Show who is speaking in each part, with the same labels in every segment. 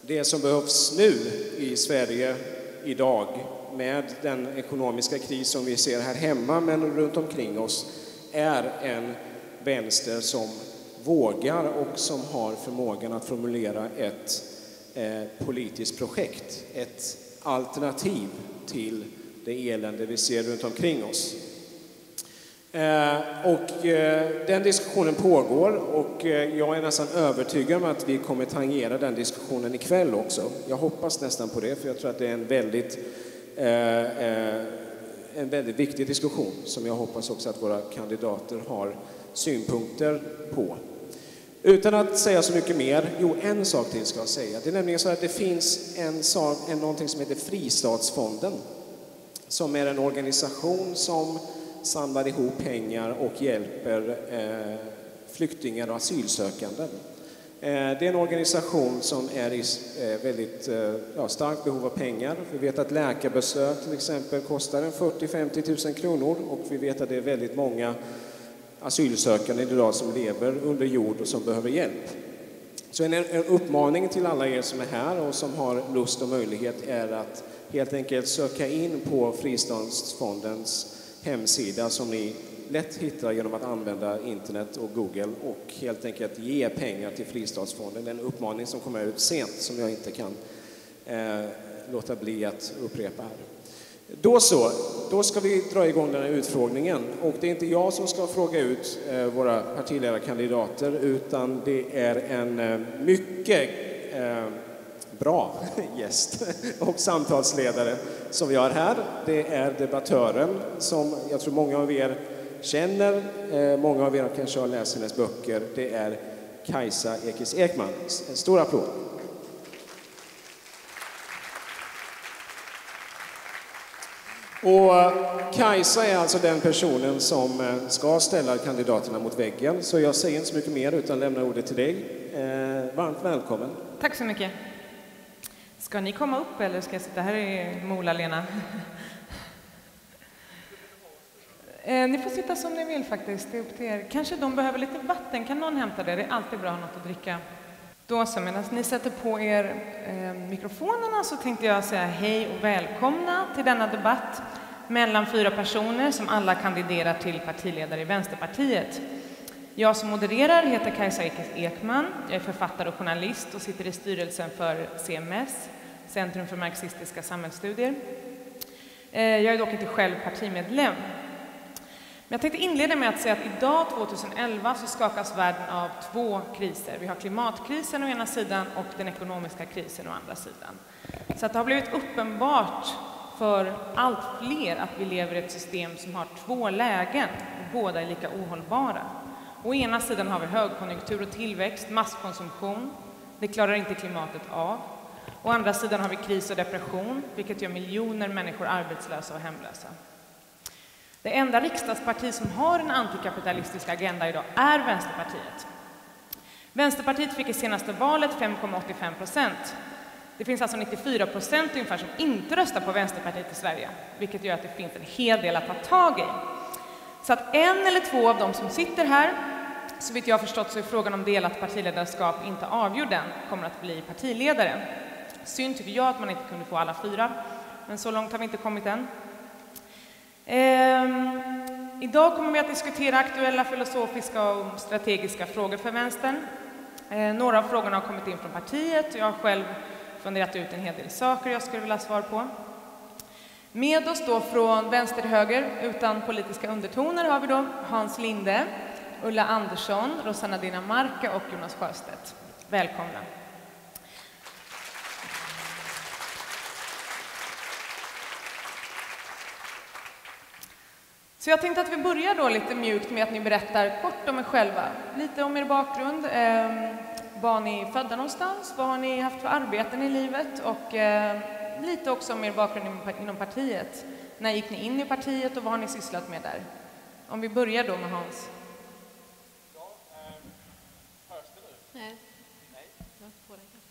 Speaker 1: Det som behövs nu i Sverige idag med den ekonomiska kris som vi ser här hemma men runt omkring oss är en vänster som vågar och som har förmågan att formulera ett politiskt projekt, ett alternativ till det elände vi ser runt omkring oss. Den diskussionen pågår och jag är nästan övertygad om att vi kommer tangera den diskussionen ikväll också. Jag hoppas nästan på det, för jag tror att det är en väldigt viktig diskussion som jag hoppas också att våra kandidater har synpunkter på. Utan att säga så mycket mer, en sak till ska jag säga. Det är nämligen så att det finns någonting som heter Fristadsfonden, som är en organisation som samlar ihop pengar och hjälper flyktingar och asylsökande. Det är en organisation som är i väldigt starkt behov av pengar. Vi vet att läkarbesök till exempel kostar 40-50 000 kronor och vi vet att det är väldigt många asylsökande idag som lever under jord och som behöver hjälp. Så en uppmaning till alla er som är här och som har lust och möjlighet är att helt enkelt söka in på Fristadsfondens hemsida som ni lätt hittar genom att använda internet och Google och helt enkelt ge pengar till Fristadsfonden. Det är en uppmaning som kommer ut sent som jag inte kan låta bli att upprepa här. Då ska vi dra igång den här utfrågningen och det är inte jag som ska fråga ut våra partiledarkandidater utan det är en mycket bra gäst och samtalsledare som vi har här. Det är debattören som jag tror många av er känner, många av er kanske har läst hennes böcker. Det är Kajsa Ekis Ekman. En stor applåd. Och Kajsa är alltså den personen som ska ställa kandidaterna mot väggen. Så jag säger inte så mycket mer utan lämnar ordet till dig. Varmt välkommen.
Speaker 2: Tack så mycket. Ska ni komma upp eller ska jag sitta här i Mola-Lena? Ni får sitta som ni vill faktiskt, det är upp till er. Kanske de behöver lite vatten, kan någon hämta det? Det är alltid bra att ha något att dricka. Då så, medan ni sätter på er mikrofonerna så tänkte jag säga hej och välkomna till denna debatt mellan 4 personer som alla kandiderar till partiledare i Vänsterpartiet. Jag som modererar heter Kajsa Ekis Ekman. Jag är författare och journalist och sitter i styrelsen för CMS, Centrum för marxistiska samhällsstudier. Jag är dock inte själv partimedlem. Men jag tänkte inleda med att säga att idag, 2011, så skakas världen av 2 kriser. Vi har klimatkrisen å ena sidan och den ekonomiska krisen å andra sidan. Så att det har blivit uppenbart för allt fler att vi lever i ett system som har 2 lägen och båda är lika ohållbara. Å ena sidan har vi högkonjunktur och tillväxt, masskonsumtion. Det klarar inte klimatet av. Å andra sidan har vi kris och depression, vilket gör miljoner människor arbetslösa och hemlösa. Det enda riksdagsparti som har en antikapitalistisk agenda idag är Vänsterpartiet. Vänsterpartiet fick i senaste valet 5,85%. Det finns alltså 94% ungefär som inte röstar på Vänsterpartiet i Sverige, vilket gör att det finns en hel del att ta tag i. Så att 1 eller 2 av dem som sitter här, så vitt jag har förstått så är frågan om delat partiledarskap inte avgjord än, kommer att bli partiledare. Synd tycker jag att man inte kunde få alla 4, men så långt har vi inte kommit än. Idag kommer vi att diskutera aktuella filosofiska och strategiska frågor för vänstern. Några av frågorna har kommit in från partiet och jag har själv funderat ut en hel del saker jag skulle vilja ha svar på. Med oss då från vänster till höger utan politiska undertoner har vi då Hans Linde, Ulla Andersson, Rosanna Dinamarca och Jonas Sjöstedt. Välkomna. Så jag tänkte att vi börjar då lite mjukt med att ni berättar kort om er själva. Lite om er bakgrund, var ni är födda någonstans, vad har ni haft för arbeten i livet och lite också om er bakgrund inom partiet. När gick ni in i partiet och vad har ni sysslat med där? Om vi börjar då med Hans.
Speaker 1: Ja, hörs det nu?
Speaker 3: Nej.
Speaker 1: Nej.
Speaker 3: Ja, på den kanske.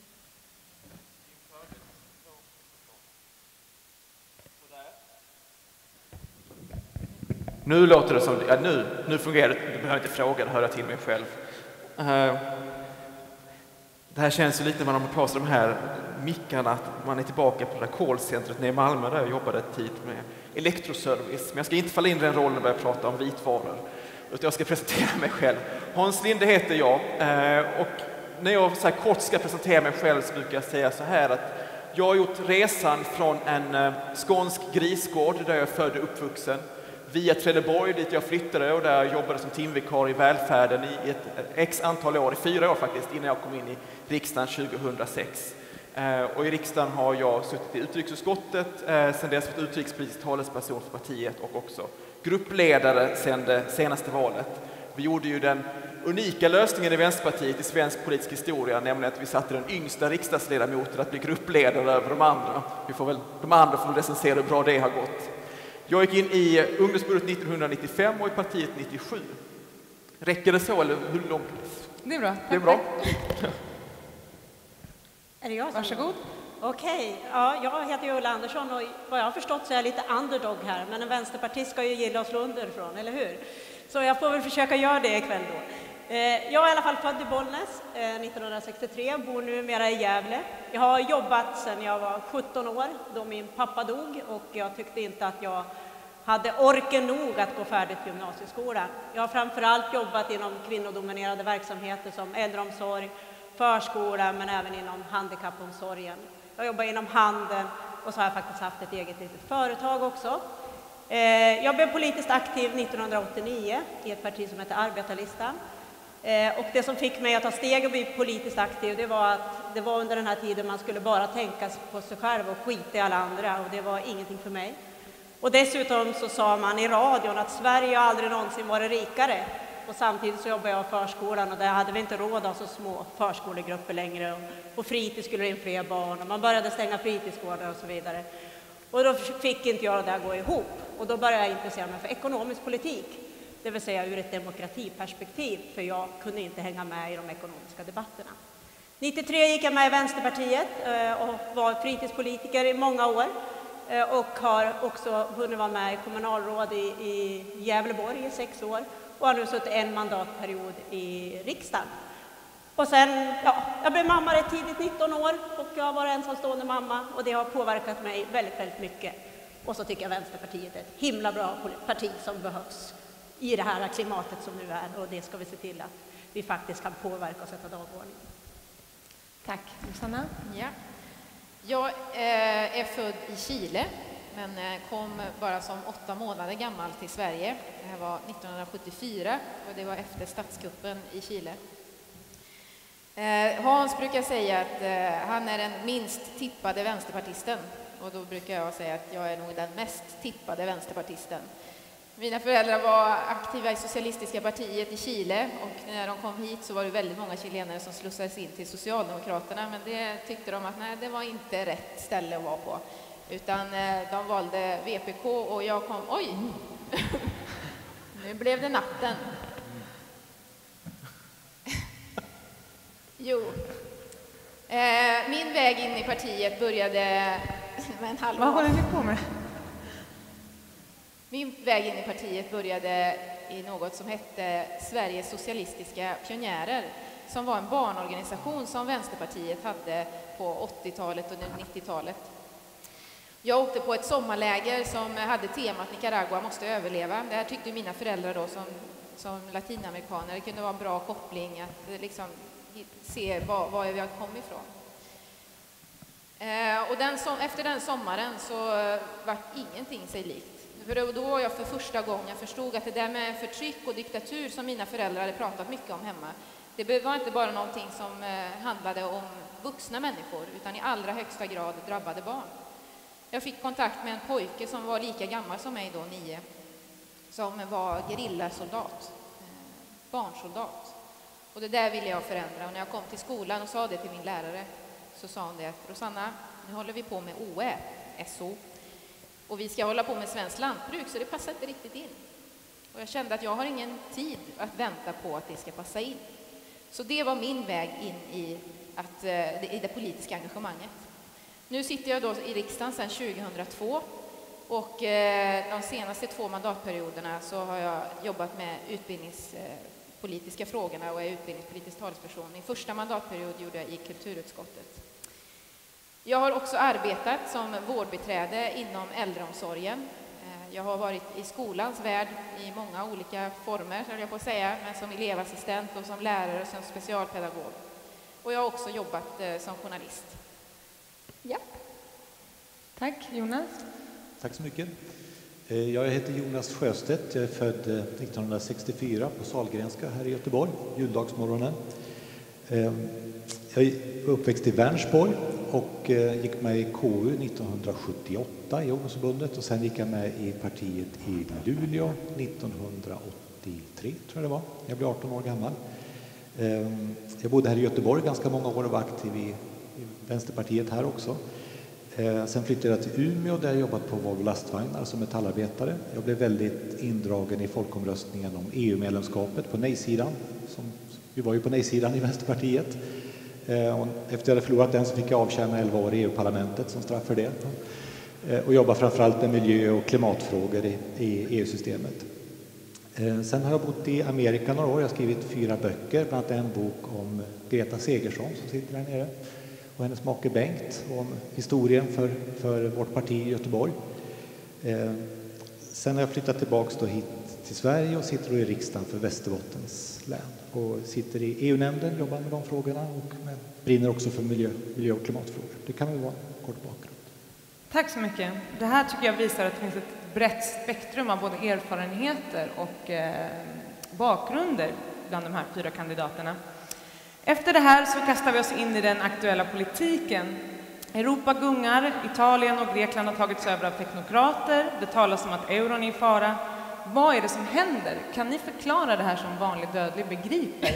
Speaker 4: Nu låter det som... Ja, nu fungerar det. Du behöver inte fråga, det hör jag till mig själv. Det här känns ju lite när man pratar om de här mickarna, att man är tillbaka på det där callcentret nere i Malmö där jag jobbade ett tid med elektroservice. Men jag ska inte falla in i den rollen när jag pratar om vitvaror, utan jag ska presentera mig själv. Hans Linde heter jag, och när jag så här kort ska presentera mig själv så brukar jag säga så här att jag har gjort resan från en skånsk grisgård där jag är född och uppvuxen, via Trelleborg dit jag flyttade och där jag jobbade som timvikarie i välfärden i ett x antal år, i 4 år faktiskt, innan jag kom in i riksdagen 2006. Och i riksdagen har jag suttit i utrikesutskottet, sedan dess varit utrikespolitisk talesperson för partiet och också gruppledare sedan det senaste valet. Vi gjorde ju den unika lösningen i Vänsterpartiet i svensk politisk historia, nämligen att vi satte den yngsta riksdagsledamoten att bli gruppledare över de andra. De andra får recensera hur bra det har gått. Jag gick in i ungdomsförbundet 1995 och i partiet 97. Räcker det så eller hur långt?
Speaker 2: Det är bra.
Speaker 4: Det är bra.
Speaker 3: Är det jag som...
Speaker 2: Varsågod.
Speaker 3: Okej. Ja, jag heter Ulla Andersson och vad jag har förstått så är jag lite underdog här, men en vänsterpartist ska ju gilla att slå underifrån, eller hur? Så jag får väl försöka göra det ikväll då. Jag är i alla fall född i Bollnäs 1963, bor numera i Gävle. Jag har jobbat sedan jag var 17 år då min pappa dog och jag tyckte inte att jag hade orken nog att gå färdigt gymnasieskolan. Jag har framförallt jobbat inom kvinnodominerade verksamheter som äldreomsorg, förskola men även inom handikappomsorgen. Jag jobbar inom handeln och så har jag faktiskt haft ett eget litet företag också. Jag blev politiskt aktiv 1989 i ett parti som heter Arbetarlistan. Och det som fick mig att ta steg och bli politiskt aktiv, det var att det var under den här tiden man skulle bara tänka på sig själv och skita i alla andra, och det var ingenting för mig. Och dessutom så sa man i radion att Sverige aldrig någonsin varit rikare. Och samtidigt så jobbade jag i förskolan och där hade vi inte råd av så små förskolegrupper längre. Och på fritid skulle det in fler barn och man började stänga fritidsgårdar och så vidare. Och då fick inte jag det där gå ihop. Och då började jag intressera mig för ekonomisk politik. Det vill säga ur ett demokratiperspektiv, för jag kunde inte hänga med i de ekonomiska debatterna. 93 gick jag med i Vänsterpartiet och var fritidspolitiker i många år. Och har också hunnit vara med i kommunalråd i Gävleborg i 6 år. Och har nu suttit en mandatperiod i riksdagen. Och sen, jag blev mamma rätt tidigt, 19 år. Och jag har varit ensamstående mamma. Och det har påverkat mig väldigt, väldigt mycket. Och så tycker jag Vänsterpartiet är ett himla bra parti som behövs i det här klimatet som nu är. Och det ska vi se till att vi faktiskt kan påverka och sätta dagordningen.
Speaker 2: Tack. Susanna?
Speaker 5: Ja. Jag är född i Chile, men kom bara som 8 månader gammal till Sverige. Det här var 1974 och det var efter statskuppen i Chile. Hans brukar säga att han är den minst tippade vänsterpartisten. Och då brukar jag säga att jag är nog den mest tippade vänsterpartisten. Mina föräldrar var aktiva i Socialistiska partiet i Chile och när de kom hit så var det väldigt många chilenare som slussades in till Socialdemokraterna, men det tyckte de att nej, det var inte rätt ställe att vara på. Utan de valde VPK och jag kom, oj, nu blev det natten. Jo, min väg in i partiet började med en halv.
Speaker 2: Vad håller ni på med?
Speaker 5: Min väg in i partiet började i något som hette Sveriges socialistiska pionjärer, som var en barnorganisation som Vänsterpartiet hade på 80-talet och 90-talet. Jag åkte på ett sommarläger som hade temat Nicaragua måste överleva. Det här tyckte mina föräldrar då som latinamerikaner. Det kunde vara en bra koppling att liksom se var vi har kommit ifrån. Och efter den sommaren så var ingenting sig likt. För då var jag för första gången förstod att det där med förtryck och diktatur som mina föräldrar hade pratat mycket om hemma, det var inte bara någonting som handlade om vuxna människor utan i allra högsta grad drabbade barn. Jag fick kontakt med en pojke som var lika gammal som mig då, 9, som var gerillasoldat, barnsoldat. Och det där ville jag förändra. Och när jag kom till skolan och sa det till min lärare så sa hon det att Rosanna, nu håller vi på med OE, SO. Och vi ska hålla på med svensk lantbruk så det passar inte riktigt in. Och jag kände att jag har ingen tid att vänta på att det ska passa in. Så det var min väg in i det politiska engagemanget. Nu sitter jag då i riksdagen sedan 2002 och de senaste 2 mandatperioderna så har jag jobbat med politiska frågorna och är utbildningspolitisk talesperson. Min första mandatperiod gjorde jag i kulturutskottet. Jag har också arbetat som vårdbiträde inom äldreomsorgen. Jag har varit i skolans värld i många olika former, höll jag på att säga, men som elevassistent och som lärare och som specialpedagog. Och jag har också jobbat som journalist. Ja.
Speaker 2: Tack, Jonas.
Speaker 6: Tack så mycket. Jag heter Jonas Sjöstedt. Jag är född 1964 på Sahlgrenska här i Göteborg, juldagsmorgonen. Jag är uppväxt i Vänersborg och gick med i KU 1978 i ungdomsförbundet och sen gick jag med i partiet i Luleå 1983 tror jag det var. Jag blev 18 år gammal. Jag bodde här i Göteborg ganska många år och var aktiv i Vänsterpartiet här också. Sen flyttade jag till Umeå där jag jobbat på Volvo lastvagnar som metallarbetare. Jag blev väldigt indragen i folkomröstningen om EU-medlemskapet på nej-sidan. Vi var ju på nej-sidan i Vänsterpartiet. Och efter att jag hade förlorat den så fick jag avtjäna 11 år i EU-parlamentet som straff för det. Och jobba framförallt med miljö- och klimatfrågor i EU-systemet. Sen har jag bott i Amerika några år. Jag har skrivit 4 böcker, bland annat en bok om Greta Segersson som sitter där nere. Och hennes make Bengt om historien för vårt parti i Göteborg. Sen har jag flyttat tillbaka då hit till Sverige och sitter då i riksdagen för Västerbottens län. Och sitter i EU-nämnden, jobbar med de frågorna och brinner också för miljö- och klimatfrågor. Det kan väl vara en kort bakgrund.
Speaker 2: Tack så mycket. Det här tycker jag visar att det finns ett brett spektrum av både erfarenheter och bakgrunder bland de här 4 kandidaterna. Efter det här så kastar vi oss in i den aktuella politiken. Europa gungar, Italien och Grekland har tagits över av teknokrater. Det talas om att euron är i fara. Vad är det som händer? Kan ni förklara det här som vanlig dödlig begriper?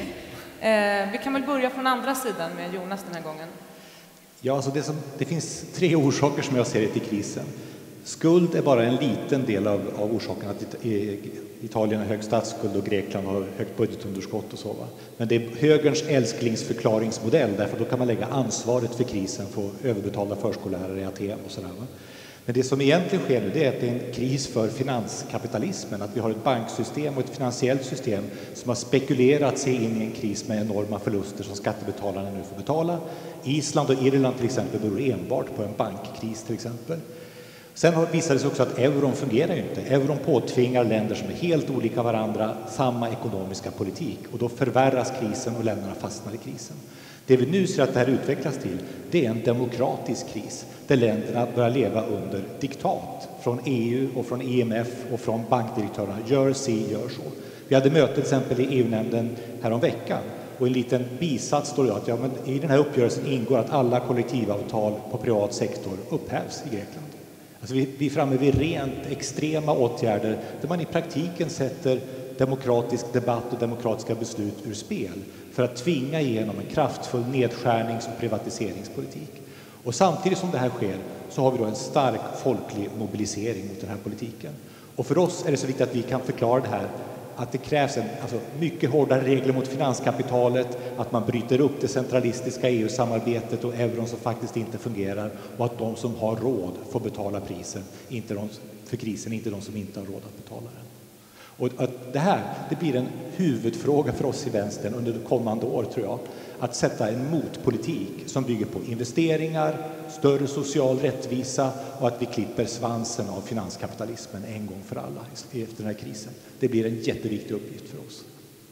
Speaker 2: Vi kan väl börja från andra sidan med Jonas den här gången.
Speaker 6: Ja, alltså det finns 3 orsaker som jag ser det till krisen. Skuld är bara en liten del av orsaken att Italien har hög statsskuld och Grekland har högt budgetunderskott och så. Va? Men det är högerns älsklingsförklaringsmodell, därför då kan man lägga ansvaret för krisen på överbetalda förskollärare i Aten och sådär. Va? Men det som egentligen sker nu är att det är en kris för finanskapitalismen, att vi har ett banksystem och ett finansiellt system som har spekulerat sig in i en kris med enorma förluster som skattebetalarna nu får betala. Island och Irland till exempel beror enbart på en bankkris till exempel. Sen visar det sig också att euron fungerar ju inte. Euron påtvingar länder som är helt olika varandra samma ekonomiska politik och då förvärras krisen och länderna fastnar i krisen. Det vi nu ser att det här utvecklas till, det är en demokratisk kris där länderna börjar leva under diktat från EU och från IMF och från bankdirektörerna. Gör si, gör så. Vi hade möte till exempel i EU-nämnden häromveckan och en liten bisats står det att i den här uppgörelsen ingår att alla kollektivavtal på privat sektor upphävs i Grekland. Alltså vi är framme vid rent extrema åtgärder där man i praktiken sätter demokratisk debatt och demokratiska beslut ur spel för att tvinga igenom en kraftfull nedskärnings- och privatiseringspolitik. Och samtidigt som det här sker så har vi då en stark folklig mobilisering mot den här politiken. Och för oss är det så viktigt att vi kan förklara det här, att det krävs mycket hårdare regler mot finanskapitalet, att man bryter upp det centralistiska EU-samarbetet och euron som faktiskt inte fungerar och att de som har råd får betala priset för krisen, inte de som inte har råd att betala den. Och att det blir en huvudfråga för oss i vänstern under det kommande år tror jag, att sätta en motpolitik som bygger på investeringar, större social rättvisa och att vi klipper svansen av finanskapitalismen en gång för alla efter den här krisen. Det blir en jätteviktig uppgift för oss.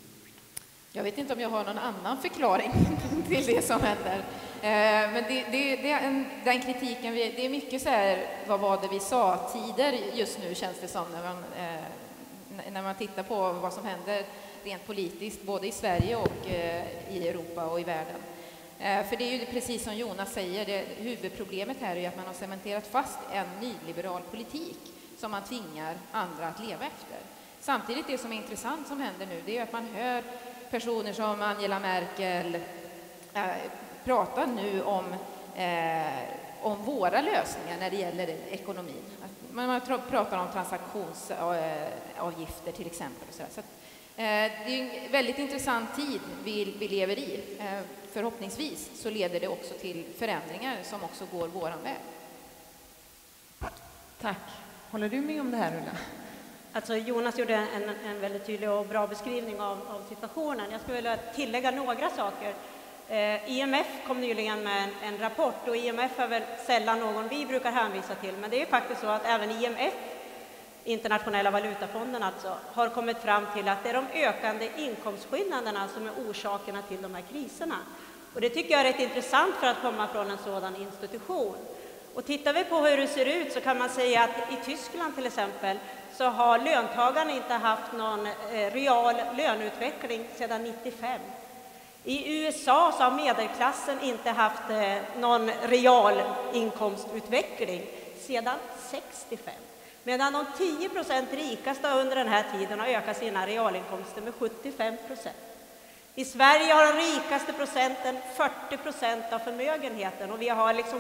Speaker 5: Jag vet inte om jag har någon annan förklaring till det som händer. Men den kritiken, det är mycket så här, vad var det vi sa tider just nu känns det som när man tittar på vad som händer rent politiskt både i Sverige och i Europa och i världen. För det är ju precis som Jonas säger, huvudproblemet här är att man har cementerat fast en nyliberal politik som man tvingar andra att leva efter. Samtidigt det som är intressant som händer nu, det är att man hör personer som Angela Merkel prata nu om våra lösningar när det gäller ekonomin. Man pratar om transaktionsavgifter till exempel. Så det är en väldigt intressant tid vi lever i. Förhoppningsvis så leder det också till förändringar som också går våran väg.
Speaker 2: Tack. Håller du med om det här, Ulla?
Speaker 3: Alltså Jonas gjorde en väldigt tydlig och bra beskrivning av situationen. Jag skulle vilja tillägga några saker. IMF kom nyligen med en rapport, och IMF är väl sällan någon vi brukar hänvisa till, men det är faktiskt så att även IMF, Internationella valutafonden alltså, har kommit fram till att det är de ökande inkomstskillnaderna som är orsakerna till de här kriserna. Och det tycker jag är rätt intressant för att komma från en sådan institution. Och tittar vi på hur det ser ut så kan man säga att i Tyskland till exempel så har löntagarna inte haft någon real löneutveckling sedan 95. I USA så har medelklassen inte haft någon real inkomstutveckling sedan 65. Medan de 10% rikaste under den här tiden har ökat sina realinkomster med 75%. I Sverige har den rikaste procenten 40% av förmögenheten, och vi har liksom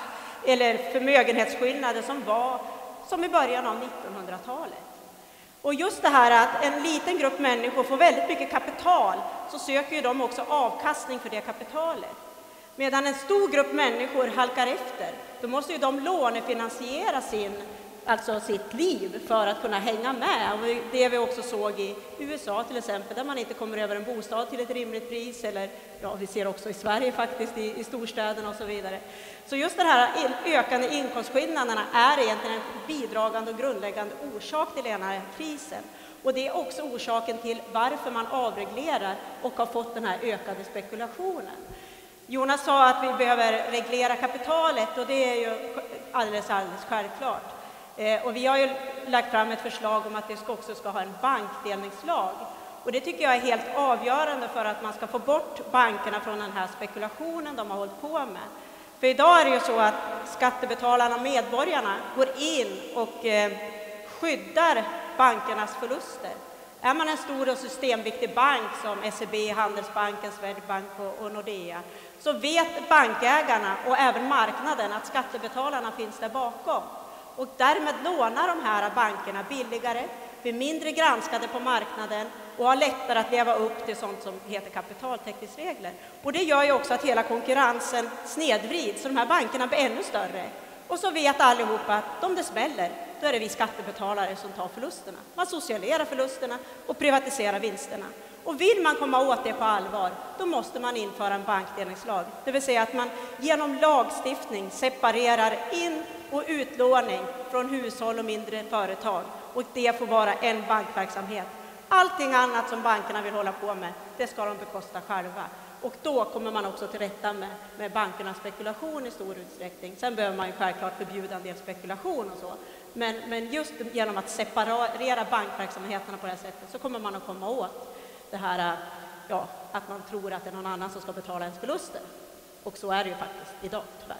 Speaker 3: förmögenhetsskillnader som var som i början av 1900-talet. Och just det här att en liten grupp människor får väldigt mycket kapital, så söker ju de också avkastning för det kapitalet. Medan en stor grupp människor halkar efter, då måste ju de lånefinansiera sitt liv för att kunna hänga med. Och det vi också såg i USA till exempel, där man inte kommer över en bostad till ett rimligt pris, eller ja, vi ser också i Sverige faktiskt i storstäderna och så vidare. Så just den här ökande inkomstskillnaderna är egentligen en bidragande och grundläggande orsak till den här krisen. Och det är också orsaken till varför man avreglerar och har fått den här ökade spekulationen. Jonas sa att vi behöver reglera kapitalet, och det är ju alldeles självklart. Och vi har ju lagt fram ett förslag om att det också ska ha en bankdelningslag. Och det tycker jag är helt avgörande för att man ska få bort bankerna från den här spekulationen de har hållit på med. För idag är det ju så att skattebetalarna och medborgarna går in och skyddar bankernas förluster. Är man en stor och systemviktig bank som SEB, Handelsbanken, Swedbank och Nordea, så vet bankägarna och även marknaden att skattebetalarna finns där bakom. Och därmed lånar de här bankerna billigare, blir mindre granskade på marknaden och har lättare att leva upp till sånt som heter kapitaltäckningsregler. Och det gör ju också att hela konkurrensen snedvrids, så de här bankerna blir ännu större. Och så vet allihopa att om det smäller, då är det vi skattebetalare som tar förlusterna. Man socialiserar förlusterna och privatiserar vinsterna. Och vill man komma åt det på allvar, då måste man införa en bankdelningslag. Det vill säga att man genom lagstiftning separerar in- och utlåning från hushåll och mindre företag. Och det får vara en bankverksamhet. Allting annat som bankerna vill hålla på med, det ska de bekosta själva. Och då kommer man också till rätta med bankernas spekulation i stor utsträckning. Sen behöver man ju självklart förbjuda en del spekulation och så. Men just genom att separera bankverksamheterna på det här sättet så kommer man att komma åt det här, ja, att man tror att det är någon annan som ska betala ens förluster. Och så är det ju faktiskt idag, tyvärr.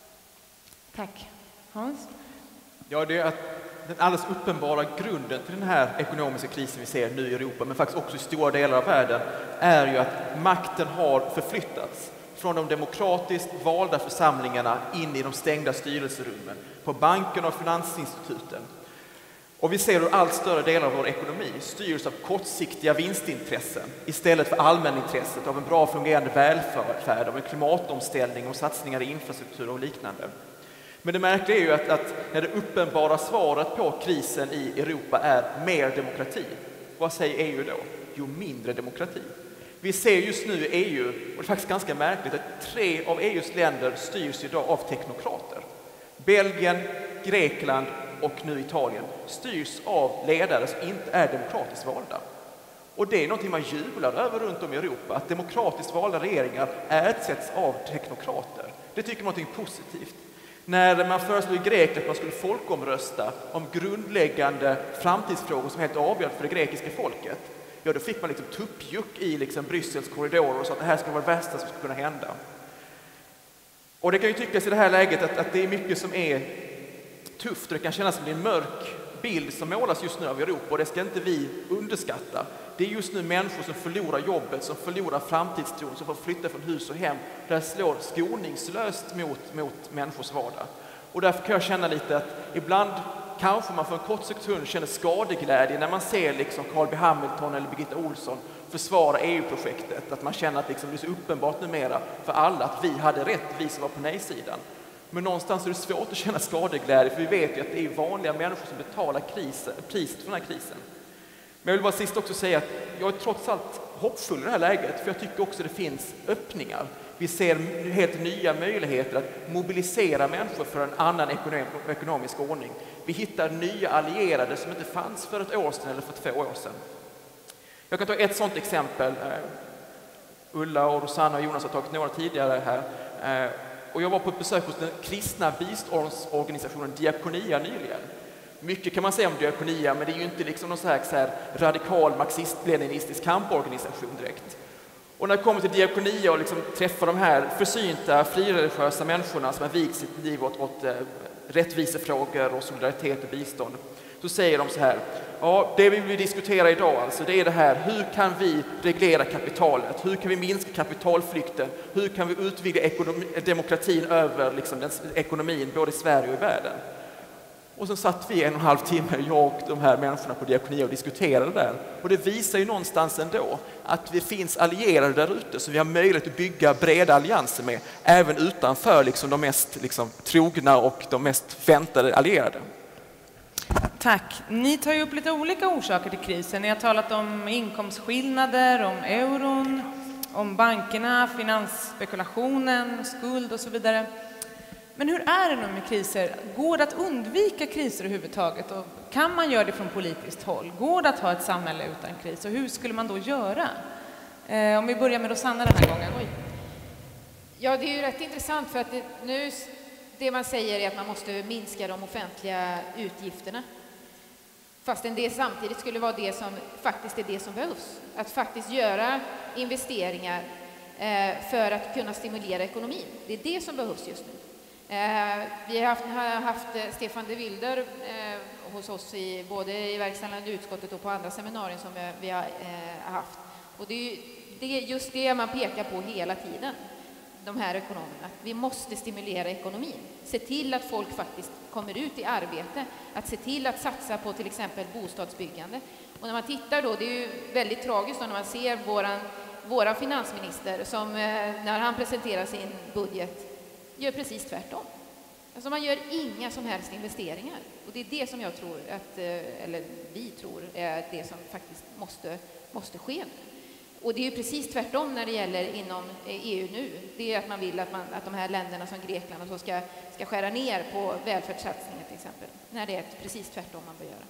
Speaker 2: Tack. Hans?
Speaker 4: Ja, det är att den alldeles uppenbara grunden till den här ekonomiska krisen vi ser nu i Europa, men faktiskt också i stora delar av världen, är ju att makten har förflyttats från de demokratiskt valda församlingarna in i de stängda styrelserummen, på bankerna och finansinstituten. Och vi ser hur allt större delar av vår ekonomi styrs av kortsiktiga vinstintressen istället för allmänintresset av en bra fungerande välfärd, av en klimatomställning och satsningar i infrastruktur och liknande. Men det märkliga är ju att när det uppenbara svaret på krisen i Europa är mer demokrati, vad säger EU då? Jo, mindre demokrati. Vi ser just nu i EU, och det är faktiskt ganska märkligt, att 3 av EUs länder styrs idag av teknokrater. Belgien, Grekland och nu Italien styrs av ledare som inte är demokratiskt valda. Och det är någonting man jublar över runt om i Europa, att demokratiskt valda regeringar ersätts av teknokrater. Det tycker man är någonting positivt. När man föreslog i Grekland att man skulle folkomrösta om grundläggande framtidsfrågor som är helt avgörande för det grekiska folket, ja, då fick man liksom tuppjuck i Bryssels korridorer och sa att det här ska vara det värsta som ska kunna hända. Och det kan ju tyckas i det här läget att det är mycket som är tufft, och det kan kännas som en mörk bild som målas just nu av Europa, och det ska inte vi underskatta. Det är just nu människor som förlorar jobbet, som förlorar framtidstron, som får flytta från hus och hem. Det här slår skoningslöst mot människors vardag. Och därför kan jag känna lite att ibland kanske man för en kort sekund känner skadeglädje när man ser Carl B. Hamilton eller Birgitta Olsson försvara EU-projektet. Att man känner att det är så uppenbart numera för alla att vi hade rätt, vi som var på nej-sidan. Men någonstans är det svårt att känna skadeglädje, för vi vet ju att det är vanliga människor som betalar priset för den här krisen. Men jag vill bara sist också säga att jag är trots allt hoppfull i det här läget, för jag tycker också att det finns öppningar. Vi ser helt nya möjligheter att mobilisera människor för en annan ekonomisk ordning. Vi hittar nya allierade som inte fanns för ett år sedan eller för 2 år sedan. Jag kan ta ett sådant exempel. Ulla och Rosanna och Jonas har tagit några tidigare här. Och jag var på ett besök hos den kristna biståndsorganisationen Diakonia nyligen. Mycket kan man säga om Diakonia, men det är ju inte liksom någon så här radikal marxist-leninistisk kamporganisation direkt. Och när jag kommer till Diakonia och liksom träffar de här försynta, frireligiösa människorna som har vikt sitt liv åt rättvisefrågor och solidaritet och bistånd, så säger de så här: ja, det vi vill diskutera idag alltså, det är det här, hur kan vi reglera kapitalet? Hur kan vi minska kapitalflykten? Hur kan vi utvidga demokratin över liksom, ekonomin både i Sverige och i världen? Och så satt vi 1,5 timme, jag och de här människorna på Diakonia, och diskuterade där. Och det visar ju någonstans ändå att det finns allierade där ute som vi har möjlighet att bygga breda allianser med, även utanför liksom, de mest liksom, trogna och de mest väntade allierade.
Speaker 2: Tack. Ni tar ju upp lite olika orsaker till krisen. Ni har talat om inkomstskillnader, om euron, om bankerna, finansspekulationen, skuld och så vidare. Men hur är det nu med kriser? Går det att undvika kriser överhuvudtaget? Och kan man göra det från politiskt håll? Går det att ha ett samhälle utan kris? Och hur skulle man då göra? Om vi börjar med Rosanna den här gången.
Speaker 5: Ja, det är ju rätt intressant, för att det man säger är att man måste minska de offentliga utgifterna. Fastän det samtidigt skulle vara det som faktiskt är det som behövs. Att faktiskt göra investeringar för att kunna stimulera ekonomin. Det är det som behövs just nu. Vi har haft Stefan de Wilder hos oss både i verkställande utskottet och på andra seminarier som vi har haft. Och det är just det man pekar på hela tiden, de här ekonomerna. Att vi måste stimulera ekonomin. Se till att folk faktiskt kommer ut i arbete. Att se till att satsa på till exempel bostadsbyggande. Och när man tittar då, det är ju väldigt tragiskt då när man ser våran finansminister som när han presenterar sin budget gör precis tvärtom. Alltså man gör inga som helst investeringar. Och det är det som jag tror eller vi tror är det som faktiskt måste ske nu. Och det är ju precis tvärtom när det gäller inom EU nu. Det är att man vill att de här länderna som Grekland och så ska skära ner på välfärdssatsningar till exempel. När det är precis tvärtom man bör göra.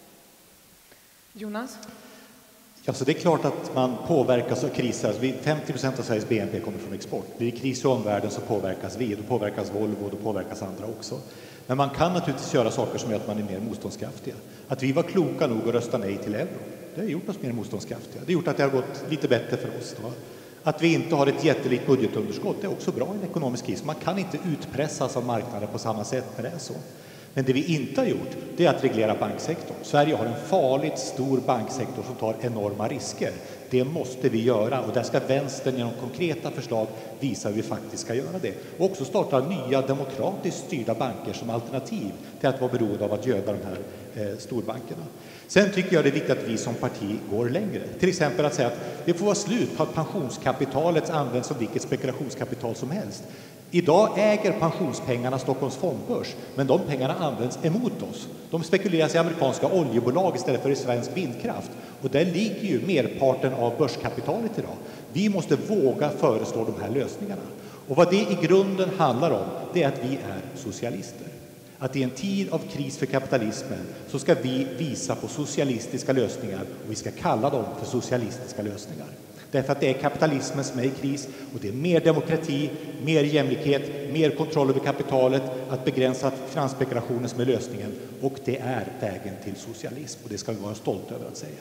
Speaker 2: Jonas?
Speaker 6: Ja, så det är klart att man påverkas av kriser. 50% av Sveriges BNP kommer från export. Blir det kris i omvärlden så påverkas vi. Då påverkas Volvo och då påverkas andra också. Men man kan naturligtvis göra saker som gör att man är mer motståndskraftiga. Att vi var kloka nog att rösta nej till euro, det har gjort oss mer motståndskraftiga. Det har gjort att det har gått lite bättre för oss då. Att vi inte har ett jättelikt budgetunderskott, det är också bra i en ekonomisk kris. Man kan inte utpressas av marknaden på samma sätt när det är så. Men det vi inte har gjort, det är att reglera banksektorn. Sverige har en farligt stor banksektor som tar enorma risker. Det måste vi göra, och där ska vänstern genom konkreta förslag visa hur vi faktiskt ska göra det. Och också starta nya demokratiskt styrda banker som alternativ till att vara beroende av att göda de här storbankerna. Sen tycker jag det är viktigt att vi som parti går längre. Till exempel att säga att det får vara slut på att pensionskapitalet används som vilket spekulationskapital som helst. Idag äger pensionspengarna Stockholms fondbörs, men de pengarna används emot oss. De spekuleras i amerikanska oljebolag istället för i svensk vindkraft. Och där ligger ju merparten av börskapitalet idag. Vi måste våga föreslå de här lösningarna. Och vad det i grunden handlar om, det är att vi är socialister. Att i en tid av kris för kapitalismen så ska vi visa på socialistiska lösningar, och vi ska kalla dem för socialistiska lösningar. Därför att det är kapitalismen som är i kris, och det är mer demokrati, mer jämlikhet, mer kontroll över kapitalet, att begränsa finansspekulationen som är lösningen, och det är vägen till socialism, och det ska vi vara stolta över att säga.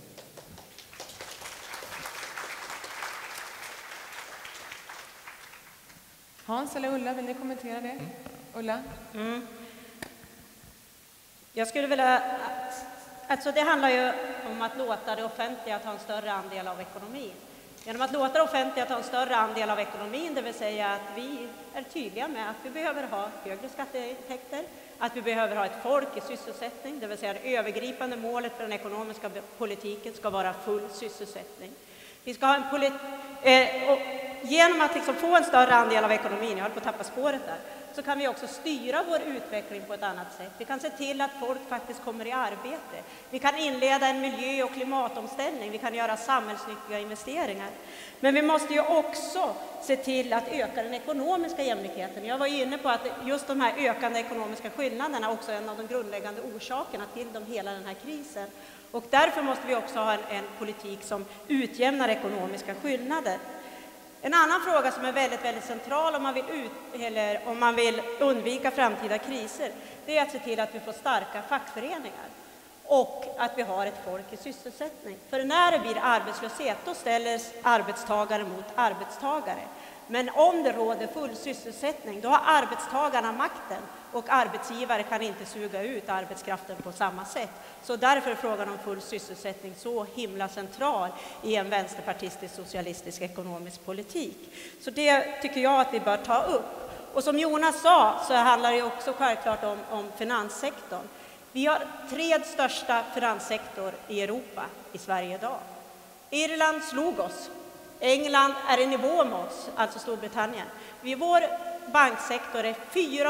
Speaker 2: Hans eller Ulla, vill ni kommentera det? Ulla?
Speaker 3: Jag skulle vilja... Alltså det handlar ju om att låta det offentliga ta en större andel av ekonomin. Genom att låta det offentliga ta en större andel av ekonomin, det vill säga att vi är tydliga med att vi behöver ha högre skatteintäkter, att vi behöver ha ett folk i sysselsättning, det vill säga det övergripande målet för den ekonomiska politiken ska vara full sysselsättning. Vi ska ha en genom att liksom få en större andel av ekonomin, jag håller på att tappa spåret där, så kan vi också styra vår utveckling på ett annat sätt. Vi kan se till att folk faktiskt kommer i arbete. Vi kan inleda en miljö- och klimatomställning. Vi kan göra samhällsnyttiga investeringar. Men vi måste ju också se till att öka den ekonomiska jämlikheten. Jag var inne på att just de här ökande ekonomiska skillnaderna också är en av de grundläggande orsakerna till hela den här krisen. Och därför måste vi också ha en politik som utjämnar ekonomiska skillnader. En annan fråga som är väldigt, väldigt central om man vill undvika framtida kriser, det är att se till att vi får starka fackföreningar och att vi har ett folk i sysselsättning. För när det blir arbetslöshet, då ställs arbetstagare mot arbetstagare. Men om det råder full sysselsättning, då har arbetstagarna makten och arbetsgivare kan inte suga ut arbetskraften på samma sätt. Så därför är frågan om full sysselsättning så himla central i en vänsterpartistisk socialistisk ekonomisk politik. Så det tycker jag att vi bör ta upp. Och som Jonas sa så handlar det också självklart om finanssektorn. Vi har 3 största finanssektor i Europa, i Sverige idag. Irland slog oss. England är i nivå med oss, alltså Storbritannien. Vår banksektor är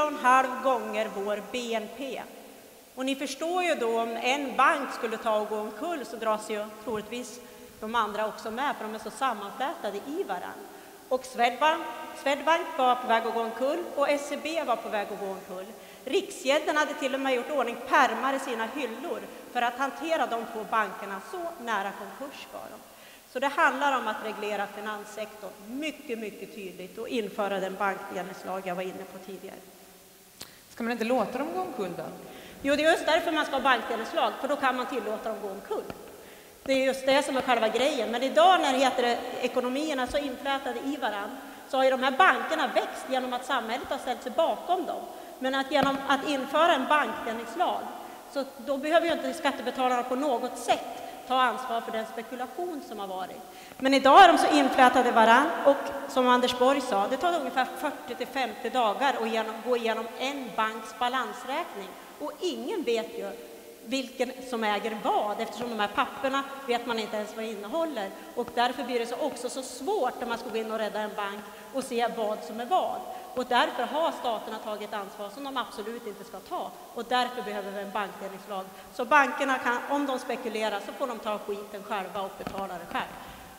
Speaker 3: 4,5 gånger vår BNP. Och ni förstår ju då, om en bank skulle ta och gå omkull så dras ju troligtvis de andra också med, för de är så sammanflätade i varann. Och Swedbank var på väg att gå omkull och SEB var på väg att gå omkull. Riksgälden hade till och med gjort ordning pärmar i sina hyllor för att hantera de 2 bankerna, så nära konkurs var de. Så det handlar om att reglera finanssektorn mycket, mycket tydligt och införa den bankdelningslag jag var inne på tidigare.
Speaker 2: Ska man inte låta dem gå omkull då?
Speaker 3: Jo, det är just därför man ska ha bankdelningslag, för då kan man tillåta dem gå omkull. Det är just det som är själva grejen. Men idag när ekonomierna är så inflätade i varann, så har ju de här bankerna växt genom att samhället har ställt sig bakom dem. Men att genom att införa en bankdelningslag, så då behöver ju inte skattebetalarna på något sätt ta ansvar för den spekulation som har varit. Men idag är de så inflätade varann, och som Anders Borg sa, det tar ungefär 40-50 dagar att gå igenom en banks balansräkning. Och ingen vet ju vilken som äger vad, eftersom de här papperna vet man inte ens vad innehåller. Och därför blir det också så svårt när man ska gå in och rädda en bank och se vad som är vad. Och därför har staterna tagit ansvar som de absolut inte ska ta. Och därför behöver vi en bankdelningslag. Så bankerna kan, om de spekulerar, så får de ta skiten själva och betala det själv.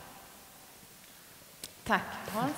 Speaker 2: Tack. Hans?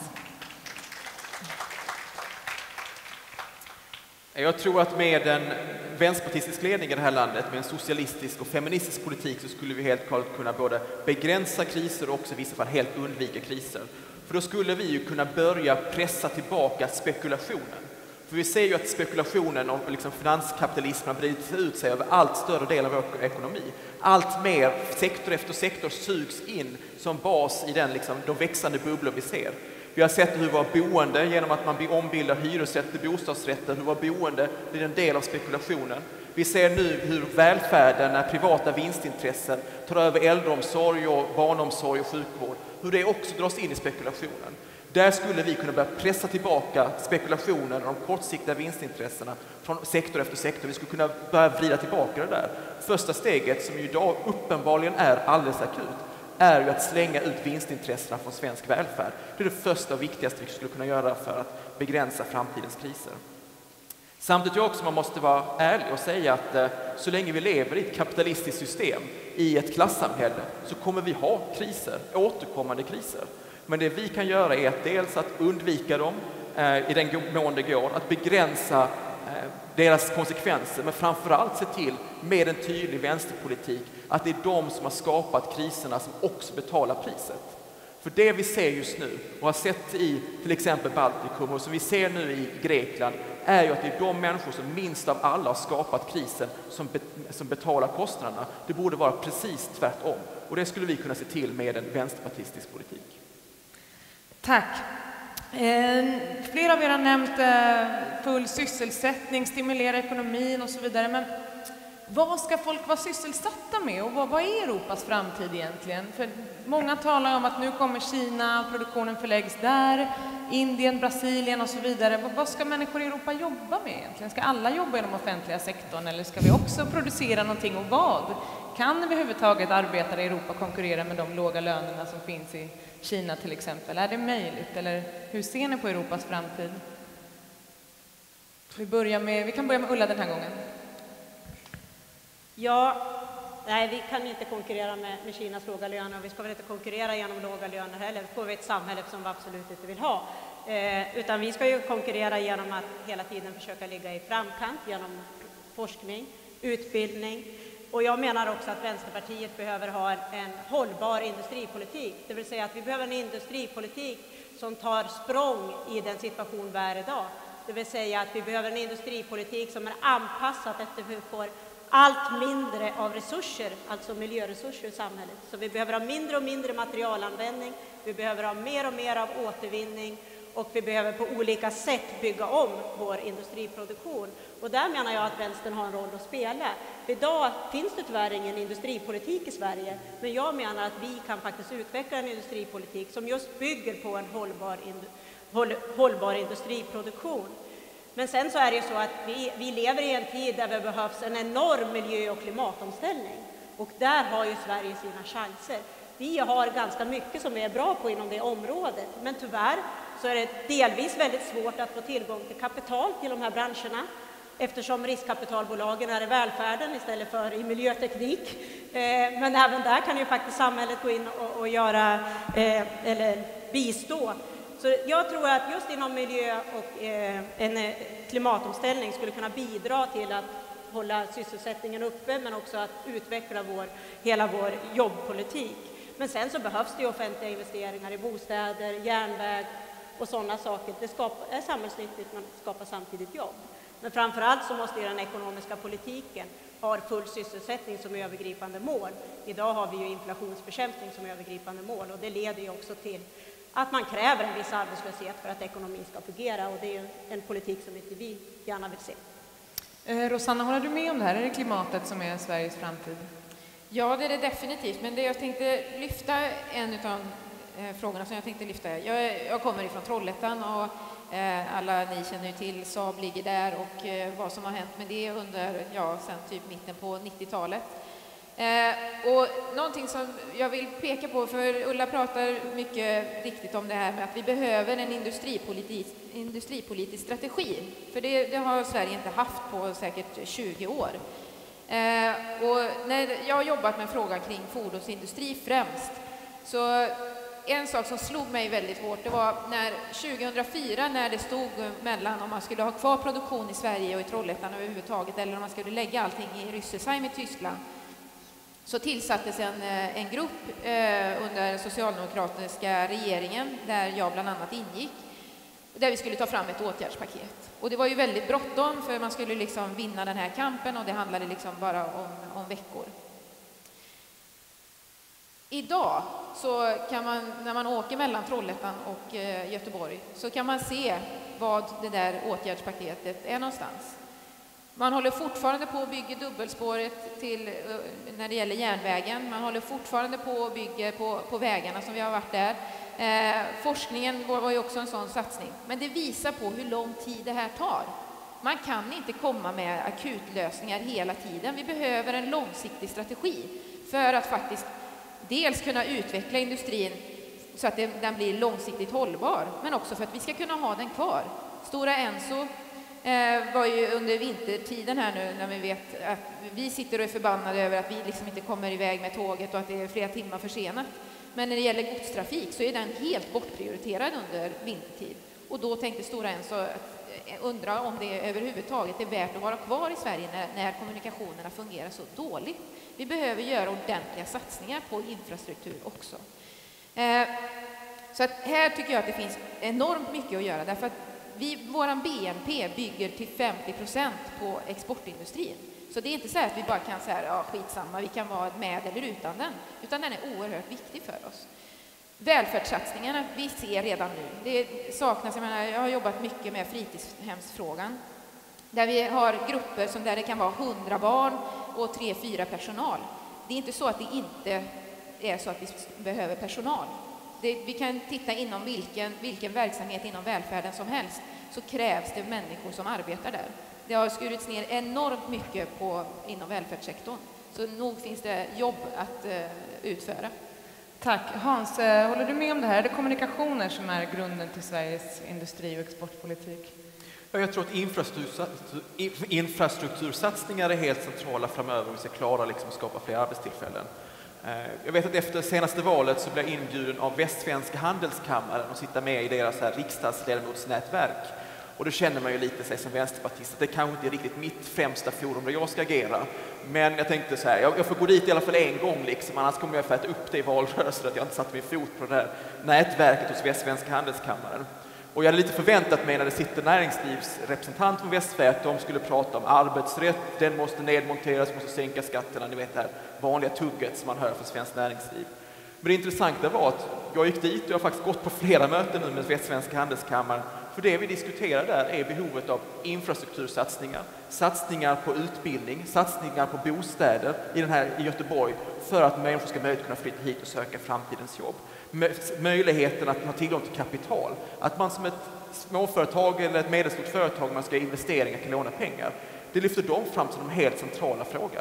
Speaker 4: Jag tror att med en vänsterpartistisk ledning i det här landet, med en socialistisk och feministisk politik, så skulle vi helt klart kunna både begränsa kriser och också i vissa fall helt undvika kriser. För då skulle vi ju kunna börja pressa tillbaka spekulationen. För vi ser ju att spekulationen och finanskapitalismen har brett ut sig över allt större del av vår ekonomi. Allt mer sektor efter sektor sugs in som bas i de växande bubblor vi ser. Vi har sett hur våra boende, genom att man ombildar hyresrätt till bostadsrätter, hur våra boende blir en del av spekulationen. Vi ser nu hur välfärden, när privata vinstintressen tar över äldreomsorg och barnomsorg och sjukvård, hur det också dras in i spekulationen. Där skulle vi kunna börja pressa tillbaka spekulationen och de kortsiktiga vinstintressena från sektor efter sektor. Vi skulle kunna börja vrida tillbaka det där. Första steget, som ju idag uppenbarligen är alldeles akut, är ju att slänga ut vinstintressena från svensk välfärd. Det är det första och viktigaste vi skulle kunna göra för att begränsa framtidens kriser. Samtidigt tror jag också man måste vara ärlig och säga att så länge vi lever i ett kapitalistiskt system, i ett klassamhälle, så kommer vi ha kriser, återkommande kriser. Men det vi kan göra är att dels att undvika dem i den mån det går, att begränsa deras konsekvenser, men framförallt se till med en tydlig vänsterpolitik att det är de som har skapat kriserna som också betalar priset. För det vi ser just nu och har sett i till exempel Baltikum och som vi ser nu i Grekland är ju att det är de människor som minst av alla har skapat krisen som betalar kostnaderna. Det borde vara precis tvärtom, och det skulle vi kunna se till med en vänsterpartistisk politik.
Speaker 2: Tack. Flera av er har nämnt full sysselsättning, stimulera ekonomin och så vidare. Men vad ska folk vara sysselsatta med och vad är Europas framtid egentligen? För många talar om att nu kommer Kina och produktionen förläggs där, Indien, Brasilien och så vidare. Vad ska människor i Europa jobba med egentligen? Ska alla jobba i den offentliga sektorn eller ska vi också producera någonting, och vad? Kan överhuvudtaget arbetare i Europa konkurrera med de låga lönerna som finns i Kina till exempel? Är det möjligt, eller hur ser ni på Europas framtid? Vi kan börja med Ulla den här gången.
Speaker 3: Ja, nej, vi kan inte konkurrera med Kinas låga löner och vi ska väl inte konkurrera genom låga löner heller. Det får vi ett samhälle som vi absolut inte vill ha. Utan vi ska ju konkurrera genom att hela tiden försöka ligga i framkant genom forskning, utbildning. Och jag menar också att Vänsterpartiet behöver ha en hållbar industripolitik. Det vill säga att vi behöver en industripolitik som tar språng i den situation vi är idag. Det vill säga att vi behöver en industripolitik som är anpassad efter hur vi får allt mindre av resurser, alltså miljöresurser i samhället. Så vi behöver ha mindre och mindre materialanvändning, vi behöver ha mer och mer av återvinning och vi behöver på olika sätt bygga om vår industriproduktion. Och där menar jag att vänstern har en roll att spela. För idag finns det tyvärr ingen industripolitik i Sverige, men jag menar att vi kan faktiskt utveckla en industripolitik som just bygger på en hållbar industriproduktion. Men sen så är det ju så att vi lever i en tid där det behövs en enorm miljö- och klimatomställning. Och där har ju Sverige sina chanser. Vi har ganska mycket som vi är bra på inom det området. Men tyvärr så är det delvis väldigt svårt att få tillgång till kapital till de här branscherna. Eftersom riskkapitalbolagen är i välfärden istället för i miljöteknik. Men även där kan ju faktiskt samhället gå in och göra eller bistå. Så jag tror att just inom miljö och en klimatomställning skulle kunna bidra till att hålla sysselsättningen uppe men också att utveckla hela vår jobbpolitik. Men sen så behövs det ju offentliga investeringar i bostäder, järnväg och sådana saker. Det är samhällsnyttigt men skapar samtidigt jobb. Men framförallt så måste ju den ekonomiska politiken ha full sysselsättning som övergripande mål. Idag har vi ju inflationsbekämpning som övergripande mål och det leder ju också till att man kräver en viss arbetslöshet för att ekonomin ska fungera och det är ju en politik som inte vi gärna vill se.
Speaker 2: Rosanna, håller du med om det här? Är det klimatet som är Sveriges framtid?
Speaker 5: Ja, det är det definitivt. Men det jag tänkte lyfta, en av frågorna som jag tänkte lyfta. Jag kommer ifrån Trollhättan och alla ni känner ju till Saab ligger där och vad som har hänt med det under, sen typ mitten på 90-talet. Och någonting som jag vill peka på, för Ulla pratar mycket riktigt om det här med att vi behöver en industripolitisk strategi. För det har Sverige inte haft på säkert 20 år. Och när jag har jobbat med frågan kring fordonsindustri främst, så en sak som slog mig väldigt hårt, det var 2004 när det stod mellan om man skulle ha kvar produktion i Sverige och i Trollhättan överhuvudtaget eller om man skulle lägga allting i Rüsselsheim i Tyskland. Så tillsattes en grupp under socialdemokratiska regeringen där jag bland annat ingick, där vi skulle ta fram ett åtgärdspaket. Och det var ju väldigt bråttom för man skulle liksom vinna den här kampen och det handlade liksom bara om veckor. Idag så kan man, när man åker mellan Trollhättan och Göteborg, så kan man se vad det där åtgärdspaketet är någonstans. Man håller fortfarande på att bygga dubbelspåret till, när det gäller järnvägen. Man håller fortfarande på att bygga på vägarna som vi har varit där. Forskningen var ju också en sån satsning. Men det visar på hur lång tid det här tar. Man kan inte komma med akutlösningar hela tiden. Vi behöver en långsiktig strategi för att faktiskt dels kunna utveckla industrin så att den blir långsiktigt hållbar, men också för att vi ska kunna ha den kvar. Stora Enso var ju under vintertiden här nu, när vi vet att vi sitter och är förbannade över att vi liksom inte kommer iväg med tåget och att det är flera timmar försenat. Men när det gäller godstrafik så är den helt bortprioriterad under vintertid. Och då tänkte Stora Enso att undra om det överhuvudtaget är värt att vara kvar i Sverige när kommunikationerna fungerar så dåligt. Vi behöver göra ordentliga satsningar på infrastruktur också. Så att här tycker jag att det finns enormt mycket att göra, därför att våran BNP bygger till 50% på exportindustrin. Så det är inte så att vi bara kan säga skitsamma, vi kan vara med eller utan den, utan den är oerhört viktig för oss. Välfärdssatsningarna vi ser redan nu, det saknas, jag har jobbat mycket med fritidshemsfrågan, där vi har grupper där det kan vara 100 barn och 3-4 personal. Det är inte så att det inte är så att vi behöver personal. Vi kan titta inom vilken verksamhet inom välfärden som helst, så krävs det människor som arbetar där. Det har skurits ner enormt mycket inom välfärdssektorn, så nog finns det jobb att utföra.
Speaker 2: Tack. Hans, håller du med om det här? Är det kommunikationer som är grunden till Sveriges industri- och exportpolitik?
Speaker 4: Jag tror att infrastruktursatsningar är helt centrala framöver om vi ska klara att skapa fler arbetstillfällen. Jag vet att efter senaste valet så blev jag inbjuden av Västsvenska handelskammaren att sitta med i deras riksdagsledamotsnätverk. Och då känner man ju lite sig som vänsterpartist att det kanske inte är riktigt mitt främsta forum där jag ska agera. Men jag tänkte så här, jag får gå dit i alla fall en gång annars kommer jag få äta upp det i valrörelsen att jag inte satt min fot på det där nätverket hos Västsvenska handelskammaren. Och jag hade lite förväntat mig när det sitter näringslivsrepresentant från Västsverige att de skulle prata om arbetsrätt, den måste nedmonteras, måste sänka skatterna, ni vet det här vanliga tugget som man hör från svenskt näringsliv. Men det intressanta var att jag gick dit och jag har faktiskt gått på flera möten nu med Västsvenska handelskammaren. För det vi diskuterar där är behovet av infrastruktursatsningar, satsningar på utbildning, satsningar på bostäder i Göteborg för att människor ska möjligt kunna flytta hit och söka framtidens jobb. Möjligheten att ha tillgång till kapital, att man som ett småföretag eller ett medelstort företag man ska göra investeringar kan låna pengar. Det lyfter de fram som en helt centrala frågan.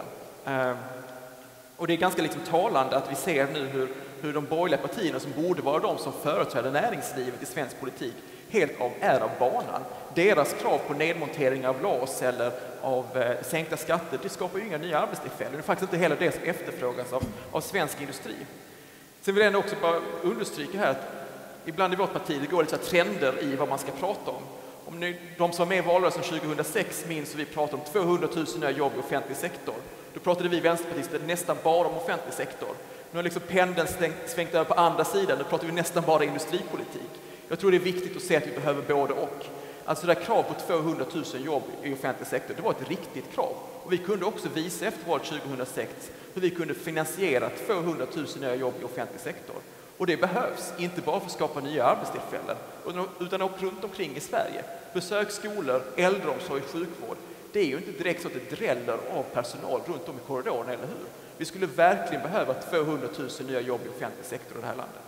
Speaker 4: Och det är ganska talande att vi ser nu hur de borgerliga partierna som borde vara de som företräder näringslivet i svensk politik helt är av banan. Deras krav på nedmontering av LAS eller av sänkta skatter, det skapar ju inga nya arbetstillfällen. Det är faktiskt inte heller det som efterfrågas av svensk industri. Sen vill jag också bara understryka här att ibland i vårt parti det går lite trender i vad man ska prata om. De som var med i valrörelsen 2006 minns att vi pratade om 200 000 nya jobb i offentlig sektor. Då pratade vi vänsterpartister nästan bara om offentlig sektor. Nu har pendeln svängt över på andra sidan, nu pratar vi nästan bara industripolitik. Jag tror det är viktigt att se att vi behöver både och. Alltså det där krav på 200 000 jobb i offentlig sektor, det var ett riktigt krav. Och vi kunde också visa efter valet 2006 hur vi kunde finansiera 200 000 nya jobb i offentlig sektor. Och det behövs, inte bara för att skapa nya arbetstillfällen, utan också runt omkring i Sverige. Besök skolor, äldreomsorg, sjukvård. Det är ju inte direkt så att det dräller av personal runt om i korridorerna, eller hur? Vi skulle verkligen behöva 200 000 nya jobb i offentlig sektor i det här landet.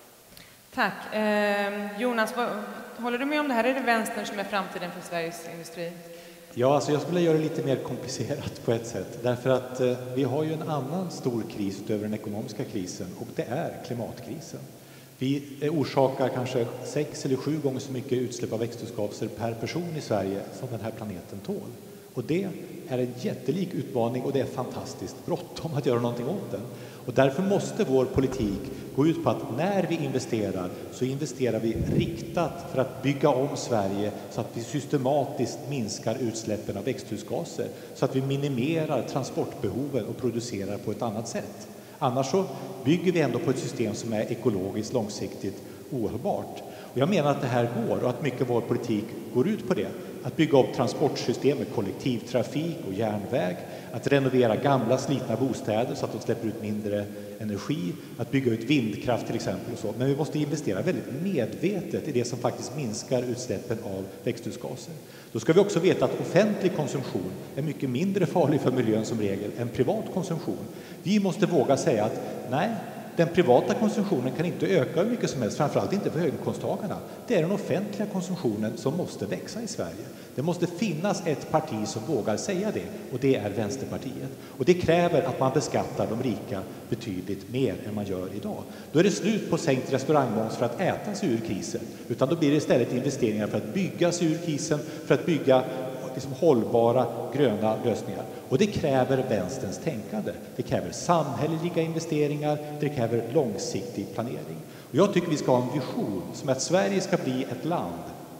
Speaker 2: Tack. Jonas, håller du med om det här? Är det vänstern som är framtiden för Sveriges industri?
Speaker 6: Ja, alltså jag skulle göra det lite mer komplicerat på ett sätt. Därför att vi har ju en annan stor kris utöver den ekonomiska krisen och det är klimatkrisen. Vi orsakar kanske 6 eller 7 gånger så mycket utsläpp av växthusgaser per person i Sverige som den här planeten tål. Och det är en jättelik utmaning och det är fantastiskt bråttom att göra någonting åt den. Och därför måste vår politik gå ut på att när vi investerar så investerar vi riktat för att bygga om Sverige så att vi systematiskt minskar utsläppen av växthusgaser så att vi minimerar transportbehoven och producerar på ett annat sätt. Annars så bygger vi ändå på ett system som är ekologiskt långsiktigt ohållbart. Och jag menar att det här går och att mycket av vår politik går ut på det. Att bygga upp transportsystem med kollektivtrafik och järnväg, att renovera gamla slitna bostäder så att de släpper ut mindre energi, att bygga ut vindkraft till exempel och så. Men vi måste investera väldigt medvetet i det som faktiskt minskar utsläppen av växthusgaser. Då ska vi också veta att offentlig konsumtion är mycket mindre farlig för miljön som regel än privat konsumtion. Vi måste våga säga att nej, den privata konsumtionen kan inte öka hur mycket som helst, framförallt inte för höginkomsttagarna. Det är den offentliga konsumtionen som måste växa i Sverige. Det måste finnas ett parti som vågar säga det, och det är Vänsterpartiet. Och det kräver att man beskattar de rika betydligt mer än man gör idag. Då är det slut på sänkt restaurangmoms för att äta sig ur krisen, utan då blir det istället investeringar för att bygga sig ur krisen, för att bygga hållbara gröna lösningar. Och det kräver vänsterns tänkande. Det kräver samhälleliga investeringar, det kräver långsiktig planering. Och jag tycker vi ska ha en vision som att Sverige ska bli ett land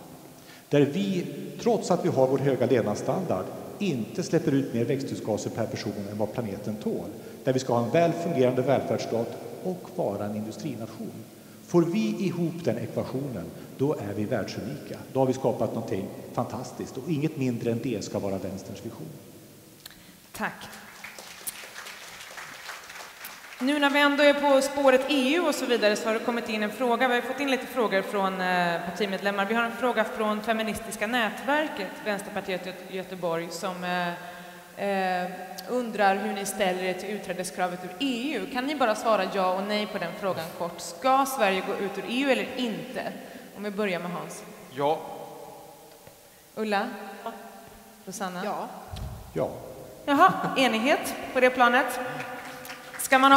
Speaker 6: där vi, trots att vi har vår höga levnadsstandard, inte släpper ut mer växthusgaser per person än vad planeten tål. Där vi ska ha en väl fungerande välfärdsstat och vara en industrination. Får vi ihop den ekvationen, då är vi världsunika. Då har vi skapat någonting fantastiskt och inget mindre än det ska vara vänsterns vision.
Speaker 2: Tack. Nu när vi ändå är på spåret EU och så vidare så har det kommit in en fråga. Vi har fått in lite frågor från partimedlemmar. Vi har en fråga från Feministiska nätverket, Vänsterpartiet i Göteborg, som undrar hur ni ställer er till utträdeskravet ur EU. Kan ni bara svara ja och nej på den frågan kort? Ska Sverige gå ut ur EU eller inte? Om vi börjar med Hans.
Speaker 4: Ja.
Speaker 2: Ulla? Rosanna?
Speaker 5: Ja.
Speaker 6: Ja.
Speaker 2: Jaha, enighet på det planet. Ska man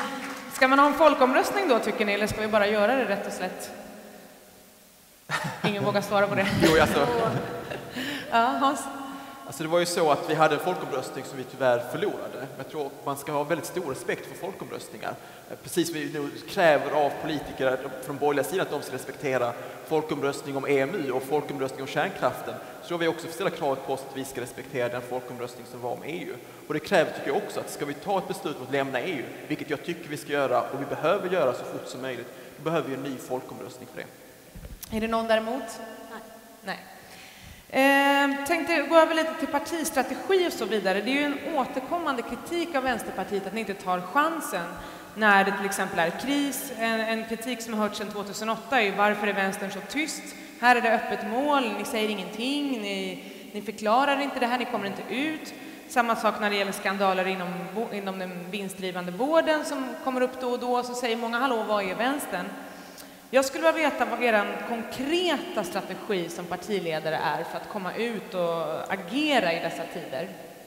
Speaker 2: ha en folkomröstning då, tycker ni? Eller ska vi bara göra det rätt och slätt? ju vågar svara på det.
Speaker 4: Jo, alltså,
Speaker 2: Ja, Hans?
Speaker 4: alltså det var ju så att vi hade en folkomröstning som vi tyvärr förlorade. Men jag tror att man ska ha väldigt stor respekt för folkomröstningar. Precis som vi nu kräver av politiker från borgerliga sidan att de ska respektera folkomröstning om EMU och folkomröstning om kärnkraften, så tror vi också ställa kravet på oss att vi ska respektera den folkomröstning som var om EU. Och det kräver, tycker jag också, att ska vi ta ett beslut om att lämna EU, vilket jag tycker vi ska göra och vi behöver göra så fort som möjligt, då behöver vi en ny folkomröstning för det.
Speaker 2: Är det någon däremot? Nej. Tänkte gå över lite till partistrategi och så vidare. Det är ju en återkommande kritik av Vänsterpartiet att ni inte tar chansen när det till exempel är kris. En kritik som har hört sedan 2008 är ju varför är vänstern så tyst? Här är det öppet mål, ni säger ingenting, ni förklarar inte det här, ni kommer inte ut. Samma sak när det gäller skandaler inom den vinstdrivande vården som kommer upp då och då, så säger många hallå, vad är vänstern? Jag skulle vilja veta vad er konkreta strategi som partiledare är för att komma ut och agera i dessa tider.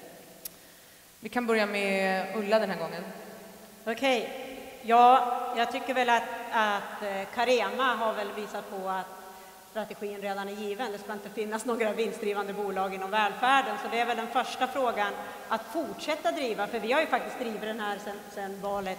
Speaker 2: Vi kan börja med Ulla den här gången.
Speaker 3: Okej. Ja, jag tycker väl att Carema har väl visat på att strategin redan är given. Det ska inte finnas några vinstdrivande bolag inom välfärden. Så det är väl den första frågan att fortsätta driva. För vi har ju faktiskt drivit den här sedan valet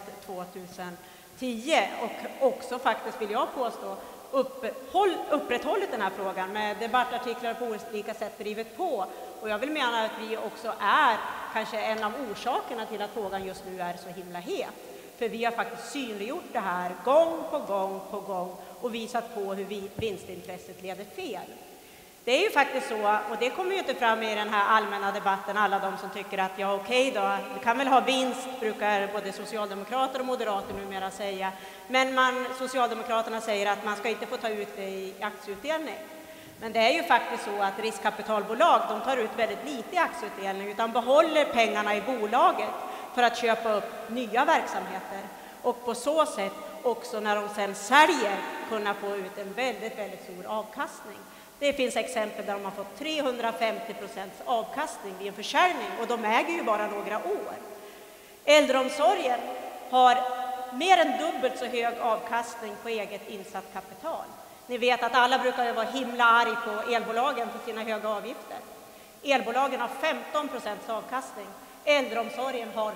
Speaker 3: 2010. Och också faktiskt, vill jag påstå, upprätthållit den här frågan med debattartiklar på olika sätt drivit på. Och jag vill mena att vi också är kanske en av orsakerna till att frågan just nu är så himla het. För vi har faktiskt synliggjort det här gång på gång och visat på hur vinstintresset leder fel. Det är ju faktiskt så, och det kommer ju inte fram i den här allmänna debatten, alla de som tycker att ja okej då, vi kan väl ha vinst, brukar både socialdemokrater och moderater numera säga. Men Socialdemokraterna säger att man ska inte få ta ut det i aktieutdelning. Men det är ju faktiskt så att riskkapitalbolag, de tar ut väldigt lite i aktieutdelning utan behåller pengarna i bolaget för att köpa upp nya verksamheter. Och på så sätt också när de sen säljer kunna få ut en väldigt, väldigt stor avkastning. Det finns exempel där de har fått 350% avkastning vid en försäljning och de äger ju bara några år. Äldreomsorgen har mer än dubbelt så hög avkastning på eget insatt kapital. Ni vet att alla brukar vara himla arg på elbolagen för sina höga avgifter. Elbolagen har 15% avkastning. Äldreomsorgen har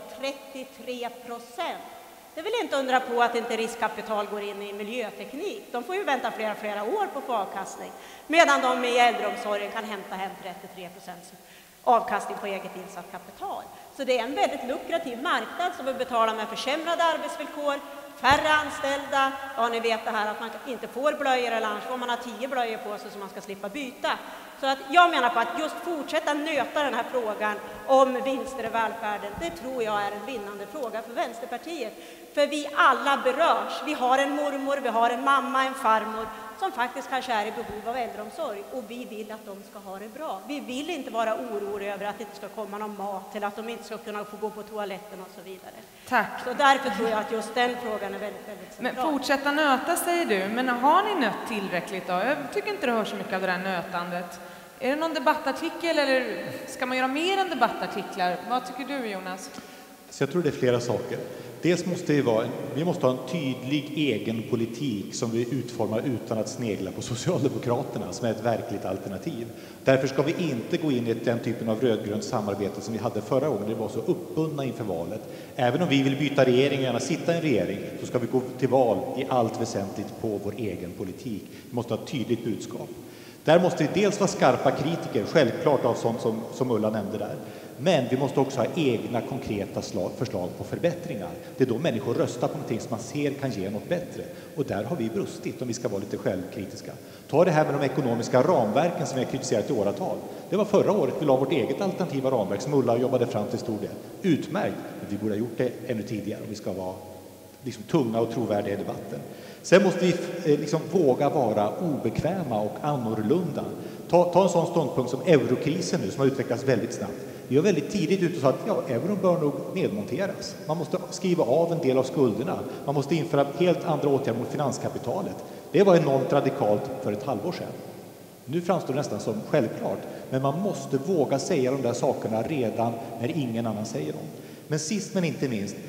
Speaker 3: 33%. Det vill inte undra på att inte riskkapital går in i miljöteknik. De får ju vänta flera år på att få avkastning. Medan de i äldreomsorgen kan hämta hem 33% avkastning på eget insatt kapital. Så det är en väldigt lukrativ marknad som vill betala med försämrade arbetsvillkor, färre anställda. Ja, ni vet det här att man inte får blöjor eller annars får man ha 10 blöjor på sig så man ska slippa byta. Så att jag menar på att just fortsätta nöta den här frågan om vinster i välfärden, det tror jag är en vinnande fråga för Vänsterpartiet. För vi alla berörs. Vi har en mormor, vi har en mamma, en farmor som faktiskt kanske är i behov av äldreomsorg och vi vill att de ska ha det bra. Vi vill inte vara oroliga över att det inte ska komma någon mat eller att de inte ska kunna få gå på toaletten och så vidare.
Speaker 2: Tack.
Speaker 3: Så därför tror jag att just den frågan är väldigt, väldigt central.
Speaker 2: Men fortsätta nöta säger du, men har ni nött tillräckligt då? Jag tycker inte det hörs så mycket av det där nötandet. Är det någon debattartikel eller ska man göra mer än debattartiklar? Vad tycker du, Jonas?
Speaker 6: Så jag tror det är flera saker. Dels måste vi måste ha en tydlig egen politik som vi utformar utan att snegla på Socialdemokraterna som är ett verkligt alternativ. Därför ska vi inte gå in i den typen av rödgrönt samarbete som vi hade förra gången. Det var så uppbundna inför valet. Även om vi vill byta regering och gärna sitta i en regering så ska vi gå till val i allt väsentligt på vår egen politik. Vi måste ha ett tydligt budskap. Där måste vi dels vara skarpa kritiker, självklart av sånt som Ulla nämnde där. Men vi måste också ha egna konkreta förslag på förbättringar. Det är då människor röstar på någonting som man ser kan ge något bättre. Och där har vi brustit om vi ska vara lite självkritiska. Ta det här med de ekonomiska ramverken som vi har kritiserat i åratal. Det var förra året vi la vårt eget alternativa ramverk som Ulla jobbade fram till stor del. Utmärkt, men vi borde ha gjort det ännu tidigare om vi ska vara tunga och trovärdiga i debatten. Sen måste vi våga vara obekväma och annorlunda. Ta en sån ståndpunkt som eurokrisen nu som har utvecklats väldigt snabbt. Vi var väldigt tidigt ute och sa att euron bör nog nedmonteras. Man måste skriva av en del av skulderna. Man måste införa helt andra åtgärder mot finanskapitalet. Det var enormt radikalt för ett halvår sedan. Nu framstår det nästan som självklart. Men man måste våga säga de där sakerna redan när ingen annan säger dem. Men sist men inte minst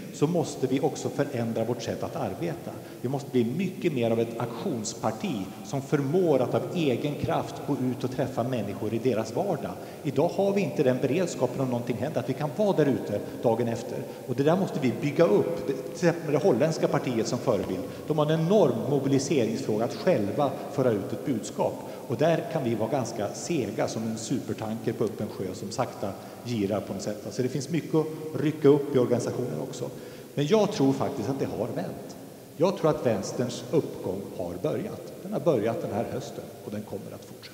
Speaker 6: så måste vi också förändra vårt sätt att arbeta. Vi måste bli mycket mer av ett aktionsparti som förmår att av egen kraft gå ut och träffa människor i deras vardag. Idag har vi inte den beredskapen om någonting händer, att vi kan vara där ute dagen efter. Och det där måste vi bygga upp. Till exempel det holländska partiet som förebild. De har en enorm mobiliseringsfråga att själva föra ut ett budskap. Och där kan vi vara ganska sega som en supertanker på öppen sjö som sakta girar på något sätt. Så det finns mycket att rycka upp i organisationen också. Men jag tror faktiskt att det har vänt. Jag tror att vänsterns uppgång har börjat. Den har börjat den här hösten och den kommer att fortsätta.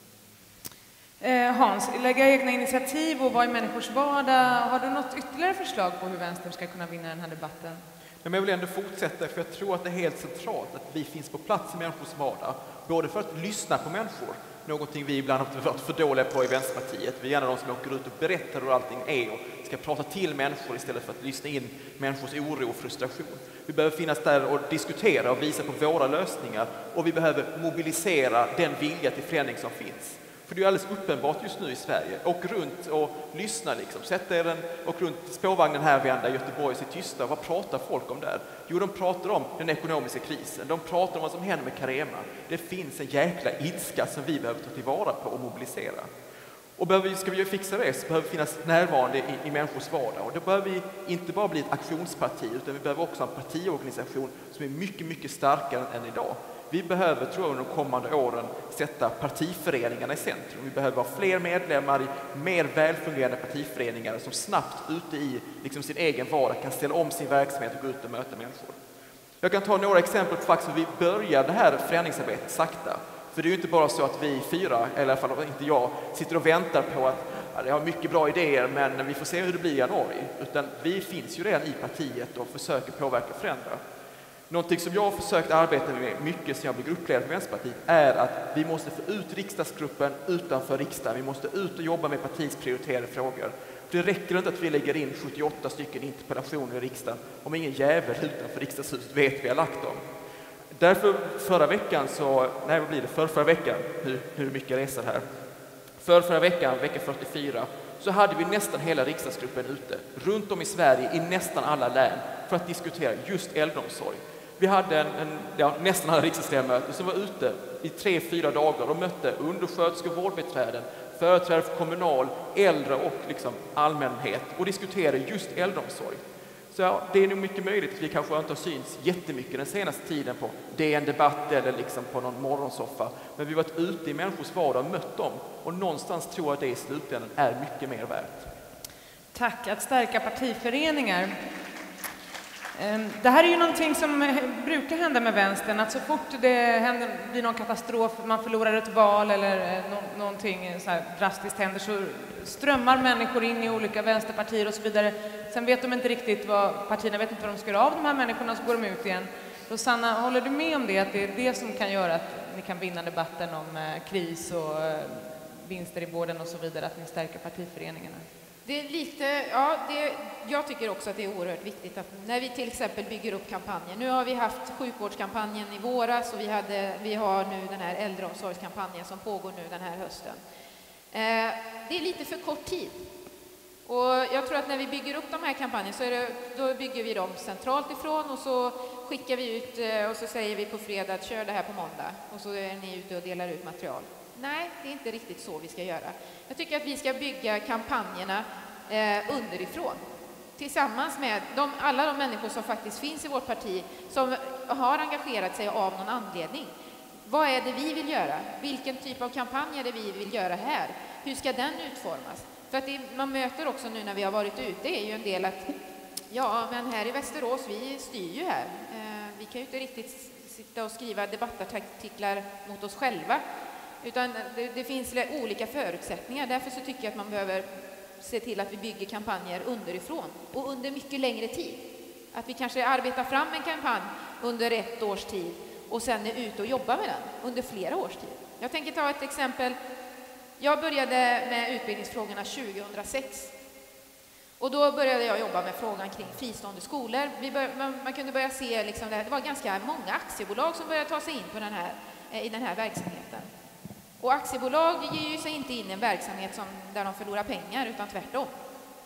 Speaker 2: Hans, lägga egna initiativ och vara i människors vardag. Har du något ytterligare förslag på hur vänstern ska kunna vinna den här debatten?
Speaker 4: Men jag vill ändå fortsätta, för jag tror att det är helt centralt att vi finns på plats i människors vardag. Både för att lyssna på människor, någonting vi ibland har varit för dåliga på i Vänsterpartiet. Vi är gärna de som åker ut och berättar hur allting är och ska prata till människor istället för att lyssna in människors oro och frustration. Vi behöver finnas där och diskutera och visa på våra lösningar, och vi behöver mobilisera den vilja till förändring som finns. För det är alldeles uppenbart just nu i Sverige. Åk runt och lyssna liksom. Sätt er och runt spårvagnen här vända i Göteborg, så tysta. Vad pratar folk om där? Jo, de pratar om den ekonomiska krisen. De pratar om vad som händer med Carema. Det finns en jäkla ilska som vi behöver ta tillvara på och mobilisera. Och ska vi fixa det så behöver vi finnas närvarande i människors vardag. Och då behöver vi inte bara bli ett aktionsparti, utan vi behöver också en partiorganisation som är mycket, mycket starkare än idag. Vi behöver, tror jag, under de kommande åren sätta partiföreningarna i centrum. Vi behöver ha fler medlemmar i mer välfungerande partiföreningar som snabbt ute i sin egen vardag kan ställa om sin verksamhet och gå ut och möta människor. Jag kan ta några exempel på faktiskt hur vi börjar det här förändringsarbetet sakta. För det är ju inte bara så att vi fyra, eller i alla fall inte jag, sitter och väntar på att jag har mycket bra idéer men vi får se hur det blir i januari. Utan vi finns ju redan i partiet och försöker påverka och förändra. Någonting som jag har försökt arbeta med mycket sedan jag blev gruppledare för Vänsterpartiet är att vi måste få ut riksdagsgruppen utanför riksdagen. Vi måste ut och jobba med partiets prioriterade frågor. Det räcker inte att vi lägger in 78 stycken interpellationer i riksdagen om ingen jävel utanför riksdagshuset vet vi har lagt dem. Därför förra veckan hur mycket jag reser här. Förra veckan, vecka 44, så hade vi nästan hela riksdagsgruppen ute runt om i Sverige i nästan alla län för att diskutera just äldreomsorg. Vi hade nästan alla riksdagsledamöter som var ute i 3-4 dagar och mötte undersköterskor, vårdbiträden, företrädare för kommunal, äldre och allmänhet och diskuterade just äldreomsorg. Så ja, det är nog mycket möjligt att vi kanske inte har synts jättemycket den senaste tiden på DN Debatt eller på någon morgonsoffa. Men vi har varit ute i människors vardag och mött dem. Och någonstans tror jag att det i slutändan är mycket mer värt.
Speaker 2: Tack. Att stärka partiföreningar. Det här är ju någonting som brukar hända med vänstern, att så fort det blir någon katastrof, man förlorar ett val eller någonting så här drastiskt händer, så strömmar människor in i olika vänsterpartier och så vidare. Sen vet de inte riktigt partierna vet inte vad de ska göra av de här människorna, så går de ut igen. Så Sanna, håller du med om det, att det är det som kan göra att ni kan vinna debatten om kris och vinster i vården och så vidare, att ni stärker partiföreningarna?
Speaker 5: Det är lite, jag tycker också att det är oerhört viktigt att när vi till exempel bygger upp kampanjer. Nu har vi haft sjukvårdskampanjen i våras och vi har nu den här äldreomsorgskampanjen som pågår nu den här hösten. Det är lite för kort tid. Och jag tror att när vi bygger upp de här kampanjerna då bygger vi dem centralt ifrån och så skickar vi ut och så säger vi på fredag att kör det här på måndag och så är ni ute och delar ut material. Nej, det är inte riktigt så vi ska göra. Jag tycker att vi ska bygga kampanjerna underifrån. Tillsammans med alla de människor som faktiskt finns i vårt parti som har engagerat sig av någon anledning. Vad är det vi vill göra? Vilken typ av kampanj är det vi vill göra här? Hur ska den utformas? För att man möter också nu när vi har varit ute är ju en del att men här i Västerås, vi styr ju här. Vi kan ju inte riktigt sitta och skriva debattartiklar mot oss själva. Utan det finns olika förutsättningar. Därför så tycker jag att man behöver se till att vi bygger kampanjer underifrån och under mycket längre tid. Att vi kanske arbetar fram en kampanj under 1 års tid och sen är ute och jobbar med den under flera års tid. Jag tänker ta ett exempel. Jag började med utbildningsfrågorna 2006. Och då började jag jobba med frågan kring fristående skolor. Man kunde börja se det var ganska många aktiebolag som började ta sig in på i den här verksamheten. Och aktiebolag ger ju sig inte in i en verksamhet där de förlorar pengar, utan tvärtom.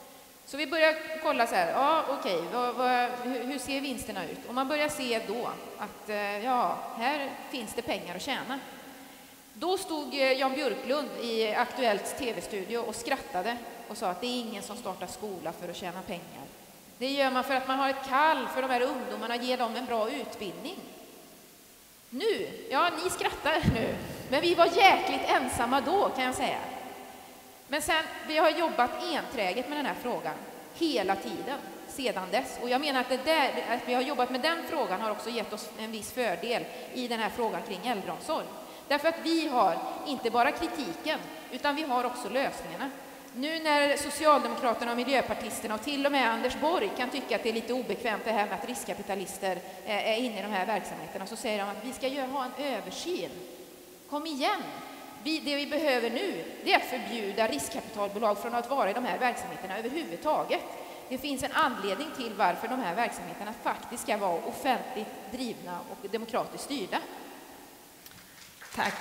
Speaker 5: Så vi börjar kolla så här, ja okej, hur ser vinsterna ut? Och man börjar se då att ja, här finns det pengar att tjäna. Då stod Jan Björklund i Aktuellt tv-studio och skrattade och sa att det är ingen som startar skola för att tjäna pengar. Det gör man för att man har ett kall för de här ungdomarna, ge dem en bra utbildning. Nu, ja ni skrattar nu, men vi var jäkligt ensamma då kan jag säga. Men sen, vi har jobbat enträget med den här frågan hela tiden sedan dess. Och jag menar att att vi har jobbat med den frågan har också gett oss en viss fördel i den här frågan kring äldreomsorg. Därför att vi har inte bara kritiken, utan vi har också lösningarna. Nu när Socialdemokraterna och Miljöpartisterna och till och med Anders Borg kan tycka att det är lite obekvämt det här med att riskkapitalister är inne i de här verksamheterna, så säger de att vi ska ha en översyn. Kom igen! Det vi behöver nu är att förbjuda riskkapitalbolag från att vara i de här verksamheterna överhuvudtaget. Det finns en anledning till varför de här verksamheterna faktiskt ska vara offentligt drivna och demokratiskt styrda.
Speaker 2: Tack.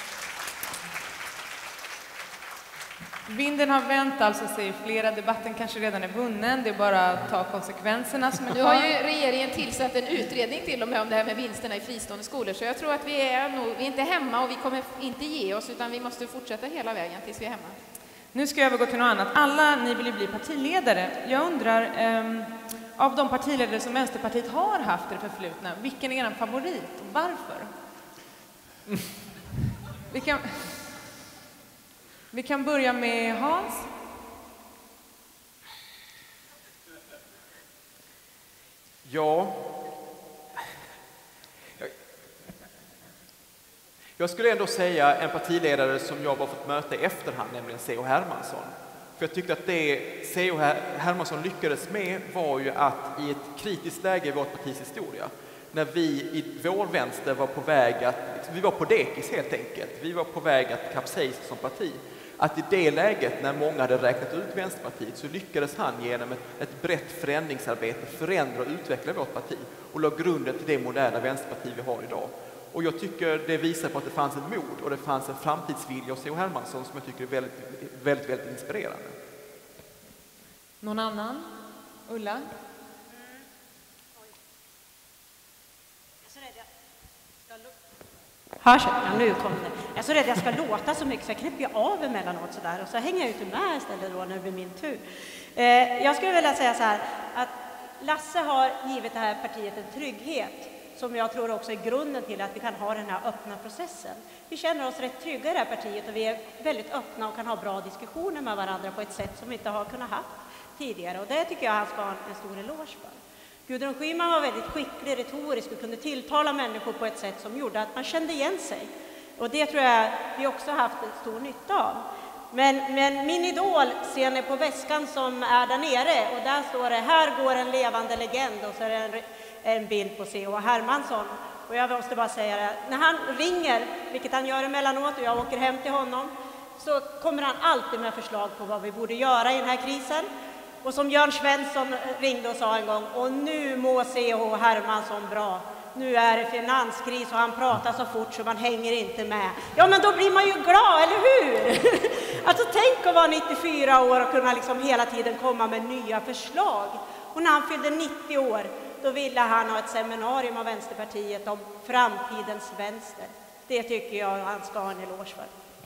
Speaker 2: Vinden har vänt, alltså säger flera. Debatten kanske redan är vunnen. Det är bara att ta konsekvenserna. Som
Speaker 5: nu har ju regeringen tillsatt en utredning till och med om det här med vinsterna i fristående skolor. Så jag tror att vi är inte hemma och vi kommer inte ge oss, utan vi måste fortsätta hela vägen tills vi är hemma.
Speaker 2: Nu ska jag övergå till något annat. Alla ni vill ju bli partiledare. Jag undrar, av de partiledare som Vänsterpartiet har haft i det förflutna, vilken är er favorit och varför? Vi kan börja med Hans.
Speaker 4: Ja, jag skulle ändå säga en partiledare som jag har fått möta i efterhand, nämligen C.H. Hermansson. För jag tyckte att det C.H. Hermansson lyckades med var ju att i ett kritiskt läge i vårt partis historia, när vi i vår vänster var på väg att, vi var på dekis helt enkelt, vi var på väg att kapsejsa som parti, att i det läget när många hade räknat ut Vänsterpartiet så lyckades han genom ett brett förändringsarbete förändra och utveckla vårt parti och la grunden till det moderna Vänsterparti vi har idag. Och jag tycker det visar på att det fanns en mod och det fanns en framtidsvilja hos C.H. Hermansson som jag tycker är väldigt inspirerande.
Speaker 2: Någon annan? Ulla?
Speaker 3: Hörs det? Ja, nu kom det. Jag är så rädd att jag ska låta så mycket så jag knäpper av emellanåt sådär och så hänger jag inte med istället då när det blir min tur. Jag skulle vilja säga så här att Lasse har givit det här partiet en trygghet som jag tror också är grunden till att vi kan ha den här öppna processen. Vi känner oss rätt trygga i det här partiet och vi är väldigt öppna och kan ha bra diskussioner med varandra på ett sätt som vi inte har kunnat ha tidigare. Och det tycker jag han ska ha en stor eloge för. Gudrun Schyman var väldigt skicklig, retorisk och kunde tilltala människor på ett sätt som gjorde att man kände igen sig. Och det tror jag vi också haft stor nytta av. Men min idol ser ni på väskan som är där nere och där står det här går en levande legend och så är det en bild på C.H. Hermansson. Och jag måste bara säga det, när han ringer, vilket han gör emellanåt och jag åker hem till honom, så kommer han alltid med förslag på vad vi borde göra i den här krisen. Och som Jörn Svensson ringde och sa en gång, och nu må C.H. Hermansson bra. Nu är det finanskris och han pratar så fort så man hänger inte med. Ja, men då blir man ju glad, eller hur? Alltså tänk att vara 94 år och kunna liksom hela tiden komma med nya förslag. Och när han fyllde 90 år, då ville han ha ett seminarium av Vänsterpartiet om framtidens vänster. Det tycker jag han ska ha en eloge för.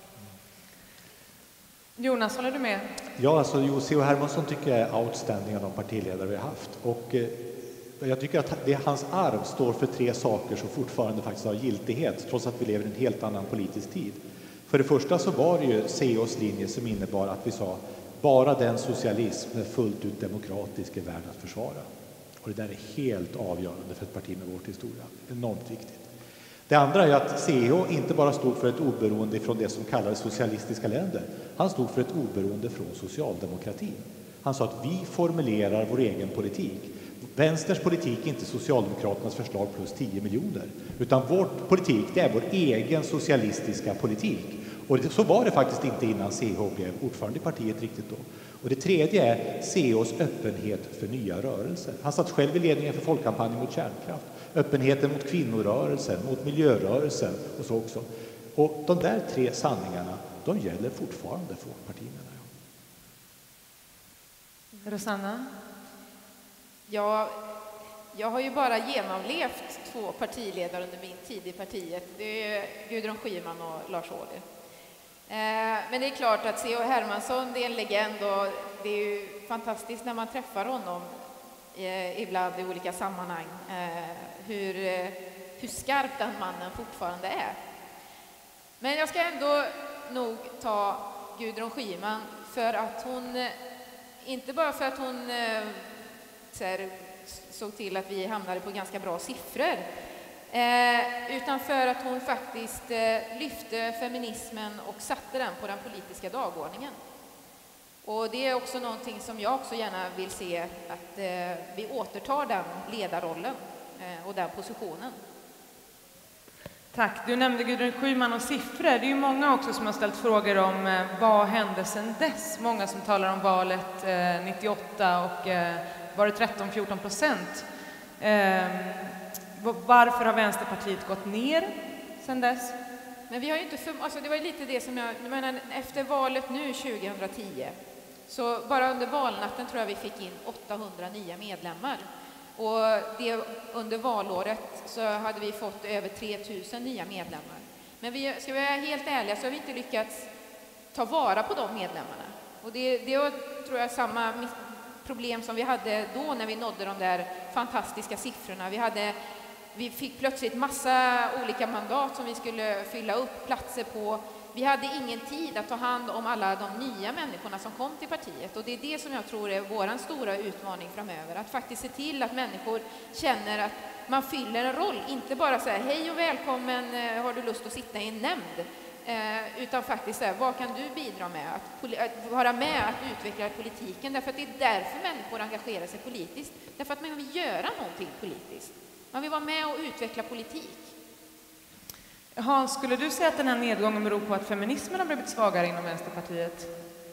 Speaker 2: Jonas, håller du med?
Speaker 6: Ja, alltså C.H. Hermansson tycker jag är outstanding av de partiledare vi har haft. Och jag tycker att hans arv står för 3 saker som fortfarande faktiskt har giltighet, trots att vi lever i en helt annan politisk tid. För det första så var det ju CHs linje som innebar att vi sa bara den socialism som är fullt ut demokratisk är värd att försvara. Och det där är helt avgörande för ett parti med vår historia. Enormt viktigt. Det andra är att CH inte bara stod för ett oberoende från det som kallades socialistiska länder. Han stod för ett oberoende från socialdemokratin. Han sa att vi formulerar vår egen politik. Vänsterns politik är inte Socialdemokraternas förslag plus 10 miljoner. Utan vår politik, det är vår egen socialistiska politik. Och så var det faktiskt inte innan CH blev ordförande i partiet riktigt då. Och det tredje är CHs öppenhet för nya rörelser. Han satt själv i ledningen för folkkampanjen mot kärnkraft. Öppenheten mot kvinnorörelsen, mot miljörörelsen och så också. Och de där 3 sanningarna, de gäller fortfarande för vårt parti, menar jag.
Speaker 2: Rosanna?
Speaker 5: Ja, jag har ju bara genomlevt 2 partiledare under min tid i partiet. Det är Gudrun Schyman och Lars Ohly. Men det är klart att C.H. Hermansson, det är en legend och det är ju fantastiskt när man träffar honom ibland i olika sammanhang. Hur skarp den mannen fortfarande är. Men jag ska ändå nog ta Gudrun Schyman för att hon, inte bara för att hon såg till att vi hamnade på ganska bra siffror, utan för att hon faktiskt lyfte feminismen och satte den på den politiska dagordningen. Och det är också någonting som jag också gärna vill se, att vi återtar den ledarrollen och den positionen.
Speaker 2: Tack. Du nämnde Gudrun Schyman och siffror. Det är ju många också som har ställt frågor om vad hände sedan dess. Många som talar om valet 98 och var det 13-14%. Varför har Vänsterpartiet gått ner sedan dess?
Speaker 5: Men vi har ju inte alltså det var ju lite det som jag menar, efter valet nu 2010, så bara under valnatten tror jag vi fick in 800 nya medlemmar. Och det, under valåret så hade vi fått över 3000 nya medlemmar. Men ska vi vara helt ärliga så har vi inte lyckats ta vara på de medlemmarna. Och det var, tror jag, samma problem som vi hade då när vi nådde de där fantastiska siffrorna. Vi fick plötsligt massa olika mandat som vi skulle fylla upp platser på. Vi hade ingen tid att ta hand om alla de nya människorna som kom till partiet. Och det är det som jag tror är vår stora utmaning framöver. Att faktiskt se till att människor känner att man fyller en roll. Inte bara säga hej och välkommen, har du lust att sitta i en nämnd? Utan faktiskt säga, vad kan du bidra med? Att vara med att utveckla politiken. Därför att det är därför människor engagerar sig politiskt. Därför att man vill göra någonting politiskt. Man vill vara med och utveckla politik.
Speaker 2: Hans, skulle du säga att den här nedgången beror på att feminismen har blivit svagare inom Vänsterpartiet?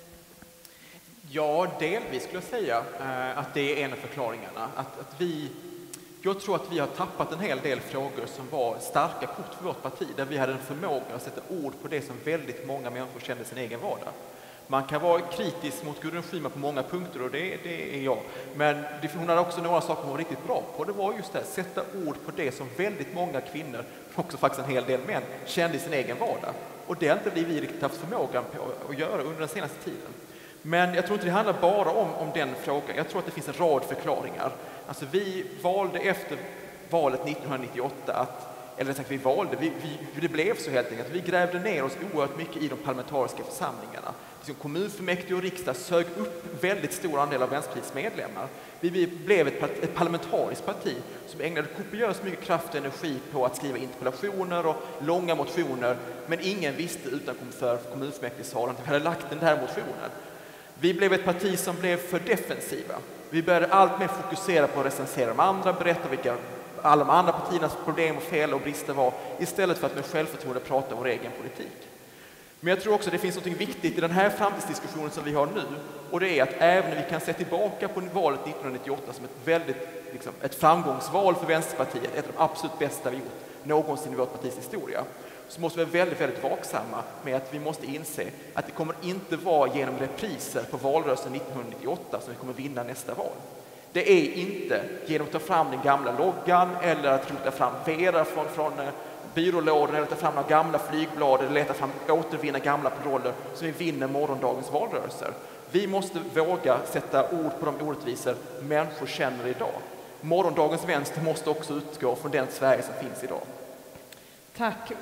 Speaker 4: Ja, delvis skulle jag säga att det är en av förklaringarna. Jag tror att vi har tappat en hel del frågor som var starka kort för vårt parti, där vi hade en förmåga att sätta ord på det som väldigt många människor kände sin egen vardag. Man kan vara kritisk mot Gudrun Schyman på många punkter, och det är jag. Men hon hade också några saker hon var riktigt bra på. Det var just det, sätta ord på det som väldigt många kvinnor, också faktiskt en hel del män, kände i sin egen vardag. Och det har inte vi riktigt haft förmågan på att göra under den senaste tiden. Men jag tror inte det handlar bara om den frågan. Jag tror att det finns en rad förklaringar. Alltså vi valde efter valet 1998 det blev så helt enkelt. Vi grävde ner oss oerhört mycket i de parlamentariska församlingarna. Kommunfullmäktige och riksdag sög upp väldigt stor andel av Vänsterpartiets medlemmar. Vi blev ett parlamentariskt parti som ägnade kopiöst mycket kraft och energi på att skriva interpellationer och långa motioner, men ingen visste utanför kommunfullmäktigesalen att vi hade lagt den här motionen. Vi blev ett parti som blev för defensiva. Vi började allt mer fokusera på att recensera de andra, berätta vilka alla de andra partiernas problem och fel och brister var, istället för att med självförtroende prata om vår egen politik. Men jag tror också att det finns något viktigt i den här framtidsdiskussionen som vi har nu, och det är att även när vi kan se tillbaka på valet 1998 som ett framgångsval för Vänsterpartiet, ett av de absolut bästa vi gjort någonsin i vårt partis historia, så måste vi vara väldigt, väldigt vaksamma med att vi måste inse att det kommer inte vara genom repriser på valrörelsen 1998 som vi kommer vinna nästa val. Det är inte genom att ta fram den gamla loggan eller att rota fram Vera från byrålådan eller ta fram några gamla flygblad eller återvinna gamla paroller som vi vinner morgondagens valrörelser. Vi måste våga sätta ord på de orättvisor människor känner idag. Morgondagens vänster måste också utgå från den Sverige som finns idag.
Speaker 2: Tack.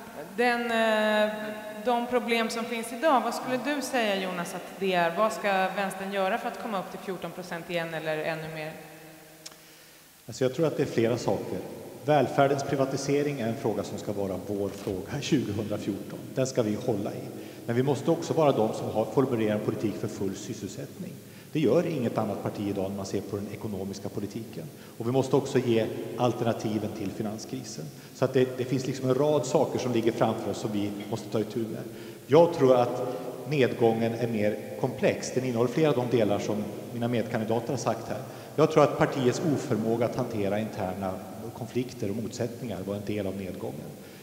Speaker 2: De problem som finns idag, vad skulle du säga, Jonas, att det är? Vad ska vänstern göra för att komma upp till 14% igen eller ännu mer?
Speaker 6: Alltså jag tror att det är flera saker. Välfärdens privatisering är en fråga som ska vara vår fråga 2014. Den ska vi hålla i. Men vi måste också vara de som har formulerat en politik för full sysselsättning. Det gör inget annat parti idag när man ser på den ekonomiska politiken. Och vi måste också ge alternativen till finanskrisen. Så att det finns liksom en rad saker som ligger framför oss som vi måste ta itu med. Jag tror att nedgången är mer komplex. Den innehåller flera av de delar som mina medkandidater har sagt här. Jag tror att partiets oförmåga att hantera interna konflikter och motsättningar var en del av nedgången.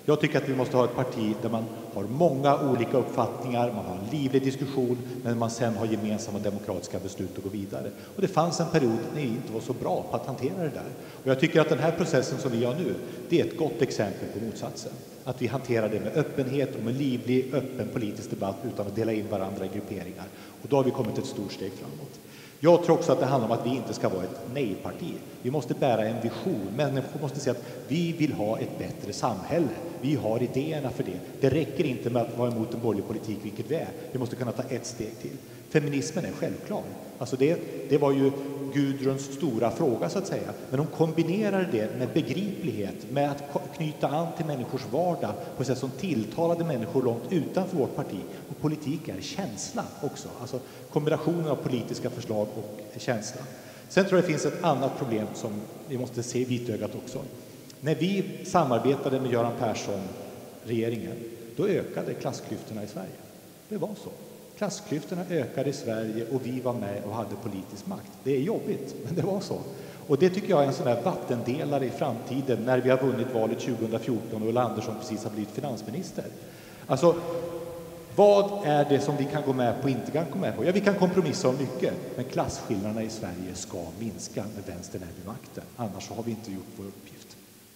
Speaker 6: Jag tycker att vi måste ha ett parti där man har många olika uppfattningar, man har en livlig diskussion, men man sen har gemensamma demokratiska beslut att gå vidare. Och det fanns en period när ni inte var så bra på att hantera det där. Och jag tycker att den här processen som vi gör nu, det är ett gott exempel på motsatsen. Att vi hanterar det med öppenhet och med livlig, öppen politisk debatt utan att dela in varandra i grupperingar. Och då har vi kommit ett stort steg framåt. Jag tror också att det handlar om att vi inte ska vara ett nej-parti. Vi måste bära en vision. Människor måste säga att vi vill ha ett bättre samhälle. Vi har idéerna för det. Det räcker inte med att vara emot en borgerlig politik, vilket vi är. Vi måste kunna ta ett steg till. Feminismen är självklar. Alltså det var ju Gudruns stora fråga så att säga. Men hon kombinerade det med begriplighet, med att knyta an till människors vardag på ett sätt som tilltalade människor långt utanför vårt parti. Och politik är känsla också. Alltså kombinationen av politiska förslag och känsla. Sen tror jag det finns ett annat problem som vi måste se i vitögat också. När vi samarbetade med Göran Persson, regeringen, då ökade klassklyftorna i Sverige. Det var så. Klassklyftorna ökade i Sverige och vi var med och hade politisk makt. Det är jobbigt, men det var så. Och det tycker jag är en sån där vattendelare i framtiden när vi har vunnit valet 2014 och Ulla Andersson precis har blivit finansminister. Alltså, vad är det som vi kan gå med på och inte kan gå med på? Ja, vi kan kompromissa om mycket, men klasskillnaderna i Sverige ska minska när vänstern är vid makten. Annars har vi inte gjort vår uppgift.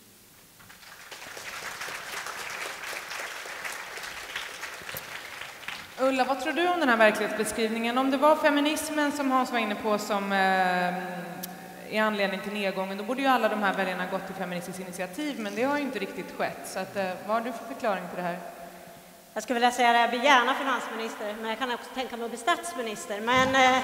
Speaker 2: Ulla, vad tror du om den här verklighetsbeskrivningen? Om det var feminismen som Hans var inne på som är anledning till nedgången, då borde ju alla de här väljarna gått till Feministiskt initiativ, men det har ju inte riktigt skett. Så att, vad har du för förklaring till det här?
Speaker 3: Jag skulle vilja säga att jag blir gärna finansminister, men jag kan också tänka mig att bli statsminister. Men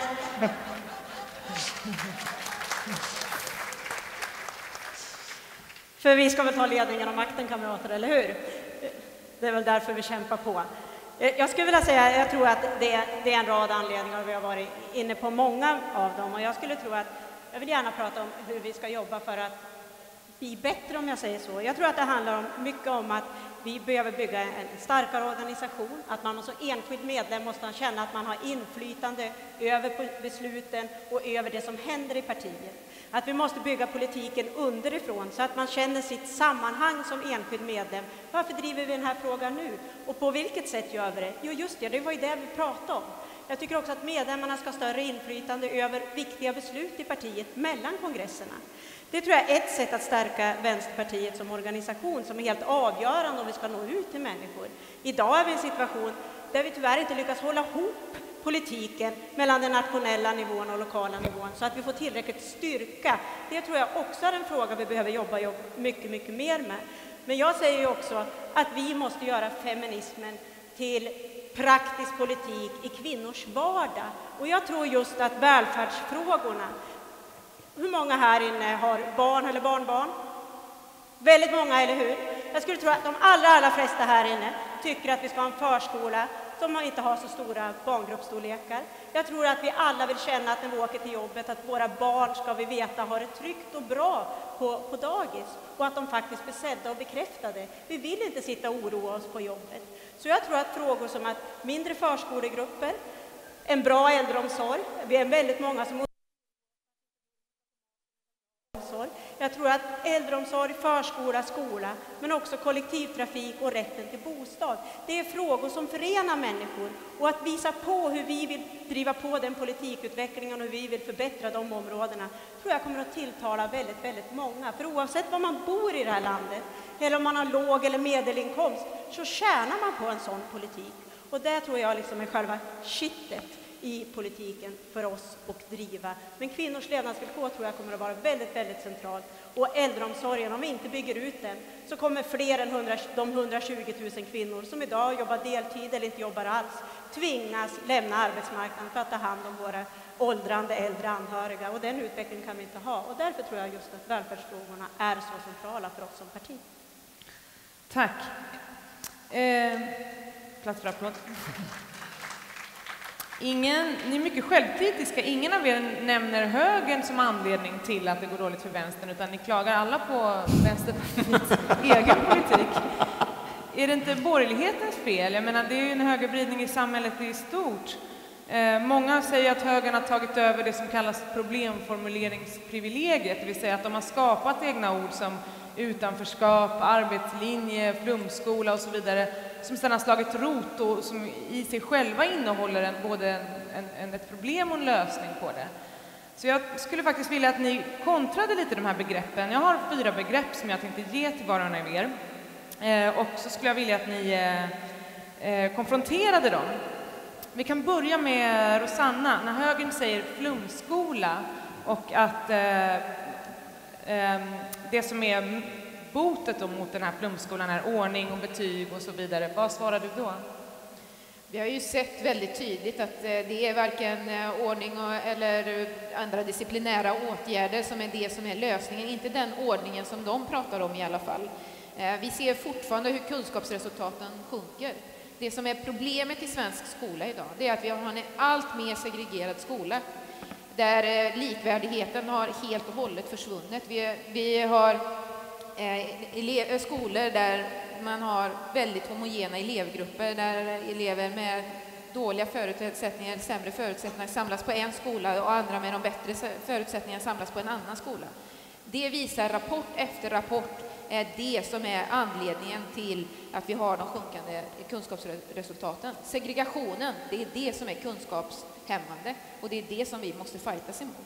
Speaker 3: för vi ska väl ta ledningen och makten, kamrater, eller hur? Det är väl därför vi kämpar på. Jag skulle vilja säga, jag tror att det är en rad anledningar och vi har varit inne på många av dem. Och jag vill gärna prata om hur vi ska jobba för att bli bättre, om jag säger så. Jag tror att det handlar mycket om att vi behöver bygga en starkare organisation, att man som enskild medlem måste känna att man har inflytande över besluten och över det som händer i partiet. Att vi måste bygga politiken underifrån så att man känner sitt sammanhang som enskild medlem. Varför driver vi den här frågan nu? Och på vilket sätt gör vi det? Jo, just det var ju det vi pratade om. Jag tycker också att medlemmarna ska ha större inflytande över viktiga beslut i partiet mellan kongresserna. Det tror jag är ett sätt att stärka Vänsterpartiet som organisation som är helt avgörande om vi ska nå ut till människor. Idag är vi i en situation där vi tyvärr inte lyckas hålla ihop politiken mellan den nationella nivån och lokala nivån så att vi får tillräckligt styrka. Det tror jag också är en fråga vi behöver jobba mycket, mycket mer med. Men jag säger ju också att vi måste göra feminismen till praktisk politik i kvinnors vardag. Och jag tror just att välfärdsfrågorna. Hur många här inne har barn eller barnbarn? Väldigt många, eller hur? Jag skulle tro att de allra flesta här inne tycker att vi ska ha en förskola som inte har så stora barngruppsstorlekar. Jag tror att vi alla vill känna att när vi åker till jobbet att våra barn ska vi veta har det tryggt och bra på dagis och att de faktiskt blir sedda och bekräftade. Vi vill inte sitta och oroa oss på jobbet. Så jag tror att frågor som att mindre förskolegrupper, en bra äldreomsorg, vi är väldigt många som jag tror att äldreomsorg, förskola, skola, men också kollektivtrafik och rätten till bostad. Det är frågor som förenar människor och att visa på hur vi vill driva på den politikutvecklingen och hur vi vill förbättra de områdena tror jag kommer att tilltala väldigt, väldigt många. För oavsett var man bor i det här landet eller om man har låg eller medelinkomst så tjänar man på en sån politik. Och det tror jag liksom är själva kittet i politiken för oss och driva. Men kvinnors levnadsvillkor tror jag kommer att vara väldigt, väldigt centralt. Och äldreomsorgen, om vi inte bygger ut den så kommer fler än de 120 000 kvinnor som idag jobbar deltid eller inte jobbar alls tvingas lämna arbetsmarknaden för att ta hand om våra åldrande äldre anhöriga. Och den utvecklingen kan vi inte ha. Och därför tror jag just att välfärdsfrågorna är så centrala för oss som parti.
Speaker 2: Tack. Plats för applåd. Ni är mycket självkritiska. Ingen av er nämner högern som anledning till att det går dåligt för vänstern, utan ni klagar alla på Vänsterpartiets egen politik. Är det inte borgerlighetens fel? Jag menar, det är ju en högervridning i samhället i stort. Många säger att högern har tagit över det som kallas problemformuleringsprivilegiet, det vill säga att de har skapat egna ord som utanförskap, arbetslinje, flumskola och så vidare, som sedan har slagit rot och som i sig själva innehåller både ett problem och en lösning på det. Så jag skulle faktiskt vilja att ni kontrade lite de här begreppen. Jag har 4 begrepp som jag tänkte ge till var och en av er. Och så skulle jag vilja att ni konfronterade dem. Vi kan börja med Rosanna. När högern säger flumskola och att det som är botet mot den här flumskolan är ordning och betyg och så vidare. Vad svarar du då?
Speaker 5: Vi har ju sett väldigt tydligt att det är varken ordning eller andra disciplinära åtgärder som är det som är lösningen. Inte den ordningen som de pratar om i alla fall. Vi ser fortfarande hur kunskapsresultaten sjunker. Det som är problemet i svensk skola idag, det är att vi har en allt mer segregerad skola. Där likvärdigheten har helt och hållet försvunnit. Vi har skolor där man har väldigt homogena elevgrupper, där elever med dåliga förutsättningar eller sämre förutsättningar samlas på en skola och andra med de bättre förutsättningarna samlas på en annan skola. Det visar rapport efter rapport är det som är anledningen till att vi har de sjunkande kunskapsresultaten. Segregationen, det är det som är kunskapshämmande och det är det som vi måste fightas emot.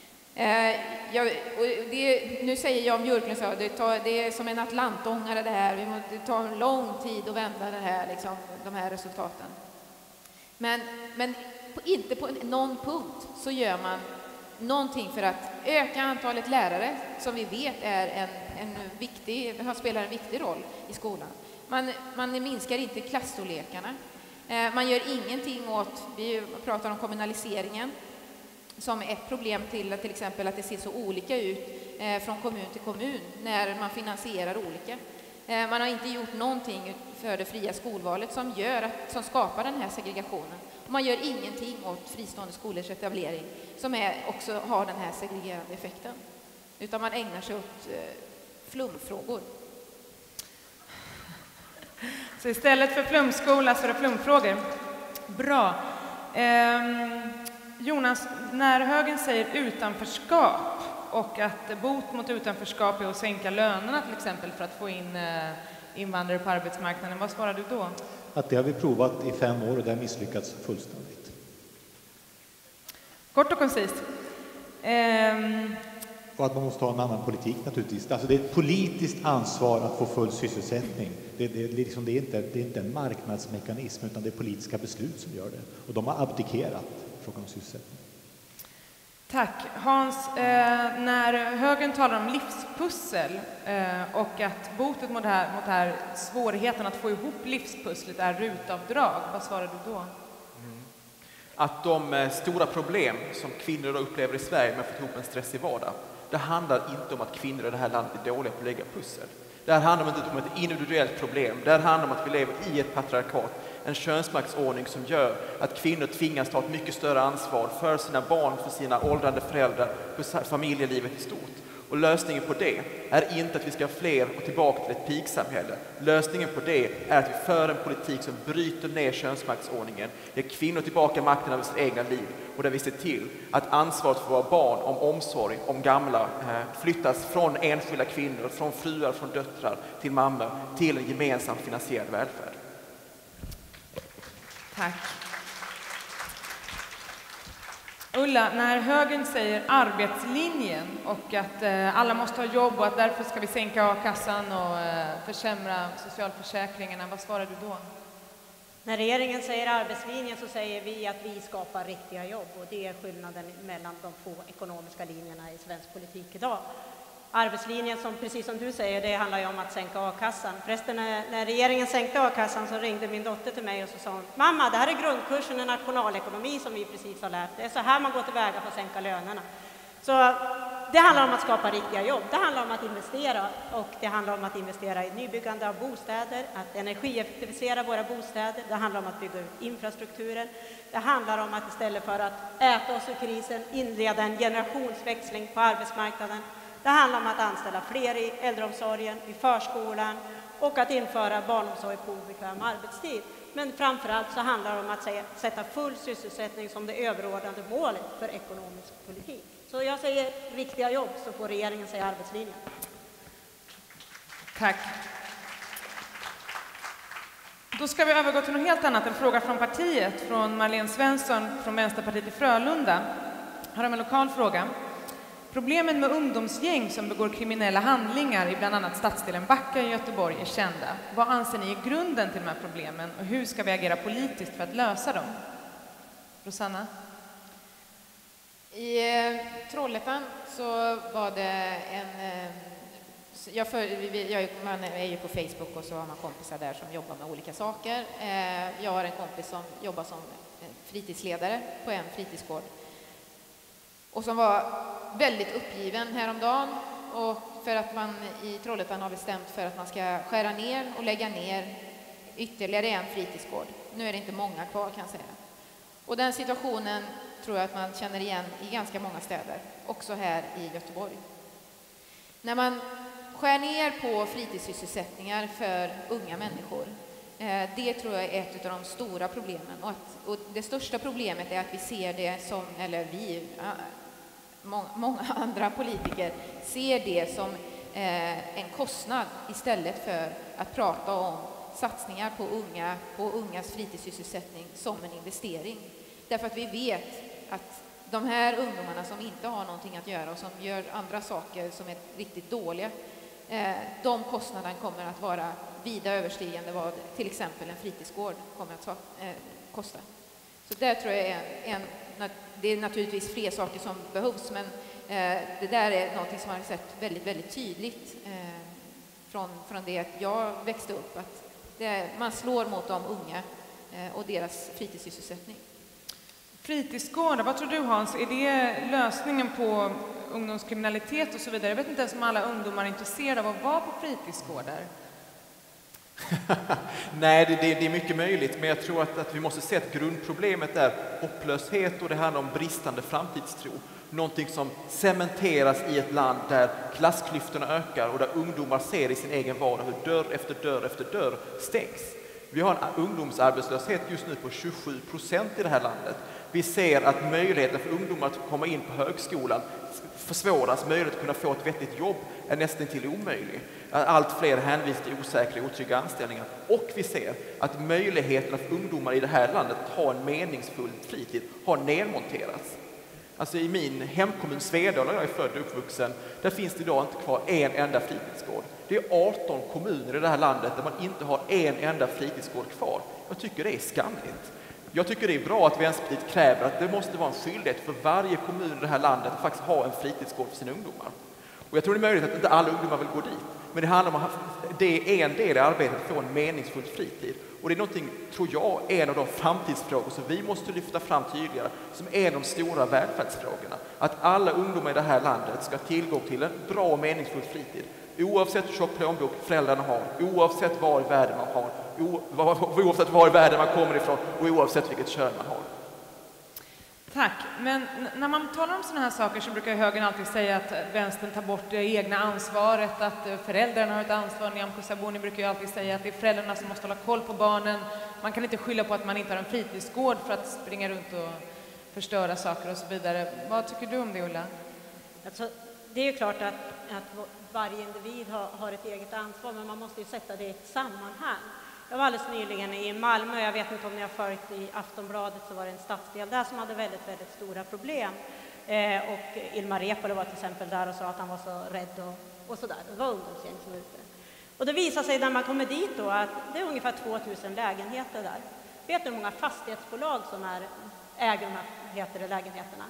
Speaker 5: Nu säger Jan Björklund så, det är som en atlantångare det här, det tar lång tid att vända det här, liksom, de här resultaten. Men inte på någon punkt så gör man någonting för att öka antalet lärare som vi vet är spelar en viktig roll i skolan. Man minskar inte klasstorlekarna. Man gör ingenting åt, vi pratar om kommunaliseringen som ett problem till exempel att det ser så olika ut från kommun till kommun när man finansierar olika. Man har inte gjort någonting för det fria skolvalet som skapar den här segregationen. Och man gör ingenting åt fristående skolors etablering som också har den här segregerande effekten. Utan man ägnar sig åt flumfrågor.
Speaker 2: Så istället för flumskola så är det flumfrågor. Bra. Jonas, när högern säger utanförskap och att bot mot utanförskap är att sänka lönerna till exempel för att få in invandrare på arbetsmarknaden, vad svarar du då?
Speaker 6: Att det har vi provat i 5 år och det har misslyckats fullständigt.
Speaker 2: Kort och koncist.
Speaker 6: Och att man måste ha en annan politik naturligtvis. Alltså det är ett politiskt ansvar att få full sysselsättning. Det är inte en marknadsmekanism utan det är politiska beslut som gör det. Och de har abdikerat frågan om sysselsättning.
Speaker 2: Tack. Hans, när högern talar om livspussel och att botet mot det här svårigheten att få ihop livspusslet är rutavdrag, vad svarar du då?
Speaker 4: Att de stora problem som kvinnor upplever i Sverige med att få ihop en stressig vardag, det handlar inte om att kvinnor i det här landet är dåliga på att lägga pussel. Det här handlar inte om ett individuellt problem. Det här handlar om att vi lever i ett patriarkat. En könsmaktsordning som gör att kvinnor tvingas ta ett mycket större ansvar för sina barn, för sina åldrande föräldrar, för familjelivet i stort. Och lösningen på det är inte att vi ska ha fler och tillbaka till ett pigsamhälle. Lösningen på det är att vi för en politik som bryter ner könsmaktsordningen, ger kvinnor tillbaka makten över sitt egna liv och där vi ser till att ansvaret för våra barn, om omsorg, om gamla flyttas från enskilda kvinnor, från fruar, från döttrar till mammor till en gemensamt finansierad välfärd.
Speaker 2: Tack. Ulla, när högern säger arbetslinjen och att alla måste ha jobb och att därför ska vi sänka a-kassan och försämra socialförsäkringarna, vad svarar du då?
Speaker 3: När regeringen säger arbetslinjen så säger vi att vi skapar riktiga jobb och det är skillnaden mellan de 2 ekonomiska linjerna i svensk politik idag. Arbetslinjen, som precis som du säger, det handlar ju om att sänka a-kassan. Förresten, när regeringen sänkte a-kassan så ringde min dotter till mig och så sa hon: mamma, det här är grundkursen i nationalekonomi som vi precis har lärt. Det är så här man går tillväga för att sänka lönerna. Så det handlar om att skapa riktiga jobb. Det handlar om att investera och det handlar om att investera i nybyggande av bostäder, att energieffektivisera våra bostäder. Det handlar om att bygga ut infrastrukturen. Det handlar om att istället för att äta oss ur krisen inleda en generationsväxling på arbetsmarknaden. Det handlar om att anställa fler i äldreomsorgen, i förskolan och att införa barnomsorg på obekväm arbetstid. Men framförallt så handlar det om att sätta full sysselsättning som det överordnade målet för ekonomisk politik. Så jag säger riktiga jobb, så får regeringen säga arbetslinjen.
Speaker 2: Tack. Då ska vi övergå till något helt annat. En fråga från partiet, från Marlene Svensson från Vänsterpartiet i Frölunda. Har de en lokal fråga. Problemen med ungdomsgäng som begår kriminella handlingar i bland annat stadsdelen Backa i Göteborg är kända. Vad anser ni är grunden till de här problemen och hur ska vi agera politiskt för att lösa dem? Rosanna?
Speaker 5: I Trollhättan så var det man är ju på Facebook och så har man kompisar där som jobbar med olika saker. Jag har en kompis som jobbar som fritidsledare på en fritidsgård och som var väldigt uppgiven häromdagen och för att man i Trollhättan har bestämt för att man ska skära ner och lägga ner ytterligare en fritidsgård. Nu är det inte många kvar kan jag säga. Och den situationen tror jag att man känner igen i ganska många städer, också här i Göteborg. När man skär ner på fritidssysselsättningar för unga människor, det tror jag är ett av de stora problemen. Och det största problemet är att vi ser det som, eller många andra politiker ser det som en kostnad istället för att prata om satsningar på ungas fritidssysselsättning som en investering. Därför att vi vet att de här ungdomarna som inte har någonting att göra och som gör andra saker som är riktigt dåliga, de kostnaderna kommer att vara vida överstigande vad till exempel en fritidsgård kommer att kosta. Så där tror jag det är naturligtvis fler saker som behövs, men det där är något som man har sett väldigt, väldigt tydligt från det att jag växte upp, att man slår mot de unga och deras fritidssysselsättning.
Speaker 2: Fritidsgårdar, vad tror du Hans? Är det lösningen på ungdomskriminalitet och så vidare? Jag vet inte ens om alla ungdomar är intresserade av att vara på fritidsgårdar.
Speaker 4: Nej, det är mycket möjligt, men jag tror att vi måste se att grundproblemet är hopplöshet och det handlar om bristande framtidstro. Någonting som cementeras i ett land där klassklyftorna ökar och där ungdomar ser i sin egen vardag hur dörr efter dörr stängs. Vi har en ungdomsarbetslöshet just nu på 27% i det här landet. Vi ser att möjligheten för ungdomar att komma in på högskolan försvåras, möjligheten att kunna få ett vettigt jobb är nästan till omöjlig. Allt fler hänvisas till osäkra och otrygga anställningar. Och vi ser att möjligheterna för ungdomar i det här landet att ha en meningsfull fritid har nedmonterats. Alltså i min hemkommun Svedala, där jag är född och uppvuxen, där finns det idag inte kvar en enda fritidsgård. Det är 18 kommuner i det här landet där man inte har en enda fritidsgård kvar. Jag tycker det är skamligt. Jag tycker det är bra att Vänsterpartiet kräver att det måste vara en skyldighet för varje kommun i det här landet att faktiskt ha en fritidsgård för sina ungdomar. Och jag tror det är möjligt att inte alla ungdomar vill gå dit. Men det handlar om att det är en del i arbetet att få en meningsfull fritid. Och det är någonting, tror jag, en av de framtidsfrågor som vi måste lyfta fram tydligare som är de stora välfärdsfrågorna. Att alla ungdomar i det här landet ska ha tillgång till en bra och meningsfull fritid. Oavsett hur tjock plånbok föräldrarna har, oavsett var i världen man har, oavsett var i världen man kommer ifrån och oavsett vilket kön man har.
Speaker 2: Tack. Men när man talar om sådana här saker så brukar högern alltid säga att vänstern tar bort det egna ansvaret, att föräldrarna har ett ansvar. Nyamko Sabuni brukar ju alltid säga att det är föräldrarna som måste hålla koll på barnen. Man kan inte skylla på att man inte har en fritidsgård för att springa runt och förstöra saker och så vidare. Vad tycker du om det, Ulla?
Speaker 3: Alltså, det är ju klart att varje individ har ett eget ansvar, men man måste ju sätta det i ett sammanhang. Jag var alldeles nyligen i Malmö, jag vet inte om ni har följt i Aftonbladet, så var det en stadsdel där som hade väldigt, väldigt stora problem. Och Ilmar Reepalu var till exempel där och sa att han var så rädd och sådär. Det var ungdomsgäng som var ute. Och det visade sig när man kommer dit då att det är ungefär 2000 lägenheter där. Vet du hur många fastighetsbolag som äger de här lägenheterna?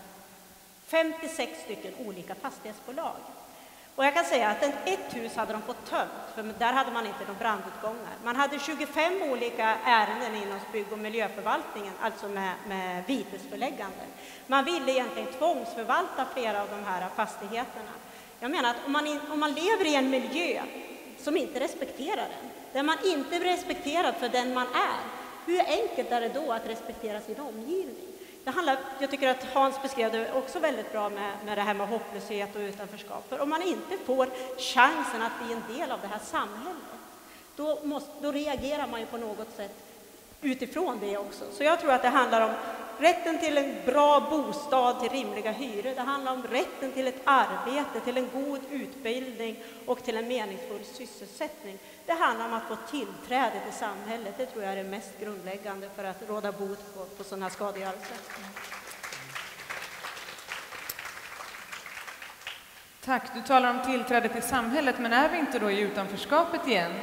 Speaker 3: 56 stycken olika fastighetsbolag. Och jag kan säga att ett hus hade de fått tömt, för där hade man inte några brandutgångar. Man hade 25 olika ärenden inom bygg- och miljöförvaltningen, alltså med vitesförläggande. Man ville egentligen tvångsförvalta flera av de här fastigheterna. Jag menar att om man lever i en miljö som inte respekterar den, där man inte är respekterad för den man är, hur enkelt är det då att respektera sin omgivning? Jag tycker att Hans beskrev det också väldigt bra med det här med hopplöshet och utanförskap. För om man inte får chansen att bli en del av det här samhället, då reagerar man ju på något sätt utifrån det också. Så jag tror att det handlar om rätten till en bra bostad till rimliga hyror. Det handlar om rätten till ett arbete, till en god utbildning och till en meningsfull sysselsättning. Det handlar om att få tillträde till samhället. Det tror jag är det mest grundläggande för att råda bot på sådana här skadegörelser.
Speaker 2: Tack. Du talar om tillträde till samhället, men är vi inte då i utanförskapet igen?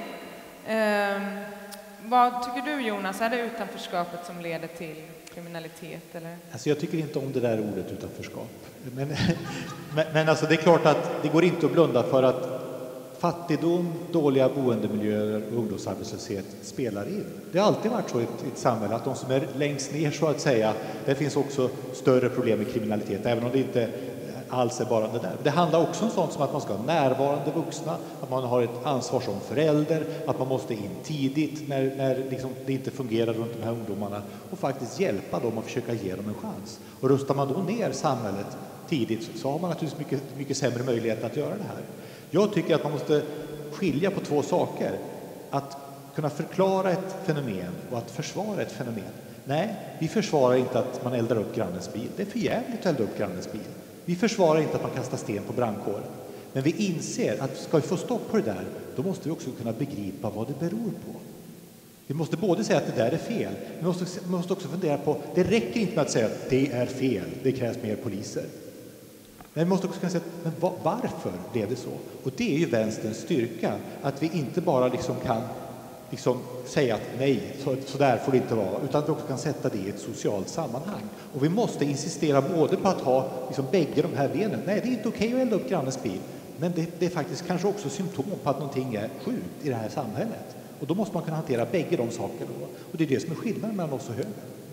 Speaker 2: Vad tycker du, Jonas? Är det utanförskapet som leder till kriminalitet? Eller?
Speaker 6: Alltså jag tycker inte om det där ordet utanförskap. Men alltså det är klart att det går inte att blunda för att fattigdom, dåliga boendemiljöer och ungdomsarbetslöshet spelar in. Det har alltid varit så i ett samhälle att de som är längst ner så att säga, det finns också större problem med kriminalitet, även om det inte alls är bara det där. Det handlar också om sånt som att man ska ha närvarande vuxna, att man har ett ansvar som förälder, att man måste in tidigt när liksom det inte fungerar runt de här ungdomarna och faktiskt hjälpa dem och försöka ge dem en chans. Och rustar man då ner samhället tidigt så har man naturligtvis mycket sämre möjlighet att göra det här. Jag tycker att man måste skilja på två saker. Att kunna förklara ett fenomen och att försvara ett fenomen. Nej, vi försvarar inte att man eldar upp grannens bil. Det är för jävligt att elda upp grannens bil. Vi försvarar inte att man kastar sten på brandkåren. Men vi inser att ska vi få stopp på det där, då måste vi också kunna begripa vad det beror på. Vi måste både säga att det där är fel, men vi måste också fundera på, det räcker inte med att säga att det är fel, det krävs mer poliser. Men vi måste också kunna säga, men varför blev det så? Och det är ju vänsterns styrka, att vi inte bara kan säga att nej, så där får det inte vara, utan att vi också kan sätta det i ett socialt sammanhang. Och vi måste insistera både på att ha bägge de här benen. Nej, det är inte okej att elda upp grannens bil, men det är faktiskt kanske också symptom på att någonting är sjukt i det här samhället. Och då måste man kunna hantera bägge de sakerna. Och det är det som är skillnaden mellan oss och höger.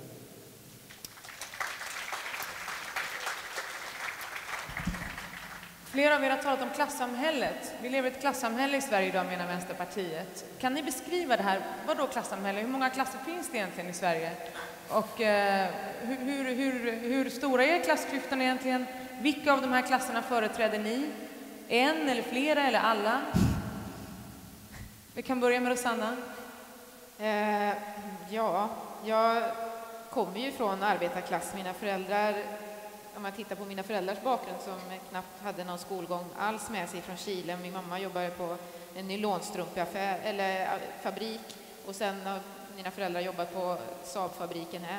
Speaker 2: Flera av er har talat om klassamhället. Vi lever i ett klassamhälle i Sverige idag, menar Vänsterpartiet. Kan ni beskriva det här? Vad då klassamhälle? Hur många klasser finns det egentligen i Sverige? Och hur stora är klassklyftorna egentligen? Vilka av de här klasserna företräder ni? En eller flera eller alla? Vi kan börja med Rosanna.
Speaker 5: Ja, jag kommer ju från arbetarklass. Mina föräldrar, om man tittar på mina föräldrars bakgrund som knappt hade någon skolgång alls med sig från Chile. Min mamma jobbade på en nylonstrumpeaffär eller fabrik och sen har mina föräldrar jobbat på Saab-fabriken här.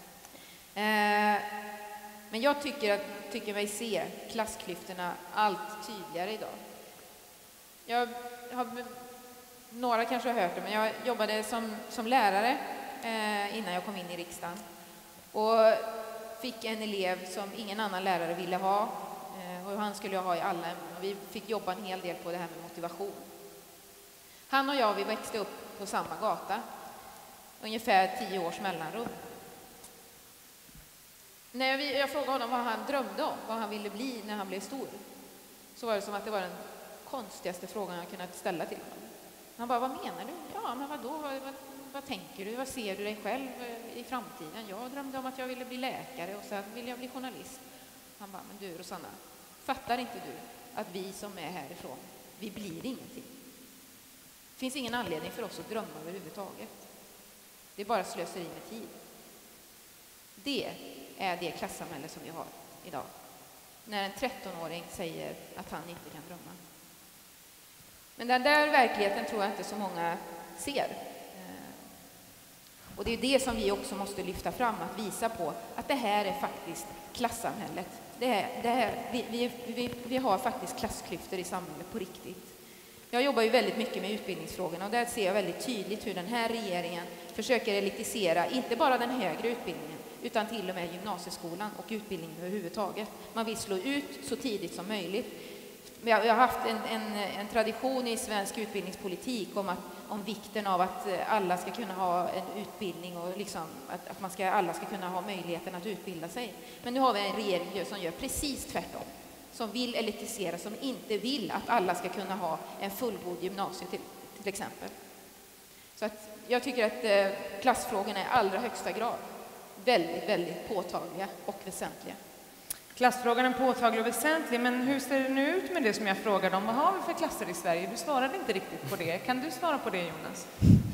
Speaker 5: Men jag tycker mig se klassklyftorna allt tydligare idag. Några kanske har hört det, men jag jobbade som lärare innan jag kom in i riksdagen. Och fick en elev som ingen annan lärare ville ha. Och han skulle jag ha i alla ämnen. Och vi fick jobba en hel del på det här med motivation. Han och jag, vi växte upp på samma gata. Ungefär 10 års mellanrum. När jag frågade honom vad han drömde om, vad han ville bli när han blev stor, så var det som att det var den konstigaste frågan jag kunde ställa till honom. Han bara, vad menar du? Ja, men vadå? Vad tänker du? Vad ser du dig själv i framtiden? Jag drömde om att jag ville bli läkare och sen ville jag bli journalist. Han bara, men du Rosanna, fattar inte du att vi som är härifrån, vi blir ingenting? Det finns ingen anledning för oss att drömma överhuvudtaget. Det är bara slöseri med tid. Det är det klassamhälle som vi har idag. När en 13-åring säger att han inte kan drömma. Men den där verkligheten tror jag inte så många ser. Och det är det som vi också måste lyfta fram, att visa på att det här är faktiskt klassamhället. Vi har faktiskt klassklyftor i samhället på riktigt. Jag jobbar ju väldigt mycket med utbildningsfrågorna och där ser jag väldigt tydligt hur den här regeringen försöker elitisera inte bara den högre utbildningen utan till och med gymnasieskolan och utbildningen överhuvudtaget. Man vill slå ut så tidigt som möjligt. Vi har haft en tradition i svensk utbildningspolitik om vikten av att alla ska kunna ha en utbildning och att alla ska kunna ha möjligheten att utbilda sig. Men nu har vi en regering som gör precis tvärtom. Som vill elitisera, som inte vill att alla ska kunna ha en fullgod gymnasie till exempel. Så att jag tycker att klassfrågorna är i allra högsta grad väldigt, väldigt påtagliga och väsentliga.
Speaker 2: Klassfrågan är påtaglig och väsentlig, men hur ser det nu ut med det som jag frågade om? Vad har vi för klasser i Sverige? Du svarade inte riktigt på det. Kan du svara på det, Jonas?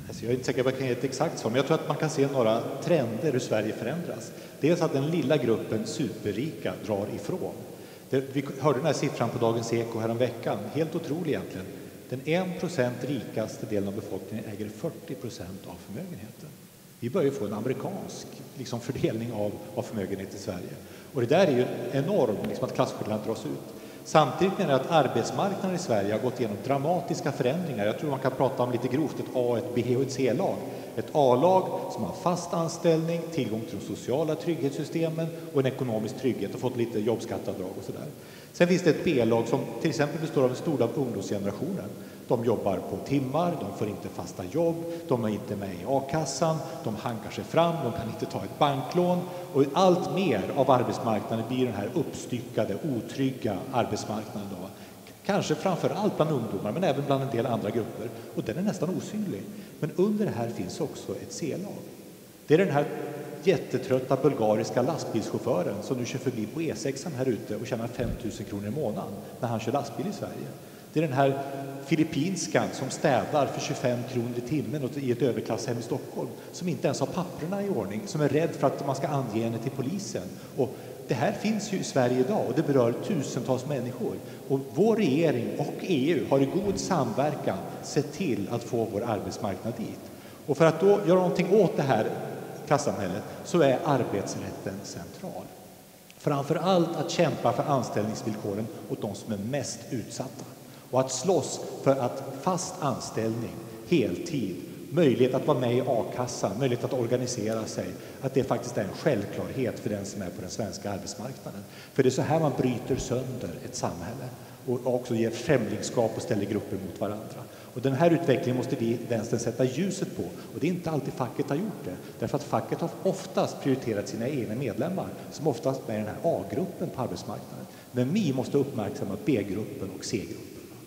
Speaker 6: Alltså jag är inte säker på att jag kan ge ett exakt svar, men jag tror att man kan se några trender hur Sverige förändras. Dels att den lilla gruppen superrika drar ifrån. Vi hörde den här siffran på Dagens Eko här om veckan. Helt otrolig egentligen. Den 1% rikaste delen av befolkningen äger 40% av förmögenheten. Vi börjar få en amerikansk fördelning av förmögenhet i Sverige. Och det där är ju enormt, att klasskillnaden dras ut. Samtidigt menar jag att arbetsmarknaden i Sverige har gått igenom dramatiska förändringar. Jag tror man kan prata om lite grovt ett A, ett B och ett C-lag. Ett A-lag som har fast anställning, tillgång till de sociala trygghetssystemen och en ekonomisk trygghet och fått lite jobbskatteavdrag och sådär. Sen finns det ett B-lag som till exempel består av en stor del av ungdomsgenerationen. De jobbar på timmar, de får inte fasta jobb, de är inte med i a-kassan, de hankar sig fram, de kan inte ta ett banklån. Och allt mer av arbetsmarknaden blir den här uppstyckade, otrygga arbetsmarknaden då. Kanske framför allt bland ungdomar, men även bland en del andra grupper. Och den är nästan osynlig. Men under det här finns också ett C-lag. Det är den här jättetrötta bulgariska lastbilschauffören som nu kör förbi på E6 här ute och tjänar 5 000 kronor i månaden när han kör lastbil i Sverige. Det är den här filippinskan som städar för 25 kronor i timmen i ett överklasshem i Stockholm, som inte ens har papperna i ordning, som är rädd för att man ska ange henne till polisen. Och det här finns ju i Sverige idag och det berör tusentals människor. Och vår regering och EU har i god samverkan sett till att få vår arbetsmarknad dit. Och för att då göra någonting åt det här klassamhället så är arbetsrätten central. Framför allt att kämpa för anställningsvillkoren åt de som är mest utsatta. Och att slåss för att fast anställning, heltid, möjlighet att vara med i a-kassan, möjlighet att organisera sig, att det faktiskt är en självklarhet för den som är på den svenska arbetsmarknaden. För det är så här man bryter sönder ett samhälle och också ger främlingskap och ställer grupper mot varandra. Och den här utvecklingen måste vi vänstern sätta ljuset på. Och det är inte alltid facket har gjort det. Därför att facket har oftast prioriterat sina egna medlemmar som oftast är i den här A-gruppen på arbetsmarknaden. Men vi måste uppmärksamma B-gruppen och C-gruppen.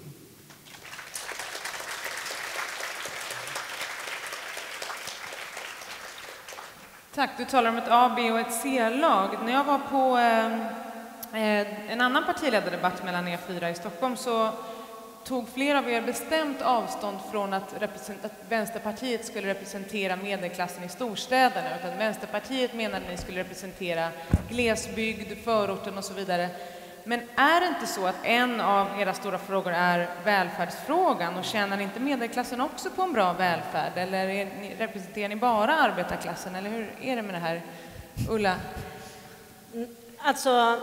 Speaker 2: Tack, du talar om ett A, B och ett C-lag. När jag var på en annan partiledardebatt mellan E4 i Stockholm så tog flera av er bestämt avstånd från att Vänsterpartiet skulle representera medelklassen i storstäderna. Utan Vänsterpartiet menade att ni skulle representera glesbygd, förorten och så vidare. Men är det inte så att en av era stora frågor är välfärdsfrågan? Och tjänar inte medelklassen också på en bra välfärd? Eller representerar ni bara arbetarklassen? Eller hur är det med det här, Ulla?
Speaker 3: Alltså,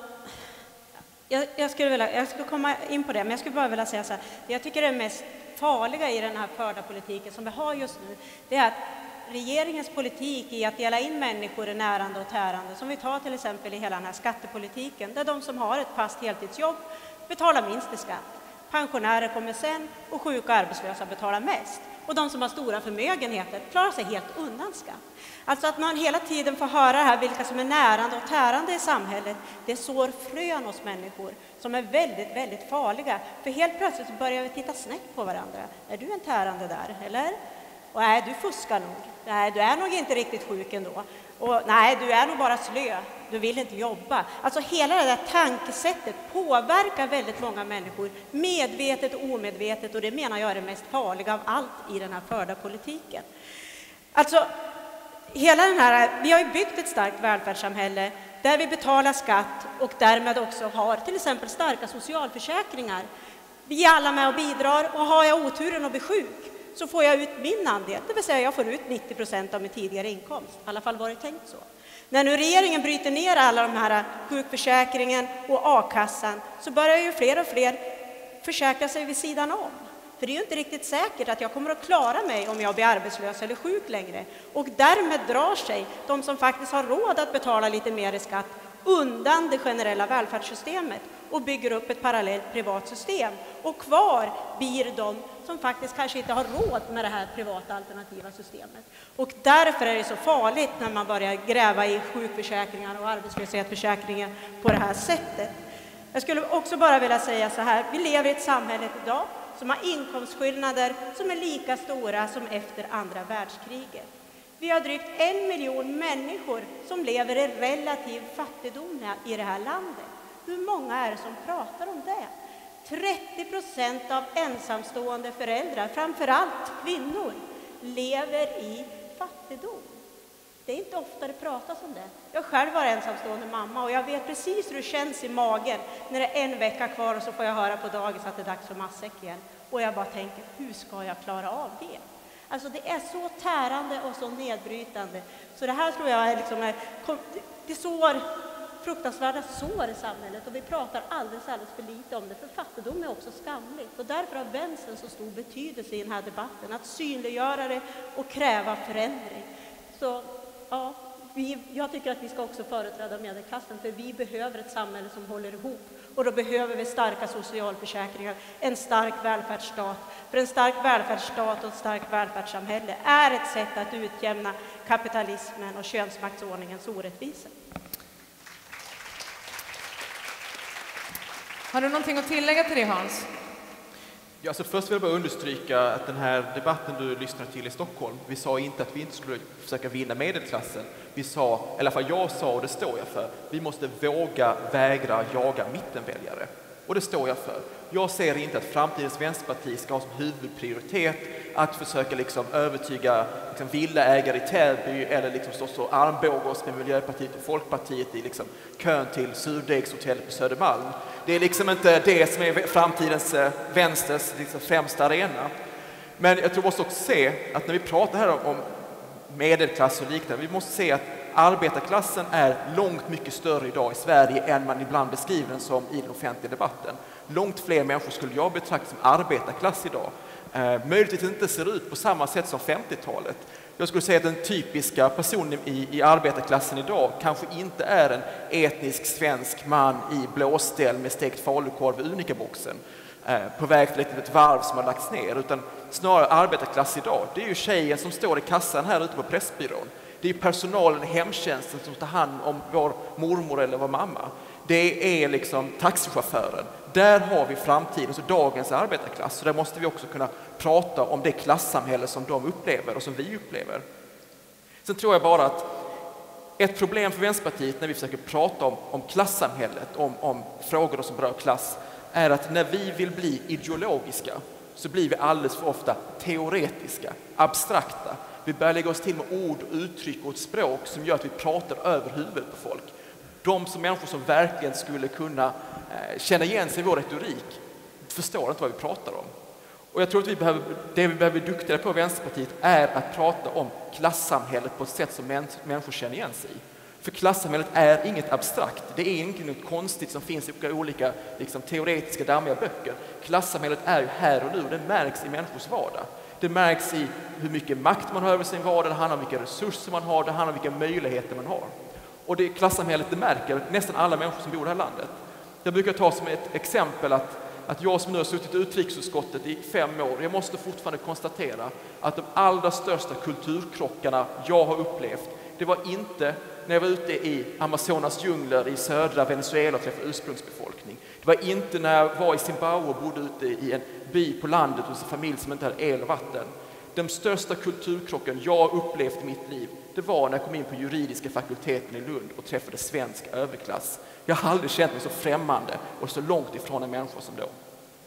Speaker 3: jag skulle komma in på det, men jag skulle bara vilja säga så här. Jag tycker det mest farliga i den här förda politiken som vi har just nu, det är att regeringens politik i att dela in människor i närande och tärande, som vi tar till exempel i hela den här skattepolitiken, där de som har ett fast heltidsjobb betalar minst i skatt. Pensionärer kommer sen och sjuka och arbetslösa betalar mest. Och de som har stora förmögenheter klarar sig helt undan skatt. Alltså att man hela tiden får höra här vilka som är närande och tärande i samhället, det sår frön hos människor som är väldigt, väldigt farliga. För helt plötsligt så börjar vi titta snett på varandra. Är du en tärande där, eller? Och nej, du fuskar nog. Nej, du är nog inte riktigt sjuk ändå. Och nej, du är nog bara slö. Du vill inte jobba. Alltså hela det där tankesättet påverkar väldigt många människor. Medvetet och omedvetet. Och det menar jag är det mest farliga av allt i den här förda politiken. Alltså, vi har ju byggt ett starkt välfärdssamhälle där vi betalar skatt och därmed också har till exempel starka socialförsäkringar. Vi är alla med och bidrar, och har jag oturen att bli sjuk så får jag ut min andel, det vill säga jag får ut 90% av min tidigare inkomst. I alla fall var det tänkt så. När nu regeringen bryter ner alla de här sjukförsäkringen och a-kassan så börjar ju fler och fler försäkra sig vid sidan om. För det är ju inte riktigt säkert att jag kommer att klara mig om jag blir arbetslös eller sjuk längre. Och därmed drar sig de som faktiskt har råd att betala lite mer i skatt undan det generella välfärdssystemet och bygger upp ett parallellt privat system. Och kvar blir de som faktiskt kanske inte har råd med det här privata alternativa systemet. Och därför är det så farligt när man börjar gräva i sjukförsäkringar och arbetslöshetsförsäkringen på det här sättet. Jag skulle också bara vilja säga så här, vi lever i ett samhälle idag som har inkomstskillnader som är lika stora som efter andra världskriget. Vi har drygt 1 miljon människor som lever i relativ fattigdom i det här landet. Hur många är det som pratar om det? 30% av ensamstående föräldrar, framförallt kvinnor, lever i fattigdom. Det är inte ofta det pratas om det. Jag själv var ensamstående mamma och jag vet precis hur det känns i magen när det är en vecka kvar och så får jag höra på dagis att det är dags för matsäck igen. Och jag bara tänker, hur ska jag klara av det? Alltså det är så tärande och så nedbrytande. Så det här tror jag är liksom, det sår fruktansvärda sår i samhället och vi pratar alldeles för lite om det, för fattigdom är också skamligt. Och därför har vänstern så stor betydelse i den här debatten, att synliggöra det och kräva förändring. Så ja, jag tycker att vi ska också företräda medelklassen, för vi behöver ett samhälle som håller ihop. Och då behöver vi starka socialförsäkringar, en stark välfärdsstat. För en stark välfärdsstat och ett starkt välfärdssamhälle är ett sätt att utjämna kapitalismen och könsmaktsordningens orättvisor.
Speaker 2: Har du någonting att tillägga till det, Hans?
Speaker 4: Ja, så först vill jag bara understryka att den här debatten du lyssnar till i Stockholm, vi sa inte att vi inte skulle försöka vinna medelklassen. Vi sa, i alla fall jag sa, och det står jag för, vi måste våga vägra jaga mittenväljare. Och det står jag för. Jag ser inte att framtidens Vänsterparti ska ha som huvudprioritet att försöka övertyga villaägare i Täby eller stå så armbågos med Miljöpartiet och Folkpartiet i kön till surdegshotellet på Södermalm. Det är inte det som är framtidens vänsters främsta arena. Men jag tror vi måste också se att när vi pratar här om medelklass och liknande, vi måste se att arbetarklassen är långt mycket större idag i Sverige än man ibland beskriver den som i den offentliga debatten. Långt fler människor skulle jag betrakta som arbetarklass idag. Möjligtvis inte ser ut på samma sätt som 50-talet. Jag skulle säga att den typiska personen i arbetarklassen idag kanske inte är en etnisk svensk man i blåställ med stekt falukorv i Unica-boxen på väg till ett varv som har lagts ner, utan snarare arbetarklass idag. Det är ju tjejen som står i kassan här ute på Pressbyrån. Det är personalen i hemtjänsten som tar hand om vår mormor eller vår mamma. Det är taxichauffören. Där har vi framtidens och dagens arbetarklass. Så där måste vi också kunna prata om det klassamhälle som de upplever och som vi upplever. Sen tror jag bara att ett problem för Vänsterpartiet när vi försöker prata om klassamhället, om frågor som berör klass, är att när vi vill bli ideologiska så blir vi alldeles för ofta teoretiska, abstrakta. Vi börjar lägga oss till med ord, uttryck och ett språk som gör att vi pratar över huvudet på folk. De som människor som verkligen skulle kunna känna igen sig i vår retorik förstår inte vad vi pratar om. Och jag tror att det vi behöver bli duktigare på i Vänsterpartiet är att prata om klassamhället på ett sätt som människor känner igen sig i. För klassamhället är inget abstrakt. Det är inte något konstigt som finns i olika teoretiska dammiga böcker. Klassamhället är ju här och nu. Det märks i människors vardag. Det märks i hur mycket makt man har över sin vardag. Det handlar om vilka resurser man har. Det handlar om vilka möjligheter man har. Och det klassamhället, det märker nästan alla människor som bor i det här landet. Jag brukar ta som ett exempel att jag som nu har suttit i utrikesutskottet i 5 år, jag måste fortfarande konstatera att de allra största kulturkrockarna jag har upplevt, det var inte när jag var ute i Amazonas djungler i södra Venezuela och träffade ursprungsbefolkning. Det var inte när jag var i Zimbabwe och bodde ute i en by på landet hos en familj som inte hade el och vatten. Den största kulturkrocken jag upplevt i mitt liv, det var när jag kom in på juridiska fakulteten i Lund och träffade svensk överklass. Jag har aldrig känt mig så främmande och så långt ifrån en människa som då.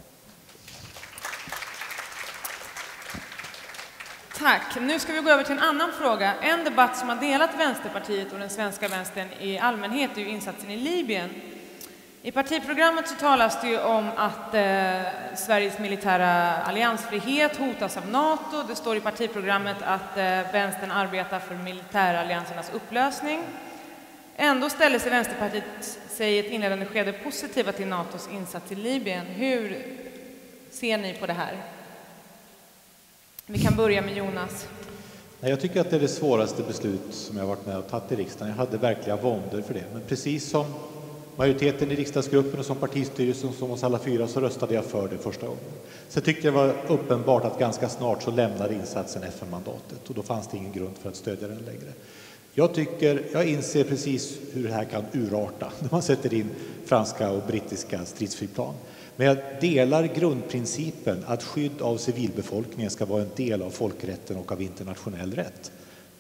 Speaker 2: Tack. Nu ska vi gå över till en annan fråga. En debatt som har delat Vänsterpartiet och den svenska vänstern i allmänhet är ju insatsen i Libyen. I partiprogrammet så talas det ju om att Sveriges militära alliansfrihet hotas av NATO. Det står i partiprogrammet att vänstern arbetar för militäralliansernas upplösning. Ändå ställer sig Vänsterpartiet i ett inledande skede positiva till NATOs insats i Libyen. Hur ser ni på det här? Vi kan börja med Jonas.
Speaker 6: Jag tycker att det är det svåraste beslut som jag har varit med och tagit i riksdagen. Jag hade verkliga våndor för det. Men precis som majoriteten i riksdagsgruppen och som partistyrelsen som oss alla 4 så röstade jag för det första gången. Så tyckte jag det var uppenbart att ganska snart så lämnade insatsen FN-mandatet och då fanns det ingen grund för att stödja den längre. Jag inser precis hur det här kan urarta när man sätter in franska och brittiska stridsflygplan. Men jag delar grundprincipen att skydd av civilbefolkningen ska vara en del av folkrätten och av internationell rätt.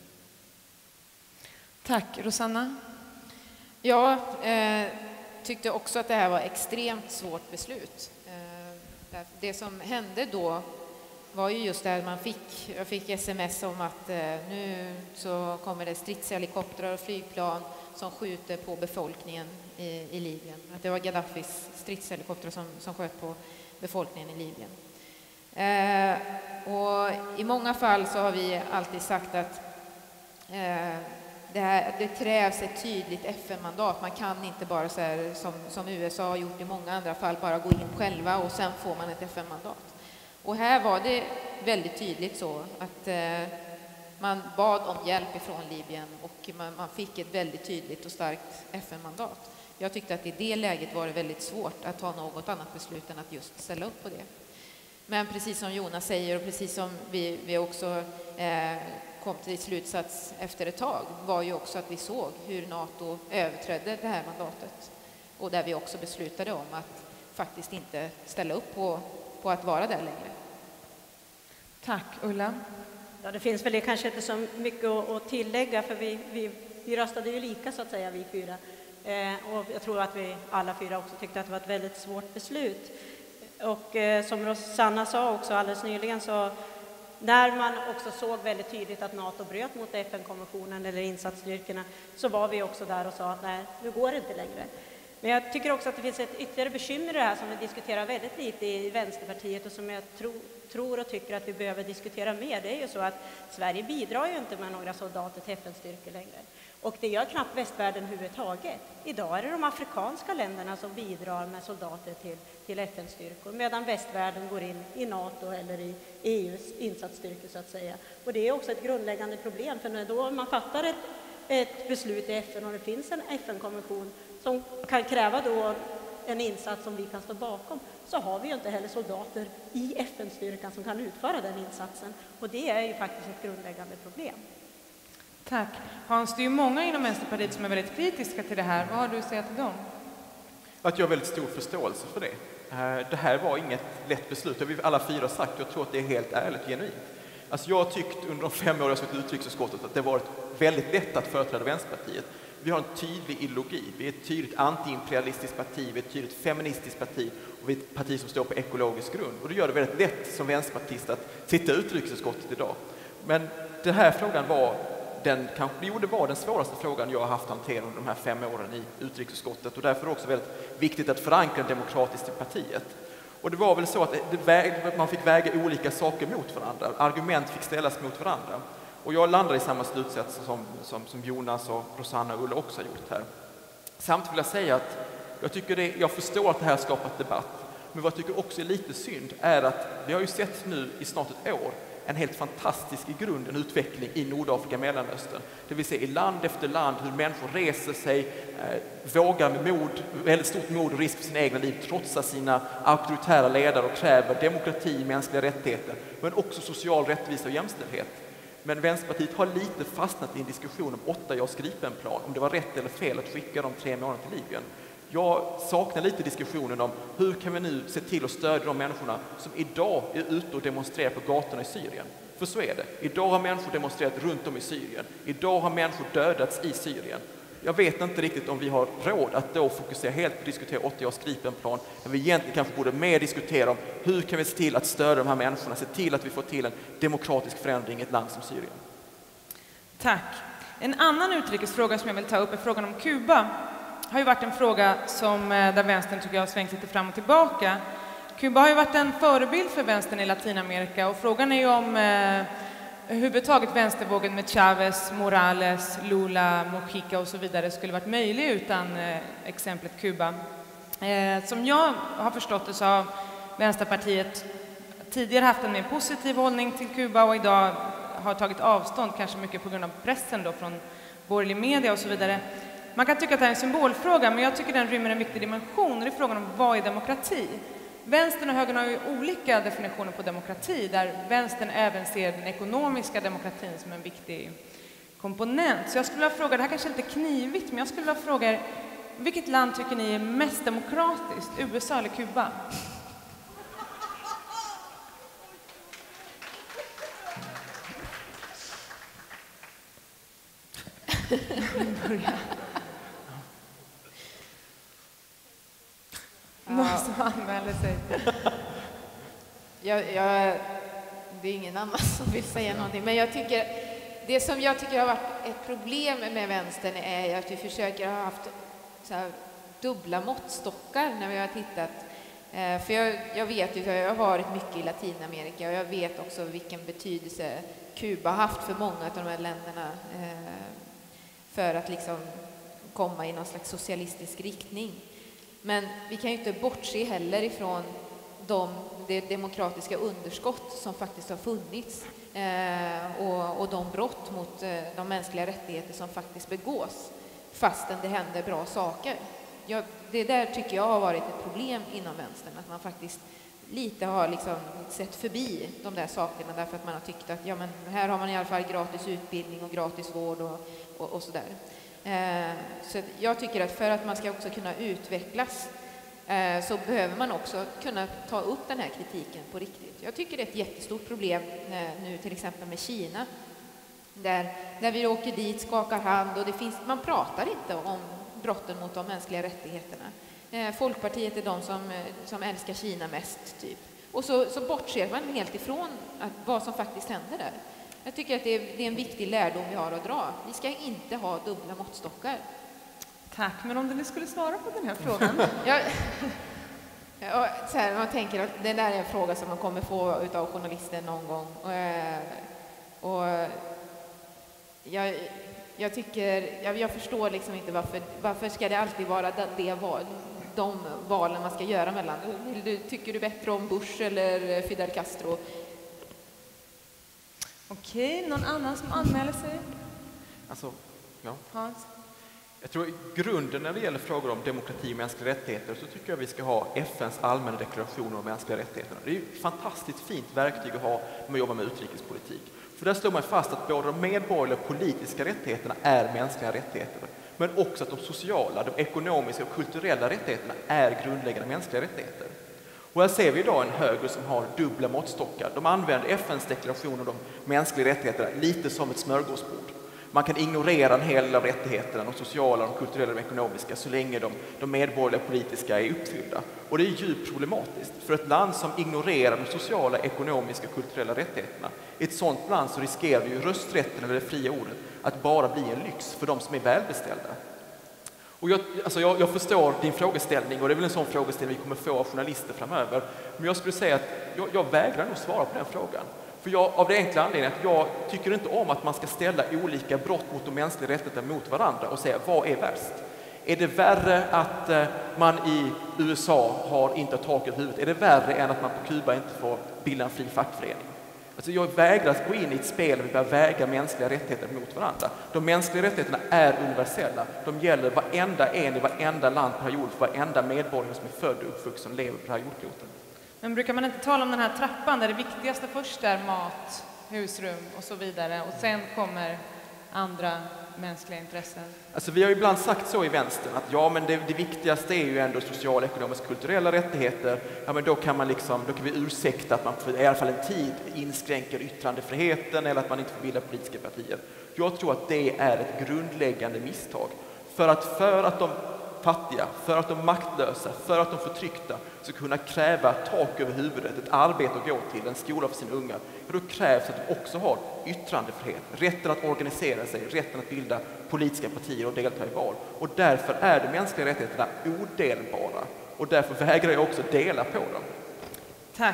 Speaker 2: Tack. Rosanna?
Speaker 5: Jag tyckte också att det här var ett extremt svårt beslut. Det som hände då var ju just där jag fick sms om att nu så kommer det stridshelikoptrar och flygplan som skjuter på befolkningen i Libyen. Att det var Gaddafis stridshelikoptrar som sköt på befolkningen i Libyen. Och i många fall så har vi alltid sagt att det krävs ett tydligt FN-mandat. Man kan inte bara så här, som USA har gjort i många andra fall, bara gå in själva och sen får man ett FN-mandat. Och här var det väldigt tydligt så att man bad om hjälp ifrån Libyen och man fick ett väldigt tydligt och starkt FN-mandat. Jag tyckte att i det läget var det väldigt svårt att ta något annat beslut än att just ställa upp på det. Men precis som Jonas säger och precis som vi också kom till slutsats efter ett tag var ju också att vi såg hur NATO överträdde det här mandatet. Och där vi också beslutade om att faktiskt inte ställa upp på att vara där längre.
Speaker 2: Tack, Ulla.
Speaker 3: Ja, det finns väl kanske inte så mycket att tillägga, för vi röstade ju lika så att säga, vi fyra. Och jag tror att vi alla fyra också tyckte att det var ett väldigt svårt beslut. Och som Rosanna sa också alldeles nyligen, så när man också såg väldigt tydligt att NATO bröt mot FN-konventionen eller insatsstyrkorna, så var vi också där och sa att nej, nu går det inte längre. Men jag tycker också att det finns ett ytterligare bekymmer i det här som vi diskuterar väldigt lite i Vänsterpartiet och som jag tror och tycker att vi behöver diskutera mer. Det är ju så att Sverige bidrar ju inte med några soldater till FN-styrkor längre. Och det gör knappt västvärlden överhuvudtaget. Idag är det de afrikanska länderna som bidrar med soldater till FN-styrkor, medan västvärlden går in i NATO eller i EUs insatsstyrkor så att säga. Och det är också ett grundläggande problem, för när då man fattar ett beslut i FN och det finns en FN-konvention som kan kräva då en insats som vi kan stå bakom, så har vi ju inte heller soldater i FN-styrkan som kan utföra den insatsen. Och det är ju faktiskt ett grundläggande problem.
Speaker 2: Tack. Hans, det är ju många inom Vänsterpartiet som är väldigt kritiska till det här. Vad har du att säga till dem?
Speaker 4: Att jag har väldigt stor förståelse för det. Det här var inget lätt beslut. Det har vi alla fyra sagt. Jag tror att det är helt ärligt och genuint. Alltså jag har tyckt under de 5 år jag suttit i utrikesutskottet att det har varit väldigt lätt att företräda Vänsterpartiet. Vi har en tydlig ideologi. Vi är ett tydligt antiimperialistiskt parti, vi är ett tydligt feministiskt parti och vi är ett parti som står på ekologisk grund. Och det gör det väldigt lätt som vänsterpartist att sitta i utrikesutskottet idag. Men den här frågan var den svåraste frågan jag har haft att hantera under de här 5 åren i utrikesutskottet. Och därför är det också väldigt viktigt att förankra demokratiskt i partiet. Och det var väl så att man fick väga olika saker mot varandra. Argument fick ställas mot varandra. Och jag landar i samma slutsats som Jonas och Rosanna och Ulla också har gjort här. Samtidigt vill jag säga att jag förstår att det här har skapat debatt. Men vad jag tycker också är lite synd är att vi har ju sett nu i snart ett år en helt fantastisk i grunden utveckling i Nordafrika och Mellanöstern. Det vill säga i land efter land hur människor reser sig, vågar med väldigt stort mod och risk för sina egna liv, trotsa sina auktoritära ledare och kräver demokrati, mänskliga rättigheter, men också social rättvisa och jämställdhet. Men Vänsterpartiet har lite fastnat i en diskussion om 8 JAS Gripen-plan, om det var rätt eller fel att skicka de 3 månader till Libyen. Jag saknar lite diskussionen om hur kan vi nu se till att stödja de människorna som idag är ute och demonstrerar på gatorna i Syrien. För så är det. Idag har människor demonstrerat runt om i Syrien. Idag har människor dödats i Syrien. Jag vet inte riktigt om vi har råd att då fokusera helt på att diskutera 8 JAS Gripen-plan. Men vi egentligen kanske borde mer diskutera om hur kan vi se till att stödja de här människorna, se till att vi får till en demokratisk förändring i ett land som Syrien.
Speaker 2: Tack. En annan utrikesfråga som jag vill ta upp är frågan om Kuba. Har ju varit en fråga där vänstern tycker jag har svängt lite fram och tillbaka. Kuba har ju varit en förebild för vänstern i Latinamerika och frågan är ju om överhuvudtaget vänstervågen med Chávez, Morales, Lula, Mujica och så vidare skulle varit möjlig utan exemplet Kuba. Som jag har förstått det så har Vänsterpartiet tidigare haft en mer positiv hållning till Kuba och idag har tagit avstånd, kanske mycket på grund av pressen då från borgerlig media och så vidare. Man kan tycka att det är en symbolfråga, men jag tycker den rymmer en viktig dimension och det är frågan om vad är demokrati? Vänstern och högern har ju olika definitioner på demokrati där vänstern även ser den ekonomiska demokratin som en viktig komponent. Så jag skulle vilja fråga, det här kanske är lite knivigt, men jag skulle vilja fråga er, vilket land tycker ni är mest demokratiskt, USA eller Kuba? Någon som anmäler sig.
Speaker 5: det är ingen annan som vill säga någonting. Men det som jag tycker har varit ett problem med vänstern är att vi försöker ha haft så här dubbla måttstockar när vi har tittat. För jag vet ju, jag har varit mycket i Latinamerika och jag vet också vilken betydelse Kuba har haft för många av de här länderna för att liksom komma i någon slags socialistisk riktning. Men vi kan ju inte bortse heller ifrån det demokratiska underskott som faktiskt har funnits och de brott mot de mänskliga rättigheter som faktiskt begås fastän det händer bra saker. Det där tycker jag har varit ett problem inom vänstern, att man faktiskt lite har liksom sett förbi de där sakerna därför att man har tyckt att ja, men här har man i alla fall gratis utbildning och gratis vård och sådär. Så jag tycker att för att man ska också kunna utvecklas så behöver man också kunna ta upp den här kritiken på riktigt. Jag tycker det är ett jättestort problem nu till exempel med Kina där vi åker dit, skakar hand och man pratar inte om brotten mot de mänskliga rättigheterna. Folkpartiet är de som älskar Kina mest typ. Och så bortser man helt ifrån vad som faktiskt händer där. Jag tycker att det är en viktig lärdom vi har att dra. Vi ska inte ha dubbla måttstockar.
Speaker 2: Tack, men om du skulle svara på den här frågan?
Speaker 5: Så här, man tänker att det där är en fråga som man kommer få utav journalister någon gång. Jag förstår liksom inte varför ska det alltid vara de valen man ska göra mellan. Tycker du bättre om Bush eller Fidel Castro?
Speaker 2: Okej, någon annan som anmäler sig?
Speaker 4: Alltså, ja.
Speaker 2: Hans?
Speaker 4: Jag tror i grunden när det gäller frågor om demokrati och mänskliga rättigheter så tycker jag vi ska ha FNs allmänna deklaration om mänskliga rättigheterna. Det är ett fantastiskt fint verktyg att ha när man jobbar med utrikespolitik. För där slår man fast att både de medborgerliga och politiska rättigheterna är mänskliga rättigheter. Men också att de sociala, de ekonomiska och kulturella rättigheterna är grundläggande mänskliga rättigheter. Och här ser vi idag en höger som har dubbla måttstockar. De använder FNs deklaration om de mänskliga rättigheterna lite som ett smörgåsbord. Man kan ignorera en hel del av rättigheterna, de sociala, de kulturella och de ekonomiska, så länge de medborgerliga och politiska är uppfyllda. Och det är djupt problematiskt. För ett land som ignorerar de sociala, ekonomiska och kulturella rättigheterna, i ett sådant land så riskerar vi ju rösträtten eller det fria ordet att bara bli en lyx för de som är välbeställda. Och jag förstår din frågeställning och det är väl en sån frågeställning vi kommer få av journalister framöver. Men jag skulle säga att jag vägrar nog svara på den frågan. Av det enkla anledningen att jag tycker inte om att man ska ställa olika brott mot de mänskliga rättigheterna mot varandra och säga vad är värst? Är det värre att man i USA inte har tak över huvudet? Är det värre än att man på Kuba inte får bilda en fri fackförening? Alltså jag vägrar att gå in i ett spel där vi börjar väga mänskliga rättigheter mot varandra. De mänskliga rättigheterna är universella. De gäller varenda en i varenda land på jord, för varenda medborgare som är född och uppvuxen och lever på det här jordklotet.
Speaker 2: Men brukar man inte tala om den här trappan där det viktigaste först är mat, husrum och så vidare och sen kommer andra mänskliga intressen? Alltså
Speaker 4: vi har ibland sagt så i vänstern att ja, men det viktigaste är ju ändå sociala, ekonomiska, kulturella rättigheter. Ja, men då kan vi ursäkta att man för i alla fall en tid inskränker yttrandefriheten eller att man inte får bilda politiska partier. Jag tror att det är ett grundläggande misstag. För att de fattiga, för att de maktlösa, för att de förtryckta ska kunna kräva tak över huvudet, ett arbete att gå till, en skola för sina unga, då krävs att de också har yttrandefrihet, rätten att organisera sig, rätten att bilda politiska partier och delta i val. Och därför är de mänskliga rättigheterna odelbara. Och därför vägrar jag också dela på dem.
Speaker 2: Tack.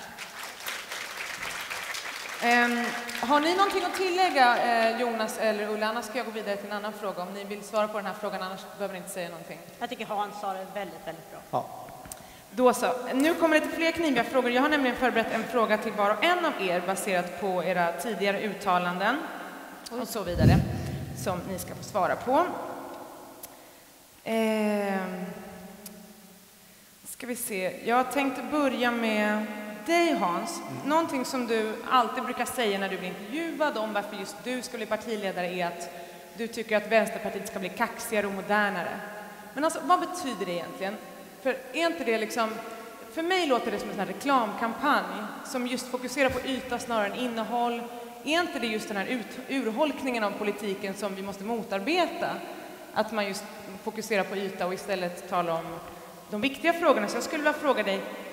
Speaker 2: Har ni någonting att tillägga, Jonas eller Ulla? Annars ska jag gå vidare till en annan fråga. Om ni vill svara på den här frågan, annars behöver ni inte säga någonting.
Speaker 3: Jag tycker Hans sa det väldigt, väldigt bra.
Speaker 2: Ja. Då så. Nu kommer det till fler kniviga frågor. Jag har nämligen förberett en fråga till var och en av er baserat på era tidigare uttalanden och så vidare som ni ska få svara på. Ska vi se. Jag tänkte börja med dig, Hans. Någonting som du alltid brukar säga när du blir intervjuad om varför just du ska bli partiledare är att du tycker att Vänsterpartiet ska bli kaxigare och modernare. Men alltså, vad betyder det egentligen? För är inte det liksom... För mig låter det som en sån här reklamkampanj som just fokuserar på yta snarare än innehåll. Är inte det just den här urholkningen av politiken som vi måste motarbeta? Att man just fokuserar på yta och istället talar om de viktiga frågorna. Så jag skulle vilja fråga dig,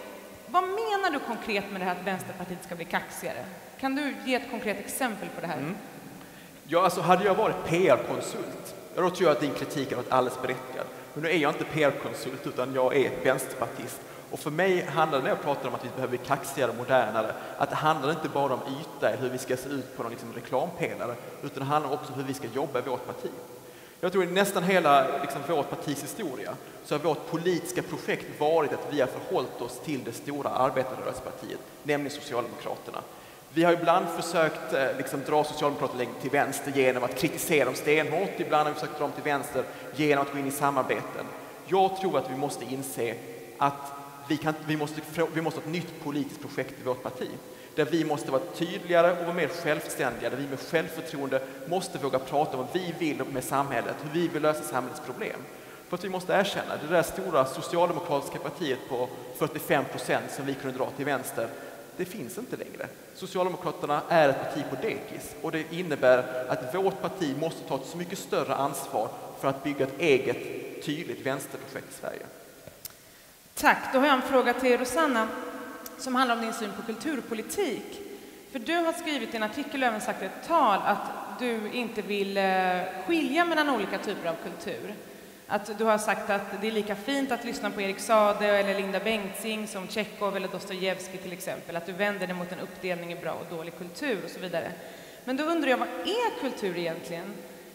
Speaker 2: Vad menar du konkret med det här att Vänsterpartiet ska bli kaxigare? Kan du ge ett konkret exempel på det här?
Speaker 4: Ja, alltså hade jag varit PR-konsult, då tror jag att din kritik har varit alldeles berättigad. Men nu är jag inte PR-konsult utan jag är vänsterpartist. Och för mig handlar det, när jag pratar om att vi behöver bli kaxigare och modernare, att det handlar inte bara om yta eller hur vi ska se ut på någon reklampelare, utan det handlar också om hur vi ska jobba i vårt parti. Jag tror att nästan hela vårt partis historia så har vårt politiska projekt varit att vi har förhållit oss till det stora arbetarrörelsepartiet, nämligen Socialdemokraterna. Vi har ibland försökt dra Socialdemokraterna till vänster genom att kritisera dem stenhårt. Ibland har vi försökt dra dem till vänster genom att gå in i samarbeten. Jag tror att vi måste inse att vi måste ha ett nytt politiskt projekt i vårt parti. Där vi måste vara tydligare och vara mer självständiga. Där vi med självförtroende måste våga prata om vad vi vill med samhället. Hur vi vill lösa samhällets problem. För att vi måste erkänna, det där stora socialdemokratiska partiet på 45% som vi kunde dra till vänster, det finns inte längre. Socialdemokraterna är ett parti på dekis. Och det innebär att vårt parti måste ta ett så mycket större ansvar för att bygga ett eget tydligt vänsterprojekt i Sverige.
Speaker 2: Tack. Då har jag en fråga till Rosanna som handlar om din syn på kulturpolitik. För du har skrivit i en artikel och även sagt i ett tal att du inte vill skilja mellan olika typer av kultur. Att du har sagt att det är lika fint att lyssna på Erik Saade eller Linda Bengtzing som Tjechov eller Dostojevskij till exempel. Att du vänder dig mot en uppdelning i bra och dålig kultur och så vidare. Men då undrar jag, vad är kultur egentligen?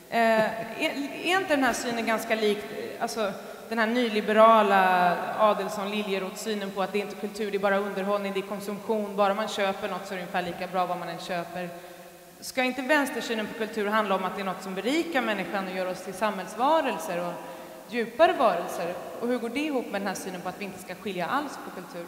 Speaker 2: Är inte den här synen ganska lik den här nyliberala Adelsohn-Liljeroth-synen på att det är inte kultur, det är bara underhållning, det är konsumtion. Bara man köper något så är det ungefär lika bra vad man än köper. Ska inte vänstersynen på kultur handla om att det är något som berikar människan och gör oss till samhällsvarelser och djupare varelser? Och hur går det ihop med den här synen på att vi inte ska skilja alls på kultur?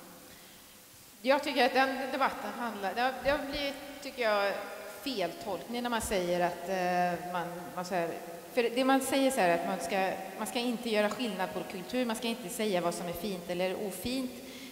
Speaker 5: Jag tycker att den debatten handlar... Det blir, tycker jag, feltolkning när man säger att man så här, för det man säger så här att man ska inte göra skillnad på kultur, man ska inte säga vad som är fint eller ofint,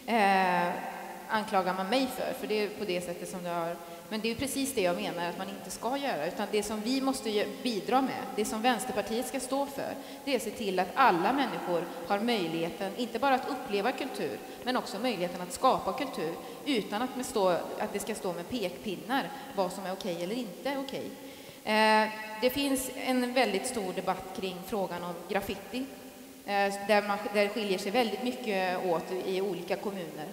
Speaker 5: anklagar man mig för det är på det sättet som det har. Men det är precis det jag menar att man inte ska göra, utan det som vi måste bidra med, det som Vänsterpartiet ska stå för, det är att se till att alla människor har möjligheten, inte bara att uppleva kultur, men också möjligheten att skapa kultur utan att det ska stå med pekpinnar vad som är okej eller inte okej. Det finns en väldigt stor debatt kring frågan om graffiti, där det skiljer sig väldigt mycket åt i olika kommuner.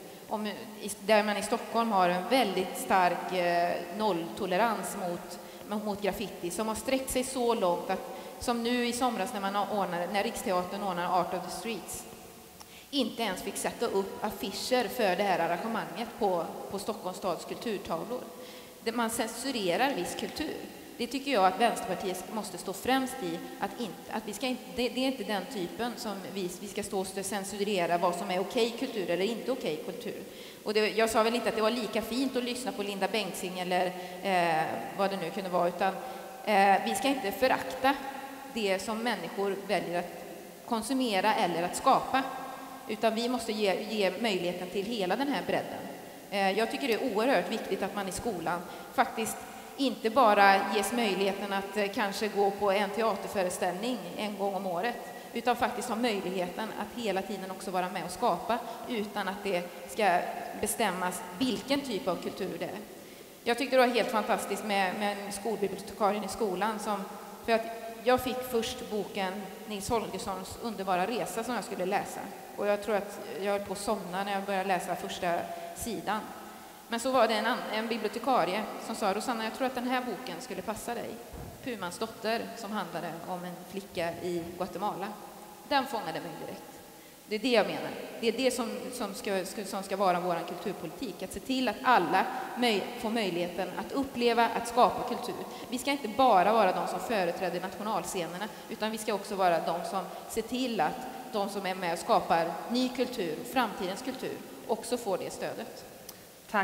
Speaker 5: Där man i Stockholm har en väldigt stark nolltolerans mot graffiti som har sträckt sig så långt att, som nu i somras när Riksteatern ordnar Art of the Streets, inte ens fick sätta upp affischer för det här arrangemanget på Stockholms stads kulturtavlor. Man censurerar viss kultur. Det tycker jag att Vänsterpartiet måste stå främst i, att vi ska inte, det är inte den typen som vi ska stå och censurera vad som är okej kultur eller inte okej kultur. Och jag sa väl inte att det var lika fint att lyssna på Linda Bengtzing eller vad det nu kunde vara, utan vi ska inte förakta det som människor väljer att konsumera eller att skapa, utan vi måste ge möjligheten till hela den här bredden. Jag tycker det är oerhört viktigt att man i skolan faktiskt inte bara ges möjligheten att kanske gå på en teaterföreställning en gång om året, utan faktiskt ha möjligheten att hela tiden också vara med och skapa utan att det ska bestämmas vilken typ av kultur det är. Jag tyckte det var helt fantastiskt med skolbibliotekarien i skolan för att jag fick först boken Nils Holgerssons Underbara resa som jag skulle läsa. Och jag tror att jag höll på att somna när jag började läsa första sidan. Men så var det en bibliotekarie som sa: Rosanna, jag tror att den här boken skulle passa dig. Pumans dotter, som handlade om en flicka i Guatemala. Den fångade mig direkt. Det är det jag menar. Det är det som ska vara vår kulturpolitik. Att se till att alla får möjligheten att uppleva, att skapa kultur. Vi ska inte bara vara de som företräder nationalscenerna, utan vi ska också vara de som ser till att de som är med och skapar ny kultur, framtidens kultur, också får det stödet.
Speaker 2: Tack.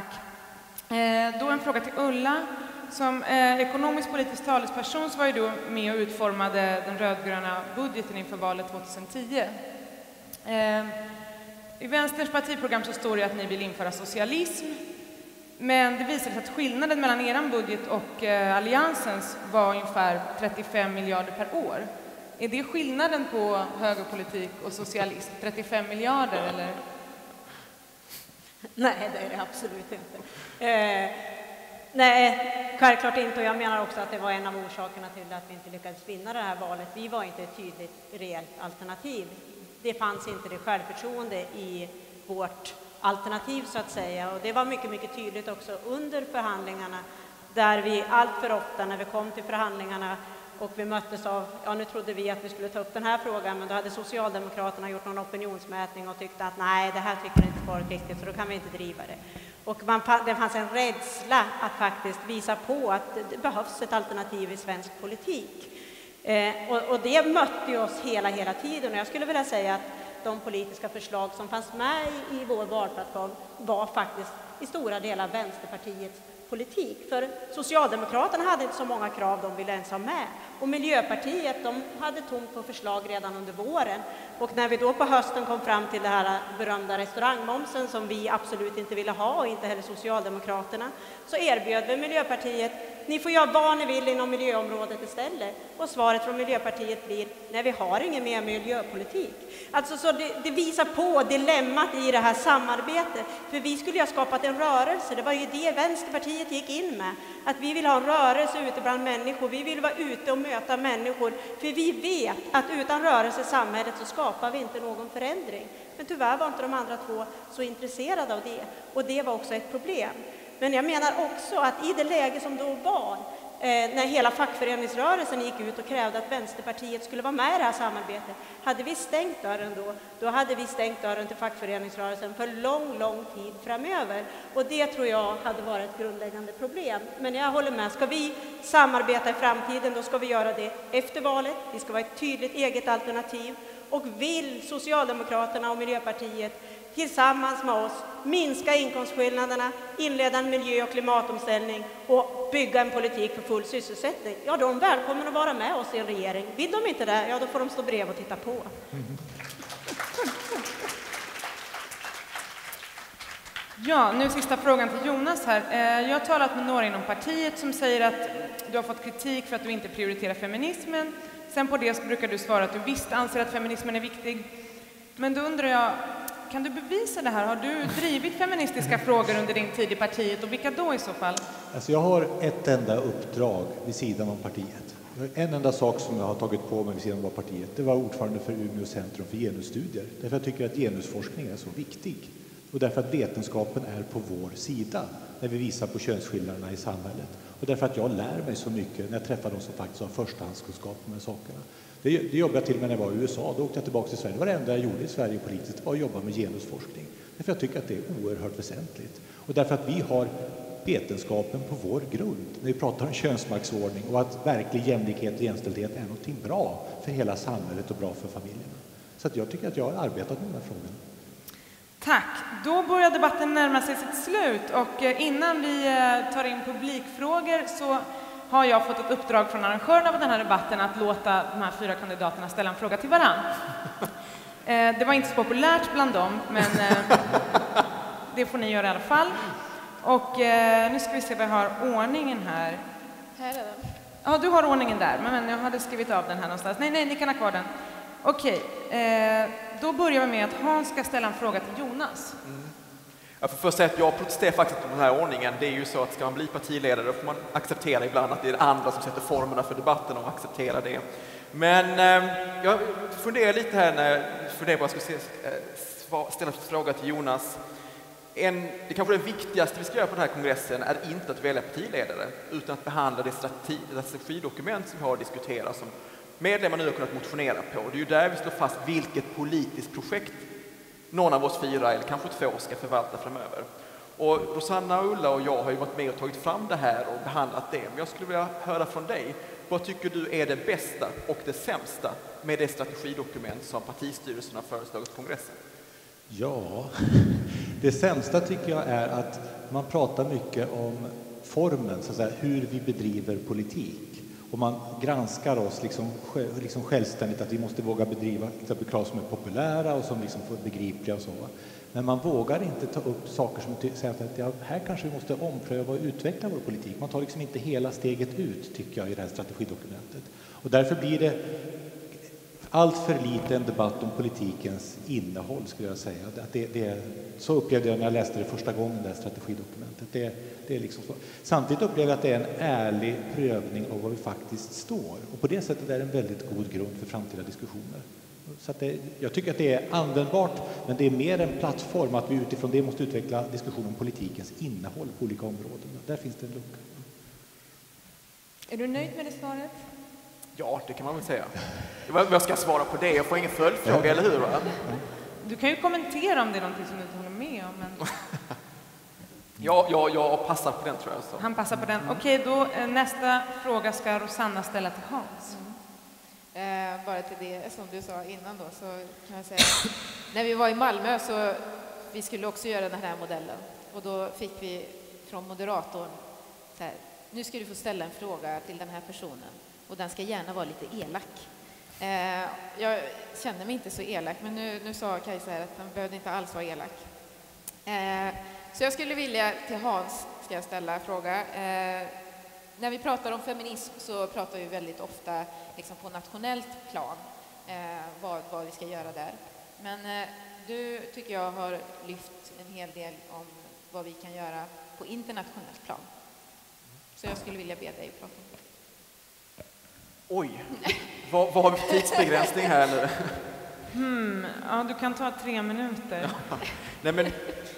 Speaker 2: Då en fråga till Ulla. Som ekonomisk politisk talesperson så var ju du med och utformade den rödgröna budgeten inför valet 2010. I Vänsterns partiprogram så står det att ni vill införa socialism. Men det visade sig att skillnaden mellan er budget och alliansens var ungefär 35 miljarder per år. Är det skillnaden på högerpolitik och socialism? 35 miljarder eller?
Speaker 3: Nej, det är det absolut inte. Nej, självklart inte. Och jag menar också att det var en av orsakerna till att vi inte lyckades vinna det här valet. Vi var inte ett tydligt, reellt alternativ. Det fanns inte det självförtroende i vårt alternativ så att säga. Och det var mycket, mycket tydligt också under förhandlingarna, där vi allt för ofta när vi kom till förhandlingarna och vi möttes av, nu trodde vi att vi skulle ta upp den här frågan, men då hade Socialdemokraterna gjort någon opinionsmätning och tyckte att nej, det här tycker inte folk riktigt, så då kan vi inte driva det. Och det fanns en rädsla att faktiskt visa på att det behövs ett alternativ i svensk politik. Och det mötte ju oss hela tiden. Och jag skulle vilja säga att de politiska förslag som fanns med i vår valplattform var faktiskt i stora delar Vänsterpartiets politik. För Socialdemokraterna hade inte så många krav de ville ens ha med. Och Miljöpartiet, de hade tomt på förslag redan under våren. Och när vi då på hösten kom fram till det här berömda restaurangmomsen som vi absolut inte ville ha, och inte heller Socialdemokraterna, så erbjöd vi Miljöpartiet, ni får göra vad ni vill inom miljöområdet istället. Och svaret från Miljöpartiet blir, nej, vi har ingen mer miljöpolitik. Alltså så det visar på dilemmat i det här samarbetet. För vi skulle ju ha skapat en rörelse, det var ju det Vänsterpartiet gick in med. Att vi vill ha en rörelse ute bland människor, vi vill vara ute och möta människor. För vi vet att utan rörelse i samhället så skapar vi inte någon förändring. Men tyvärr var inte de andra två så intresserade av det. Och det var också ett problem. Men jag menar också att i det läge som då var, när hela fackföreningsrörelsen gick ut och krävde att Vänsterpartiet skulle vara med i det här samarbetet, hade vi stängt dörren då hade vi stängt dörren till fackföreningsrörelsen för lång tid framöver. Och det tror jag hade varit ett grundläggande problem. Men jag håller med, ska vi samarbeta i framtiden, då ska vi göra det efter valet. Vi ska vara ett tydligt eget alternativ. Och vill Socialdemokraterna och Miljöpartiet tillsammans med oss minska inkomstskillnaderna, inleda en miljö- och klimatomställning och bygga en politik för full sysselsättning, ja, då är de välkomna att vara med oss i en regering. Vill de inte det, ja, då får de stå bredvid och titta på.
Speaker 2: Ja, nu sista frågan till Jonas här. Jag har talat med några inom partiet som säger att du har fått kritik för att du inte prioriterar feminismen. Sen på det så brukar du svara att du visst anser att feminismen är viktig. Men då undrar jag, kan du bevisa det här? Har du drivit feministiska frågor under din tid i partiet, och vilka då i så fall?
Speaker 6: Alltså jag har ett enda uppdrag vid sidan av partiet. En enda sak som jag har tagit på mig vid sidan av partiet, det var ordförande för Umeå centrum för genusstudier. Därför jag tycker att genusforskning är så viktig. Och därför att vetenskapen är på vår sida när vi visar på könsskillnaderna i samhället. Och därför att jag lär mig så mycket när jag träffar de som faktiskt har förstahandskunskap med sakerna. Det jobbade jag till när jag var i USA. Då åkte jag tillbaka till Sverige. Det var det enda jag gjorde i Sverige politiskt, var att jobba med genusforskning. Därför jag tycker att det är oerhört väsentligt. Och därför att vi har vetenskapen på vår grund när vi pratar om könsmaktsordning och att verklig jämlikhet och jämställdhet är någonting bra för hela samhället och bra för familjerna. Så att jag tycker att jag har arbetat med den här frågan.
Speaker 2: Tack. Då börjar debatten närma sig sitt slut, och innan vi tar in publikfrågor så har jag fått ett uppdrag från arrangören av den här debatten att låta de här 4 kandidaterna ställa en fråga till varann. Det var inte så populärt bland dem, men det får ni göra i alla fall. Och nu ska vi se vad jag har ordningen här.
Speaker 5: Här är den.
Speaker 2: Ja, du har ordningen där, men jag hade skrivit av den här någonstans. Nej, ni kan ha kvar den. Okej, då börjar vi med att Hans ska ställa en fråga till Jonas.
Speaker 4: Jag får först säga att jag protesterar faktiskt på den här ordningen. Det är ju så att ska man bli partiledare, då får man acceptera ibland att det är andra som sätter formerna för debatten, och acceptera det. Men jag funderar lite här när jag funderar på att jag ska ställa en fråga till Jonas. Det kanske det viktigaste vi ska göra på den här kongressen är inte att välja partiledare, utan att behandla det strategidokument som vi har diskuterat, som medlemmar nu har kunnat motionera på. Det är ju där vi slår fast vilket politiskt projekt någon av oss 4 eller kanske 2 ska förvalta framöver. Och Rosanna, Ulla och jag har ju varit med och tagit fram det här och behandlat det. Men jag skulle vilja höra från dig. Vad tycker du är det bästa och det sämsta med det strategidokument som partistyrelsen har föreslagit kongressen?
Speaker 6: Ja, det sämsta tycker jag är att man pratar mycket om formen, så att säga, hur vi bedriver politik. Och man granskar oss liksom självständigt, att vi måste våga bedriva krav som är populära och som liksom får begripliga och så. Men man vågar inte ta upp saker som säger att här kanske vi måste ompröva och utveckla vår politik. Man tar liksom inte hela steget ut, tycker jag, i det här strategidokumentet. Och därför blir det allt för liten debatt om politikens innehåll, skulle jag säga. Så upplevde jag när jag läste det första gången, det här strategidokumentet. Det är liksom så. Samtidigt upplever jag att det är en ärlig prövning av vad vi faktiskt står. Och på det sättet är det en väldigt god grund för framtida diskussioner. Så att jag tycker att det är användbart, men det är mer en plattform att vi utifrån det måste utveckla diskussion om politikens innehåll på olika områden. Där finns det en lucka.
Speaker 2: Är du nöjd med det svaret?
Speaker 4: Ja, det kan man väl säga. Jag ska svara på det. Jag får ingen följdfråga, eller hur? Va?
Speaker 2: Du kan ju kommentera om det är någonting som du inte håller med om. Men...
Speaker 4: jag passar på den, tror jag. Så.
Speaker 2: Han passar på den. Okej, då nästa fråga ska Rosanna ställa till Hans.
Speaker 5: Bara till det som du sa innan då, så kan jag säga när vi var i Malmö så vi skulle också göra den här modellen. Och då fick vi från moderatorn så här: nu ska du få ställa en fråga till den här personen. Och den ska gärna vara lite elak. Jag känner mig inte så elak, men nu sa Kajsa här att han behövde inte alls vara elak. Så jag skulle vilja till Hans ska jag ställa en fråga. När vi pratar om feminism så pratar vi väldigt ofta liksom på nationellt plan vad vi ska göra där. Men du tycker jag har lyft en hel del om vad vi kan göra på internationellt plan. Så jag skulle vilja be dig prata om det.
Speaker 4: Oj, vad har vi för tidsbegränsning här? Eller?
Speaker 2: Ja, du kan ta 3 minuter.
Speaker 4: Ja. Nej, men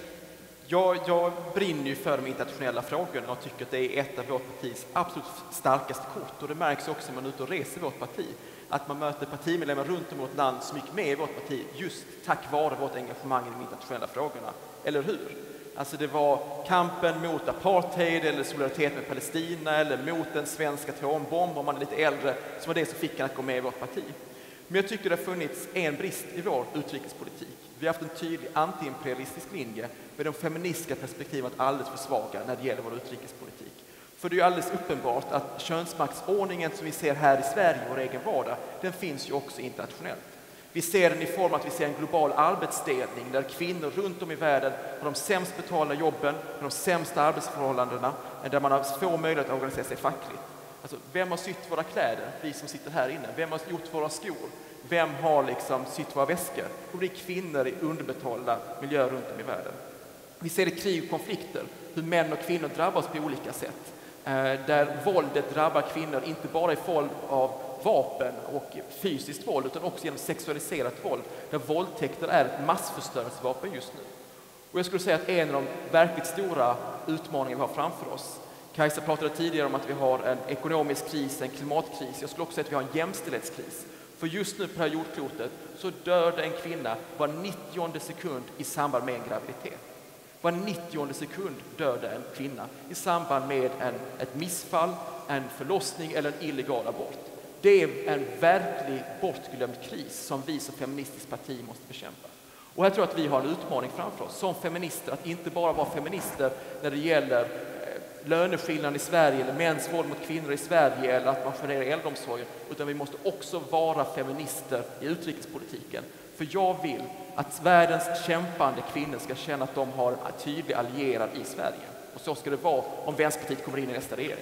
Speaker 4: jag brinner ju för de internationella frågorna och tycker att det är ett av vårt partis absolut starkaste kort. Och det märks också när man är ute och reser i vårt parti. Att man möter partimedlemmar runt om i vårt land som gick med i vårt parti just tack vare vårt engagemang i de internationella frågorna. Eller hur? Alltså det var kampen mot apartheid eller solidaritet med Palestina eller mot en svensk atombomb om man är lite äldre som var det som fick en att gå med i vårt parti. Men jag tycker det har funnits en brist i vår utrikespolitik. Vi har haft en tydlig antiimperialistisk linje med de feministiska perspektiven att alldeles för svaga när det gäller vår utrikespolitik. För det är ju alldeles uppenbart att könsmaktsordningen som vi ser här i Sverige och vår egen vardag, den finns ju också internationellt. Vi ser den i form att vi ser en global arbetsdelning där kvinnor runt om i världen har de sämst betalda jobben, de sämsta arbetsförhållandena, där man har få möjlighet att organisera sig fackligt. Alltså, vem har sytt våra kläder? Vi som sitter här inne. Vem har gjort våra skor? Vem har sytt våra väskor? Och det är kvinnor i underbetalda miljöer runt om i världen. Vi ser i krig och konflikter hur män och kvinnor drabbas på olika sätt. Där våldet drabbar kvinnor inte bara i form av vapen och fysiskt våld utan också genom sexualiserat våld. Där våldtäkter är ett massförstörelsevapen just nu. Och jag skulle säga att en av de verkligt stora utmaningar vi har framför oss. Kajsa pratade tidigare om att vi har en ekonomisk kris, en klimatkris. Jag skulle också säga att vi har en jämställdhetskris. För just nu på det här jordklotet så dör det en kvinna var 90:e sekund i samband med en graviditet. Var 90:e sekund dör det en kvinna i samband med ett missfall, en förlossning eller en illegal abort. Det är en verklig bortglömd kris som vi som feministiskt parti måste bekämpa. Och här tror jag att vi har en utmaning framför oss som feminister, att inte bara vara feminister när det gäller löneskillnaden i Sverige eller mäns våld mot kvinnor i Sverige eller att man skär ner i äldreomsorgen, utan vi måste också vara feminister i utrikespolitiken. För jag vill att världens kämpande kvinnor ska känna att de har en tydlig allierad i Sverige. Och så ska det vara om Vänsterpartiet kommer in i nästa regering.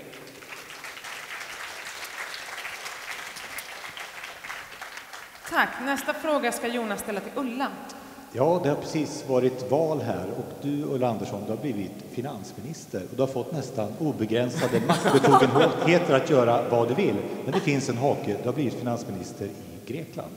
Speaker 2: Tack. Nästa fråga ska Jonas ställa till Ulla.
Speaker 6: Ja, det har precis varit val här och du, Ulla Andersson, du har blivit finansminister och du har fått nästan obegränsade maktbefogenheter att göra vad du vill. Men det finns en hake, du har blivit finansminister i Grekland.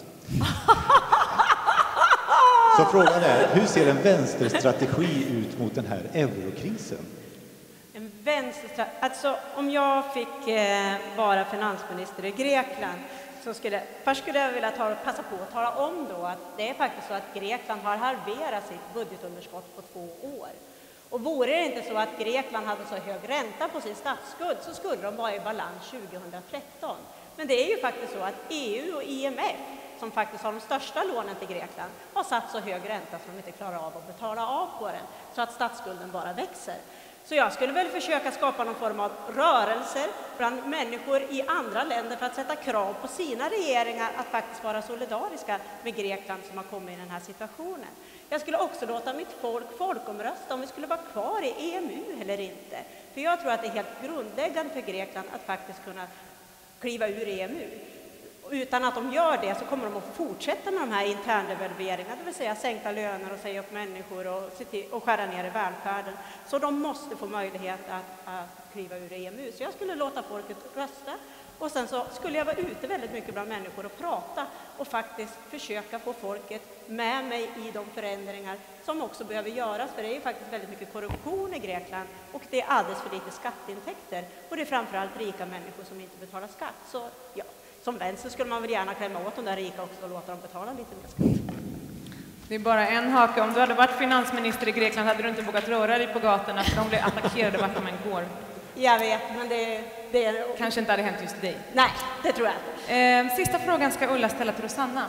Speaker 6: Så frågan är, hur ser en vänsterstrategi ut mot den här eurokrisen?
Speaker 3: En alltså om jag fick vara finansminister i Grekland så skulle jag vilja passa på att tala om då att det är faktiskt så att Grekland har halverat sitt budgetunderskott på 2 år. Och vore det inte så att Grekland hade så hög ränta på sin statsskuld så skulle de vara i balans 2013. Men det är ju faktiskt så att EU och IMF, som faktiskt har de största lånen till Grekland, har satt så hög ränta som de inte klarar av att betala av på den, så att statsskulden bara växer. Så jag skulle väl försöka skapa någon form av rörelser bland människor i andra länder för att sätta krav på sina regeringar att faktiskt vara solidariska med Grekland som har kommit i den här situationen. Jag skulle också låta mitt folk folkomrösta om vi skulle vara kvar i EMU eller inte. För jag tror att det är helt grundläggande för Grekland att faktiskt kunna kliva ur EMU. Utan att de gör det så kommer de att fortsätta med de här interndevalveringarna, det vill säga sänkta löner och säga upp människor och skära ner i välfärden. Så de måste få möjlighet att kliva ur EMU. Så jag skulle låta folket rösta och sen så skulle jag vara ute väldigt mycket bland människor och prata och faktiskt försöka få folket med mig i de förändringar som också behöver göras. För det är ju faktiskt väldigt mycket korruption i Grekland och det är alldeles för lite skatteintäkter. Och det är framförallt rika människor som inte betalar skatt. Så ja. Som vänster skulle man väl gärna klämma åt de där rika också och låta dem betala lite mer skatt.
Speaker 2: Det är bara en hake. Om du hade varit finansminister i Grekland hade du inte vågat röra dig på gatorna för de blir attackerade vart de än går.
Speaker 3: Jag vet, men det är...
Speaker 2: Kanske inte hade hänt just dig.
Speaker 3: Nej, det tror jag inte.
Speaker 2: Sista frågan ska Ulla ställa till Rosanna.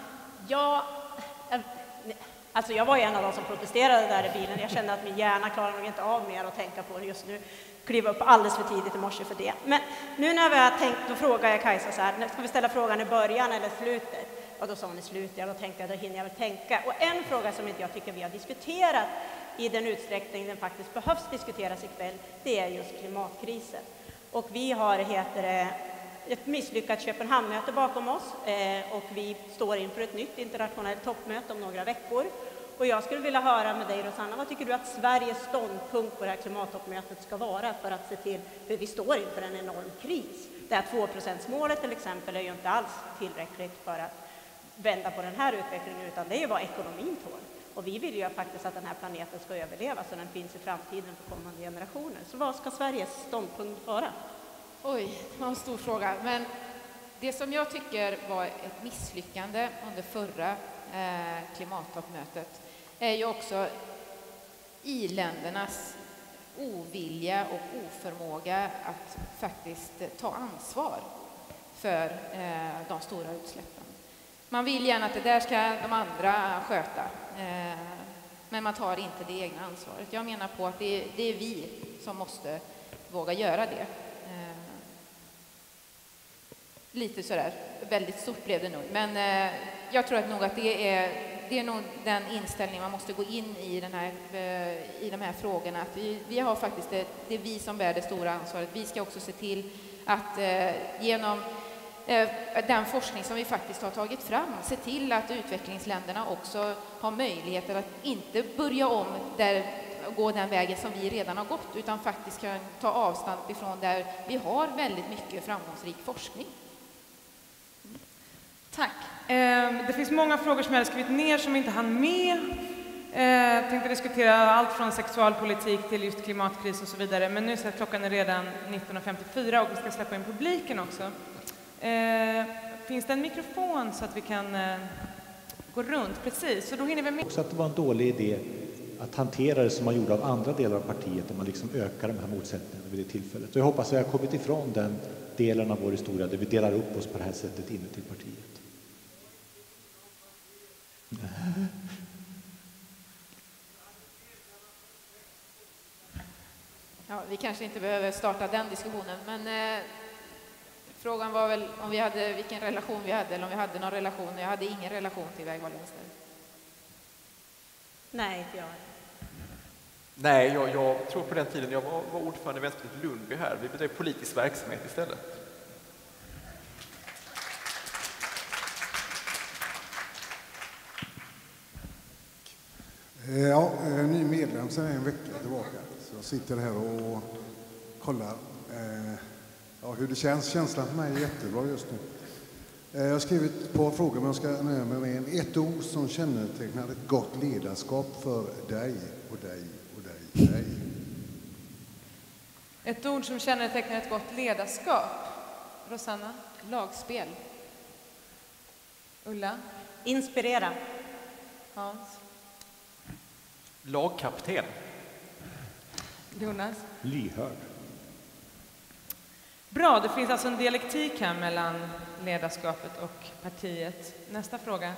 Speaker 3: Alltså jag var en av de som protesterade där i bilen. Jag kände att min hjärna klarar nog inte av mer att tänka på det just nu. Kliva upp alldeles för tidigt i morse för det. Men nu när vi har tänkt, då frågar jag Kajsa så här, ska vi ställa frågan i början eller slutet? Och då sa hon i slutet, ja, då tänkte jag, då hinner jag väl tänka. Och en fråga som inte jag tycker vi har diskuterat i den utsträckning den faktiskt behövs diskuteras ikväll, det är just klimatkrisen. Och vi har, ett misslyckat Köpenhamnmöte bakom oss och vi står inför ett nytt internationellt toppmöte om några veckor. Och jag skulle vilja höra med dig, Rosanna, vad tycker du att Sveriges ståndpunkt på det här klimattoppmötet ska vara för att se till, för vi står inför en enorm kris. Det här 2%-målet till exempel är ju inte alls tillräckligt för att vända på den här utvecklingen, utan det är ju vad ekonomin tål. Och vi vill ju faktiskt att den här planeten ska överleva så den finns i framtiden för kommande generationer. Så vad ska Sveriges ståndpunkt vara?
Speaker 5: Oj, det var en stor fråga. Men det som jag tycker var ett misslyckande under förra klimattoppmötet är ju också i-ländernas ovilja och oförmåga att faktiskt ta ansvar för de stora utsläppen. Man vill gärna att det där ska de andra sköta, men man tar inte det egna ansvaret. Jag menar på att det är vi som måste våga göra det. Lite sådär, väldigt stort blev det nog. Men jag tror att nog att det är nog den inställning man måste gå in i de här frågorna. Att vi har faktiskt det är vi som bär det stora ansvaret. Vi ska också se till att genom den forskning som vi faktiskt har tagit fram, se till att utvecklingsländerna också har möjligheter att inte börja om gå den vägen som vi redan har gått, utan faktiskt kan ta avstånd ifrån där vi har väldigt mycket framgångsrik forskning.
Speaker 2: Tack. Det finns många frågor som jag hade skrivit ner som inte hann med. Jag tänkte diskutera allt från sexualpolitik till just klimatkris och så vidare. Men nu så klockan är redan 19.54 och vi ska släppa in publiken också. Finns det en mikrofon så att vi kan gå runt? Precis, så då hinner vi med.
Speaker 6: Också att det var en dålig idé att hantera det som man gjorde av andra delar av partiet, där man liksom ökar de här motsättningarna vid det tillfället. Och jag hoppas att vi har kommit ifrån den delen av vår historia där vi delar upp oss på det här sättet inuti partiet.
Speaker 5: Ja, vi kanske inte behöver starta den diskussionen, men frågan var väl om vi hade, vilken relation vi hade, eller om vi hade någon relation. Jag hade ingen relation till Vägval Vänster.
Speaker 3: Nej, inte jag.
Speaker 4: Nej, jag tror på den tiden jag var ordförande i Vänsterpartiet Lundby här. Vi bedrev politisk verksamhet istället.
Speaker 7: Ja, ny medlem sedan en vecka tillbaka. Så jag sitter här och kollar hur det känns. Känslan för mig är jättebra just nu. Jag har skrivit ett par frågor, men jag ska nöja mig med ett ord som kännetecknar ett gott ledarskap för dig och dig och dig och dig.
Speaker 2: Ett ord som kännetecknar ett gott ledarskap. Rosanna?
Speaker 5: Lagspel.
Speaker 2: Ulla?
Speaker 3: Inspirera.
Speaker 2: Hans?
Speaker 4: Lagkapten.
Speaker 2: Jonas?
Speaker 6: Lyhörd.
Speaker 2: Bra, det finns alltså en dialektik här mellan ledarskapet och partiet. Nästa fråga.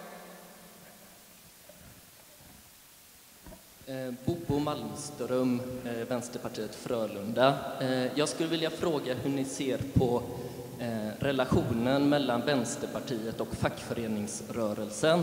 Speaker 8: Bobo Malmström, Vänsterpartiet Frölunda. Jag skulle vilja fråga hur ni ser på relationen mellan Vänsterpartiet och fackföreningsrörelsen.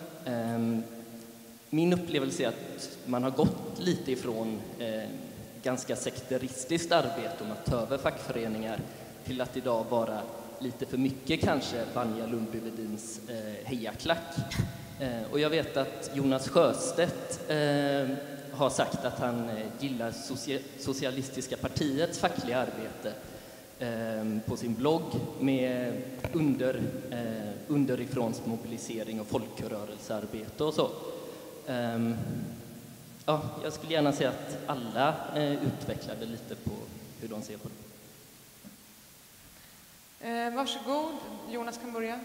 Speaker 8: Min upplevelse är att man har gått lite ifrån ganska sekteristiskt arbete om att ta över fackföreningar till att idag vara lite för mycket kanske Vanja Lundby-Wedins hejaklack. Och jag vet att Jonas Sjöstedt har sagt att han gillar Socialistiska partiets fackliga arbete på sin blogg med underifrånsmobilisering och folkrörelsearbete och så. Ja, jag skulle gärna se att alla utvecklade lite på hur de ser på det.
Speaker 2: Varsågod, Jonas kan börja.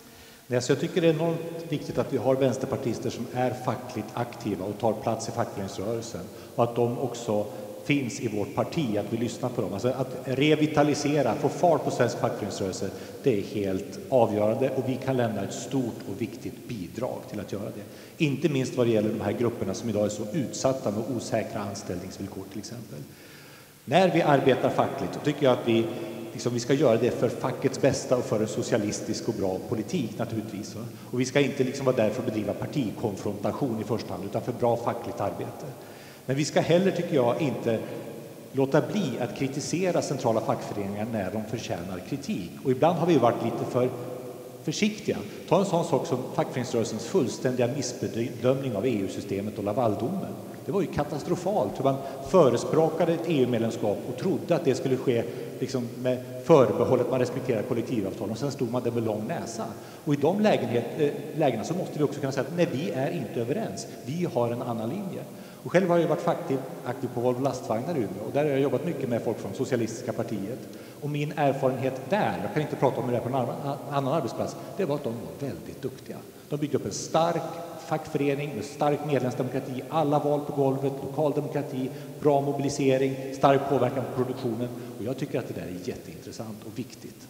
Speaker 6: Så jag tycker det är enormt viktigt att vi har vänsterpartister som är fackligt aktiva och tar plats i fackföreningsrörelsen. Och att de också finns i vårt parti, att vi lyssnar på dem. Alltså att revitalisera, få fart på svensk fackföreningsrörelse, det är helt avgörande. Och vi kan lämna ett stort och viktigt bidrag till att göra det. Inte minst vad det gäller de här grupperna som idag är så utsatta med osäkra anställningsvillkor till exempel. När vi arbetar fackligt så tycker jag att vi ska göra det för fackets bästa och för en socialistisk och bra politik naturligtvis. Va? Och vi ska inte vara där för att bedriva partikonfrontation i första hand utan för bra fackligt arbete. Men vi ska heller, tycker jag, inte låta bli att kritisera centrala fackföreningar när de förtjänar kritik. Och ibland har vi varit lite för försiktiga. Ta en sån sak som fackföreningsrörelsens fullständiga missbedömning av EU-systemet och Lavaldomen. Det var ju katastrofalt hur man förespråkade ett EU-medlemskap och trodde att det skulle ske med förbehållet man respekterar kollektivavtal och sen stod man där med lång näsa. Och i de lägena så måste vi också kunna säga att nej, vi är inte överens. Vi har en annan linje. Och själv har jag varit aktiv på Volvo lastvagnar i Umeå och där har jag jobbat mycket med folk från Socialistiska partiet. Och min erfarenhet där, jag kan inte prata om det där på en annan arbetsplats, det var att de var väldigt duktiga. De byggde upp en stark fackförening med stark medlemsdemokrati, alla val på golvet, lokal demokrati, bra mobilisering, stark påverkan på produktionen. Och jag tycker att det där är jätteintressant och viktigt.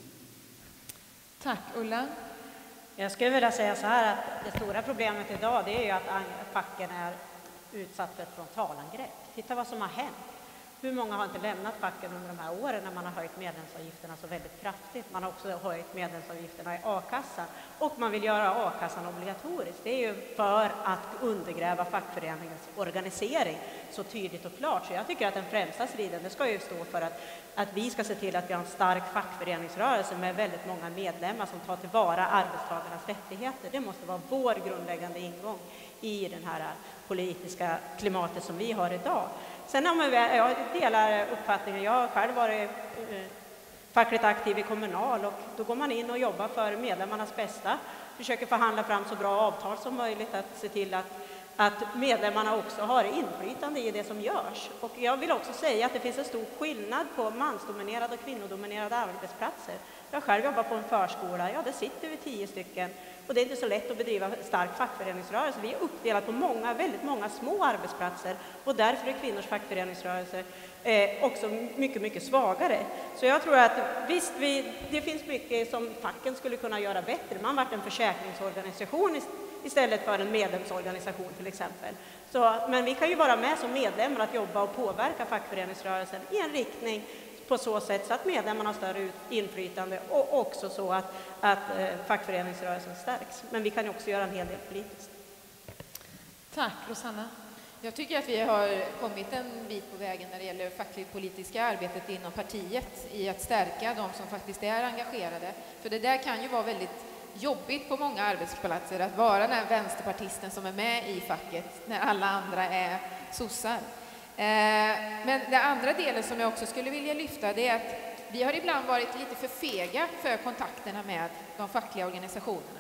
Speaker 2: Tack, Ulla.
Speaker 3: Jag skulle vilja säga så här att det stora problemet idag det är ju att facken är utsatt för ett frontalangrepp. Titta vad som har hänt. Hur många har inte lämnat facken under de här åren när man har höjt medlemsavgifterna så väldigt kraftigt? Man har också höjt medlemsavgifterna i a-kassan och man vill göra a-kassan obligatorisk. Det är ju för att undergräva fackföreningens organisering så tydligt och klart. Så jag tycker att den främsta striden det ska ju stå för att vi ska se till att vi har en stark fackföreningsrörelse med väldigt många medlemmar som tar tillvara arbetstagarnas rättigheter. Det måste vara vår grundläggande ingång i den här politiska klimatet som vi har idag. Sen jag delar uppfattningen, jag har själv varit fackligt aktiv i Kommunal och då går man in och jobbar för medlemmarnas bästa, försöker förhandla fram så bra avtal som möjligt, att se till att medlemmarna också har inflytande i det som görs. Och jag vill också säga att det finns en stor skillnad på mansdominerade och kvinnodominerade arbetsplatser. Jag själv jobbar på en förskola, där sitter vi 10 stycken och det är inte så lätt att bedriva stark fackföreningsrörelse. Vi är uppdelat på väldigt många små arbetsplatser och därför är kvinnors fackföreningsrörelse också mycket, mycket svagare. Så jag tror att visst, det finns mycket som facken skulle kunna göra bättre. Man har varit en försäkringsorganisation istället för en medlemsorganisation till exempel. Men vi kan ju vara med som medlemmar att jobba och påverka fackföreningsrörelsen i en riktning på så sätt så att medlemmarna har större inflytande och också så att fackföreningsrörelsen stärks. Men vi kan ju också göra en hel del politiskt.
Speaker 2: Tack, Rosanna.
Speaker 5: Jag tycker att vi har kommit en bit på vägen när det gäller fackligt-politiska arbetet inom partiet i att stärka de som faktiskt är engagerade. För det där kan ju vara väldigt jobbigt på många arbetsplatser att vara den vänsterpartisten som är med i facket när alla andra är sossar. Men den andra delen som jag också skulle vilja lyfta det är att vi har ibland varit lite för fega för kontakterna med de fackliga organisationerna.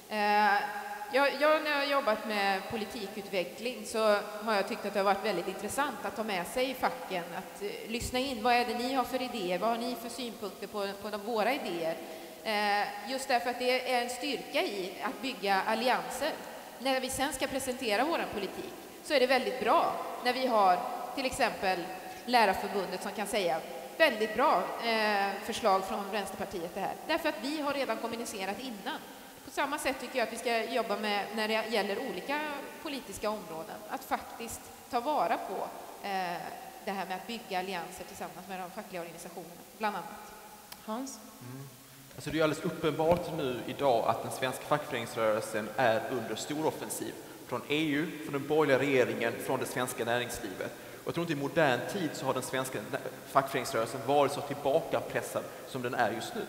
Speaker 5: När jag har jobbat med politikutveckling så har jag tyckt att det har varit väldigt intressant att ta med sig i facken, att lyssna in. Vad är det ni har för idéer? Vad har ni för synpunkter på våra idéer? Just därför att det är en styrka i att bygga allianser. När vi sen ska presentera vår politik så är det väldigt bra när vi har till exempel Lärarförbundet som kan säga väldigt bra förslag från Vänsterpartiet det här. Därför att vi har redan kommunicerat innan. På samma sätt tycker jag att vi ska jobba med när det gäller olika politiska områden. Att faktiskt ta vara på det här med att bygga allianser tillsammans med de fackliga organisationerna, bland annat.
Speaker 2: Hans?
Speaker 4: Alltså det är alldeles uppenbart nu idag att den svenska fackföreningsrörelsen är under stor offensiv. Från EU, från den borgerliga regeringen, från det svenska näringslivet. Och jag tror inte i modern tid så har den svenska fackföreningsrörelsen varit så tillbakapressad som den är just nu.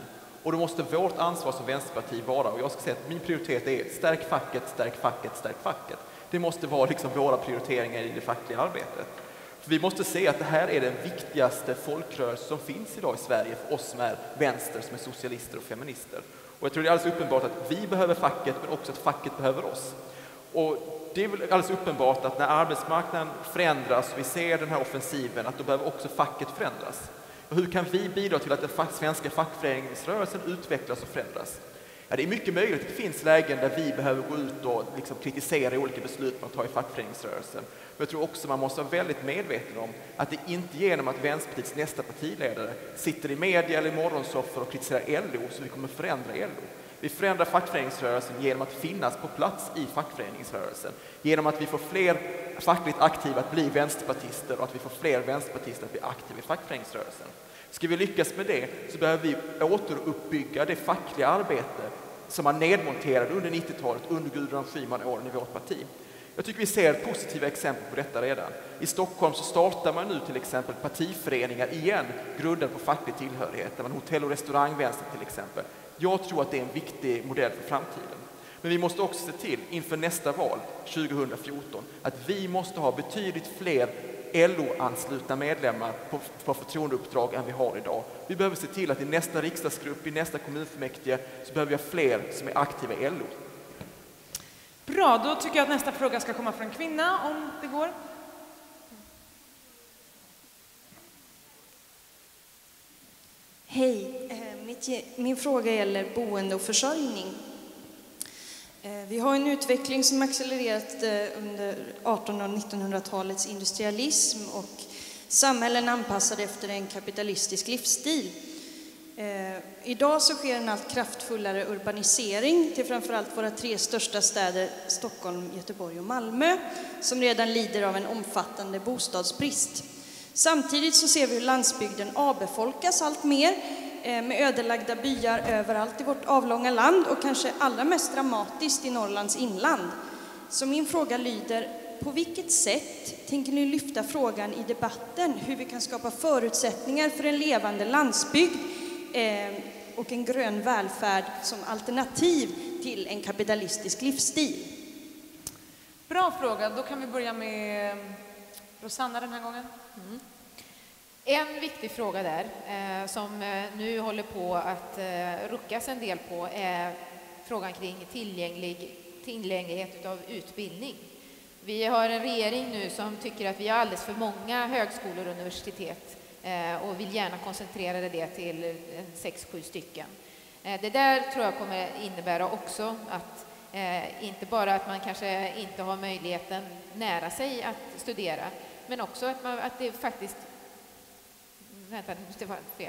Speaker 4: Och då måste vårt ansvar som Vänsterparti vara, och jag ska säga att min prioritet är stärk facket, stärk facket, stärk facket. Det måste vara liksom våra prioriteringar i det fackliga arbetet. För vi måste se att det här är den viktigaste folkrörelse som finns idag i Sverige för oss som är vänster, som är socialister och feminister. Och jag tror det är alldeles uppenbart att vi behöver facket, men också att facket behöver oss. Och det är väl alldeles uppenbart att när arbetsmarknaden förändras, vi ser den här offensiven, att då behöver också facket förändras. Och hur kan vi bidra till att den svenska fackföreningsrörelsen utvecklas och förändras? Ja, det är mycket möjligt att det finns lägen där vi behöver gå ut och liksom kritisera olika beslut man tar i fackföreningsrörelsen. Men jag tror också man måste vara väldigt medveten om att det inte genom att Vänsterpartiets nästa partiledare sitter i media eller i morgonsoffer och kritiserar LO så vi kommer förändra LO. Vi förändrar fackföreningsrörelsen genom att finnas på plats i fackföreningsrörelsen. Genom att vi får fler fackligt aktiva att bli vänsterpartister och att vi får fler vänsterpartister att bli aktiva i fackföreningsrörelsen. Ska vi lyckas med det så behöver vi återuppbygga det fackliga arbete som man nedmonterade under 90-talet under Gudrun Schyman-åren i vårt parti. Jag tycker vi ser positiva exempel på detta redan. I Stockholm så startar man nu till exempel partiföreningar igen grundade på facklig tillhörighet. Där man hotell- och restaurangvänster till exempel. Jag tror att det är en viktig modell för framtiden. Men vi måste också se till inför nästa val 2014 att vi måste ha betydligt fler LO-anslutna medlemmar på förtroendeuppdrag än vi har idag. Vi behöver se till att i nästa riksdagsgrupp, i nästa kommunfullmäktige så behöver vi ha fler som är aktiva i LO.
Speaker 2: Bra, då tycker jag att nästa fråga ska komma från en kvinna, om det går.
Speaker 9: Hej, min fråga gäller boende och försörjning. Vi har en utveckling som accelererat under 1800- och 1900-talets industrialism och samhällen anpassade efter en kapitalistisk livsstil. Idag så sker en allt kraftfullare urbanisering till framförallt våra 3 största städer, Stockholm, Göteborg och Malmö, som redan lider av en omfattande bostadsbrist. Samtidigt så ser vi hur landsbygden avbefolkas allt mer med ödelagda byar överallt i vårt avlånga land och kanske allra mest dramatiskt i Norrlands inland. Så min fråga lyder, på vilket sätt tänker ni lyfta frågan i debatten hur vi kan skapa förutsättningar för en levande landsbygd och en grön välfärd som alternativ till en kapitalistisk livsstil?
Speaker 2: Bra fråga, då kan vi börja med Rosanna den här gången.
Speaker 5: En viktig fråga där som nu håller på att ruckas en del på är frågan kring tillgänglighet av utbildning. Vi har en regering nu som tycker att vi har alldeles för många högskolor och universitet och vill gärna koncentrera det till 6-7 stycken. Det där tror jag kommer innebära också att inte bara att man kanske inte har möjligheten nära sig att studera, men också att det faktiskt det var fel.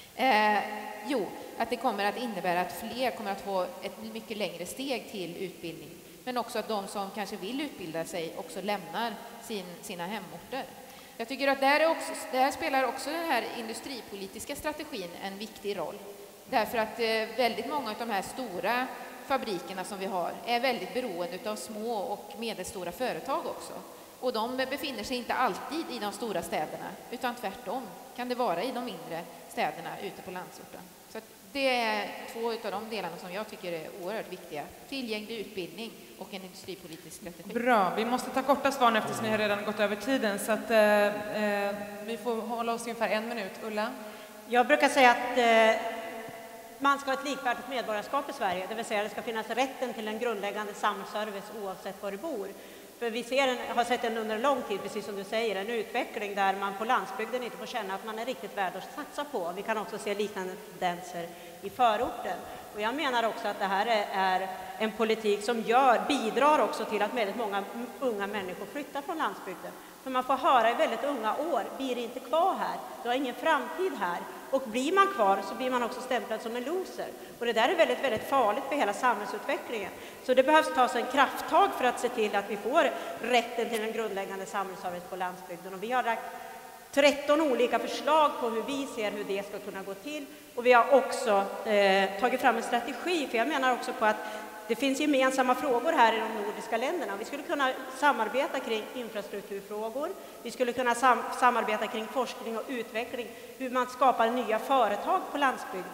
Speaker 5: Att det kommer att innebära att fler kommer att få ett mycket längre steg till utbildning. Men också att de som kanske vill utbilda sig också lämnar sina hemorter. Jag tycker att där spelar också den här industripolitiska strategin en viktig roll. Därför att väldigt många av de här stora fabrikerna som vi har är väldigt beroende av små och medelstora företag också. Och de befinner sig inte alltid i de stora städerna, utan tvärtom kan det vara i de mindre städerna ute på landsorten. Så att det är 2 av de delarna som jag tycker är oerhört viktiga. Tillgänglig utbildning och en industripolitisk strategi.
Speaker 2: Bra, vi måste ta korta svar eftersom ni har redan gått över tiden. Så att vi får hålla oss ungefär 1 minut. Ulla?
Speaker 3: Jag brukar säga att man ska ha ett likvärdigt medborgarskap i Sverige. Det vill säga att det ska finnas rätten till en grundläggande samhällsservice oavsett var du bor. För vi har sett en under lång tid, precis som du säger, en utveckling där man på landsbygden inte får känna att man är riktigt värd att satsa på. Vi kan också se liknande tendenser i förorten. Och jag menar också att det här är en politik som bidrar också till att väldigt många unga människor flyttar från landsbygden. För man får höra i väldigt unga år, blir inte kvar här, du har ingen framtid här. Och blir man kvar så blir man också stämplad som en loser. Och det där är väldigt, väldigt farligt för hela samhällsutvecklingen. Så det behövs tas en krafttag för att se till att vi får rätten till en grundläggande samhällsservice på landsbygden. Och vi har lagt 13 olika förslag på hur vi ser hur det ska kunna gå till. Och vi har också tagit fram en strategi, för jag menar också på att det finns gemensamma frågor här i de nordiska länderna. Vi skulle kunna samarbeta kring infrastrukturfrågor. Vi skulle kunna samarbeta kring forskning och utveckling. Hur man skapar nya företag på landsbygden.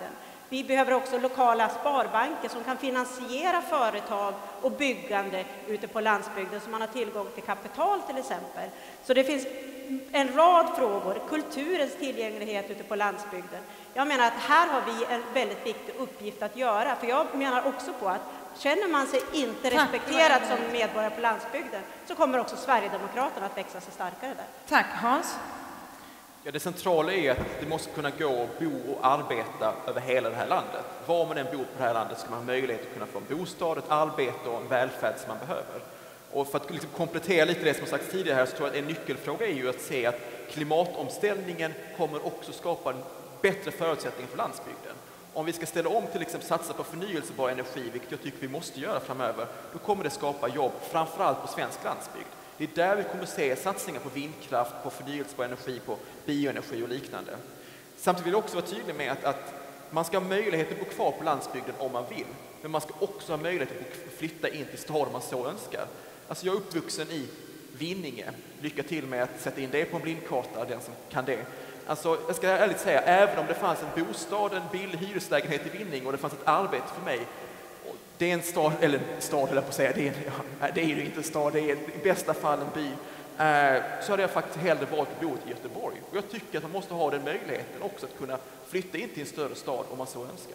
Speaker 3: Vi behöver också lokala sparbanker som kan finansiera företag och byggande ute på landsbygden så man har tillgång till kapital till exempel. Så det finns en rad frågor, kulturens tillgänglighet ute på landsbygden. Jag menar att här har vi en väldigt viktig uppgift att göra, för jag menar också på att känner man sig inte respekterad som medborgare på landsbygden så kommer också Sverigedemokraterna att växa sig starkare där.
Speaker 2: Tack Hans.
Speaker 4: Ja, det centrala är att det måste kunna gå att bo och arbeta över hela det här landet. Var man än bor på det här landet ska man ha möjlighet att kunna få en bostad, ett arbete och en välfärd som man behöver. Och för att liksom komplettera lite det som har sagts tidigare här så tror jag att en nyckelfråga är ju att se att klimatomställningen kommer också skapa en bättre förutsättning för landsbygden. Om vi ska ställa om till exempel satsa på förnyelsebar energi, vilket jag tycker vi måste göra framöver, då kommer det skapa jobb framförallt på svensk landsbygd. Det är där vi kommer se satsningar på vindkraft, på förnyelsebar energi, på bioenergi och liknande. Samtidigt vill jag också vara tydlig med att man ska ha möjlighet att bo kvar på landsbygden om man vill. Men man ska också ha möjlighet att flytta in till staden om man så önskar. Alltså jag är uppvuxen i Vinninge. Lycka till med att sätta in det på en blindkarta, den som kan det. Alltså, jag ska ärligt säga, även om det fanns en bostad, en billig hyreslägenhet i Vinninge och det fanns ett arbete för mig, det är en stad, eller en stad eller på att säga, det är ju inte en stad, det är i bästa fall en by, så hade jag faktiskt hellre valt att bo i Göteborg. Och jag tycker att man måste ha den möjligheten också att kunna flytta in till en större stad om man så önskar.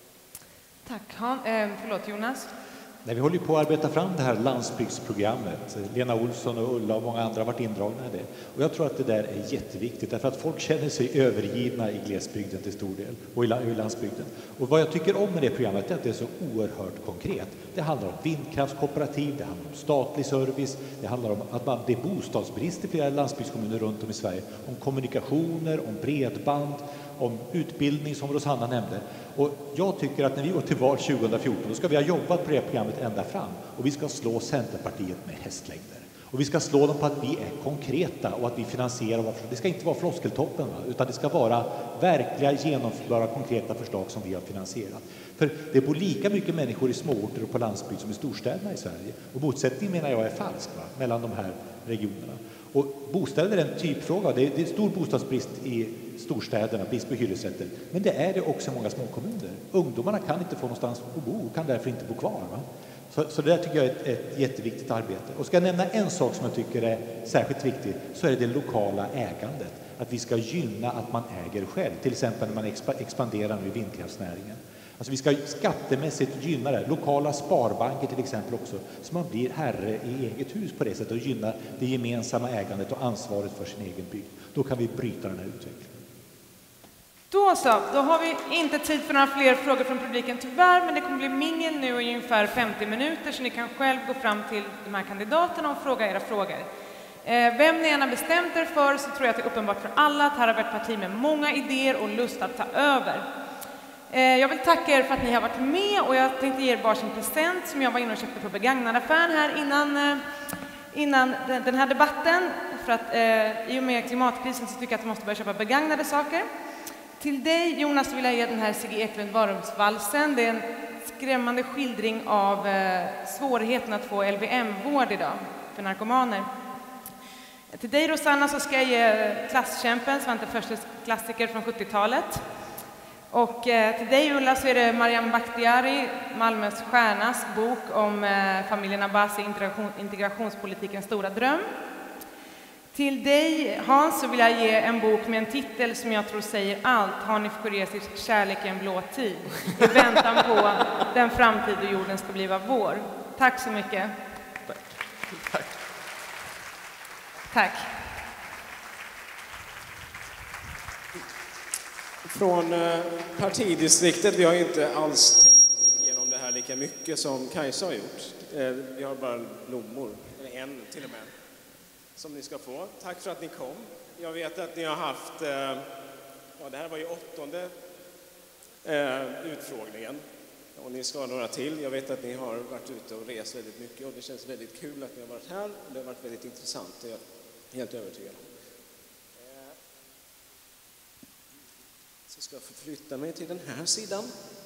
Speaker 2: Tack. Förlåt Jonas.
Speaker 6: Nej, vi håller på att arbeta fram det här landsbygdsprogrammet. Lena Olsson och Ulla och många andra har varit indragna i det. Och jag tror att det där är jätteviktigt därför att folk känner sig övergivna i glesbygden till stor del och i landsbygden. Och vad jag tycker om med det programmet är att det är så oerhört konkret. Det handlar om vindkraftskooperativ, det handlar om statlig service, det handlar om att det är bostadsbrist i flera landsbygdskommuner runt om i Sverige, om kommunikationer, om bredband, om utbildning som Rosanna nämnde. Och jag tycker att när vi går till val 2014 då ska vi ha jobbat på det programmet ända fram och vi ska slå Centerpartiet med hästlängder. Och vi ska slå dem på att vi är konkreta och att vi finansierar våra förslag. Det ska inte vara floskeltoppen, utan det ska vara verkliga, genomförbara, konkreta förslag som vi har finansierat. För det bor lika mycket människor i småorter och på landsbygd som i storstäderna i Sverige. Och motsättningen menar jag är falsk mellan de här regionerna. Och bostäder är en typfråga. Det är stor bostadsbrist i storstäderna, brist på hyresrätter. Men det är det också i många småkommuner. Ungdomarna kan inte få någonstans att bo och kan därför inte bo kvar. Va? Så det där tycker jag är ett jätteviktigt arbete. Och ska jag nämna en sak som jag tycker är särskilt viktig så är det lokala ägandet. Att vi ska gynna att man äger själv. Till exempel när man expanderar nu i vindkraftsnäringen. Alltså vi ska skattemässigt gynna det. Lokala sparbanker till exempel också. Så man blir herre i eget hus på det sättet och gynna det gemensamma ägandet och ansvaret för sin egen bygd. Då kan vi bryta den här utvecklingen.
Speaker 2: Då har vi inte tid för några fler frågor från publiken tyvärr, men det kommer bli mingel nu i ungefär 50 minuter så ni kan själv gå fram till de här kandidaterna och fråga era frågor. Vem ni än har bestämt er för så tror jag att det är uppenbart för alla att här har varit ett parti med många idéer och lust att ta över. Jag vill tacka er för att ni har varit med och jag tänkte ge er varsin present som jag var inne och köpte på begagnadaffären här innan den här debatten. För att i och med klimatkrisen så tycker jag att vi måste börja köpa begagnade saker. Till dig Jonas vill jag ge den här Sigge Eklund Varumsvalsen. Det är en skrämmande skildring av svårigheten att få LVM-vård idag för narkomaner. Till dig Rosanna så ska jag ge Klasskämpen, Svante Försters klassiker från 70-talet. Och till dig Ulla så är det Mariam Bakhtiari, Malmös stjärnas bok om familjen Abbasi, integrationspolitikens stora dröm. Till dig Hans så vill jag ge en bok med en titel som jag tror säger allt. Hanif Kureisis Kärlek i en blå tid. I väntan på den framtid då jorden ska bli vår. Tack så mycket. Tack.
Speaker 1: Från partidistriktet, vi har inte alls tänkt igenom det här lika mycket som Kajsa har gjort. Vi har bara blommor, eller en till och med, som ni ska få. Tack för att ni kom. Jag vet att ni har haft, det här var ju 8:e utfrågningen och ni ska ha några till. Jag vet att ni har varit ute och rest väldigt mycket och det känns väldigt kul att ni har varit här och det har varit väldigt intressant, det är jag helt övertygad om. Så ska jag förflytta mig till den här sidan.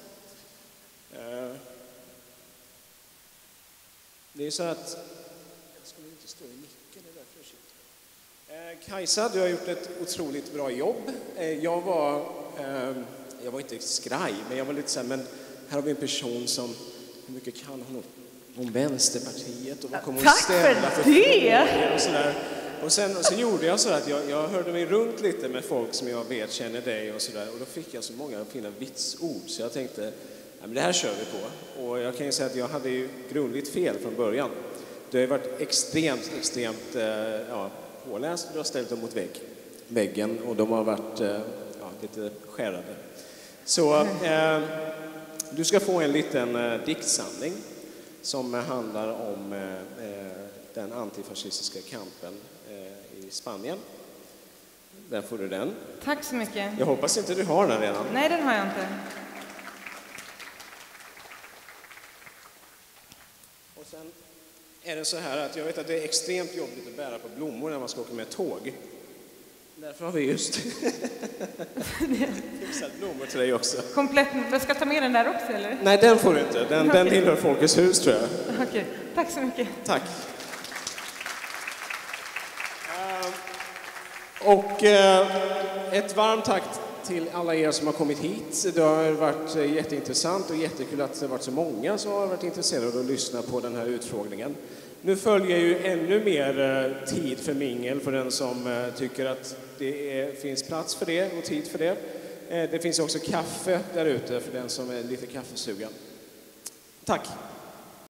Speaker 1: Det är så att jag skulle inte stå i micken, det är därför jag sitter. Kajsa, du har gjort ett otroligt bra jobb. Jag var jag var inte skraj, men jag var lite så här, men här har vi en person som, hur mycket kan hon om Vänsterpartiet och vad kommer hon
Speaker 2: Tack
Speaker 1: ställa
Speaker 2: för
Speaker 1: för
Speaker 2: det!
Speaker 1: frågor och sådär. Och så gjorde jag så att jag hörde mig runt lite med folk som jag vet känner dig och sådär. Och då fick jag så många fina vitsord så jag tänkte, ja, men det här kör vi på. Och jag kan ju säga att jag hade ju grundligt fel från början. Det har ju varit extremt påläst. Du har ställt dem mot väggen och de har varit lite skärade. Så du ska få en liten diktsamling som handlar om den antifascistiska kampen i Spanien. Där får du den.
Speaker 2: Tack så mycket.
Speaker 1: Jag hoppas inte du har den redan.
Speaker 2: Nej, den har jag inte.
Speaker 1: Och sen är det så här att jag vet att det är extremt jobbigt att bära på blommor när man ska åka med tåg. Därför har vi just fixat blommor till dig också.
Speaker 2: Komplett. Jag ska ta med den där också, eller?
Speaker 1: Nej, den får du inte. Den tillhör Folkets hus, tror jag.
Speaker 2: Okej, tack så mycket.
Speaker 1: Tack. Och ett varmt tack till alla er som har kommit hit. Det har varit jätteintressant och jättekul att det har varit så många som har varit intresserade av att lyssna på den här utfrågningen. Nu följer ju ännu mer tid för mingel för den som tycker att det finns plats för det och tid för det. Det finns också kaffe där ute för den som är lite kaffesugen. Tack!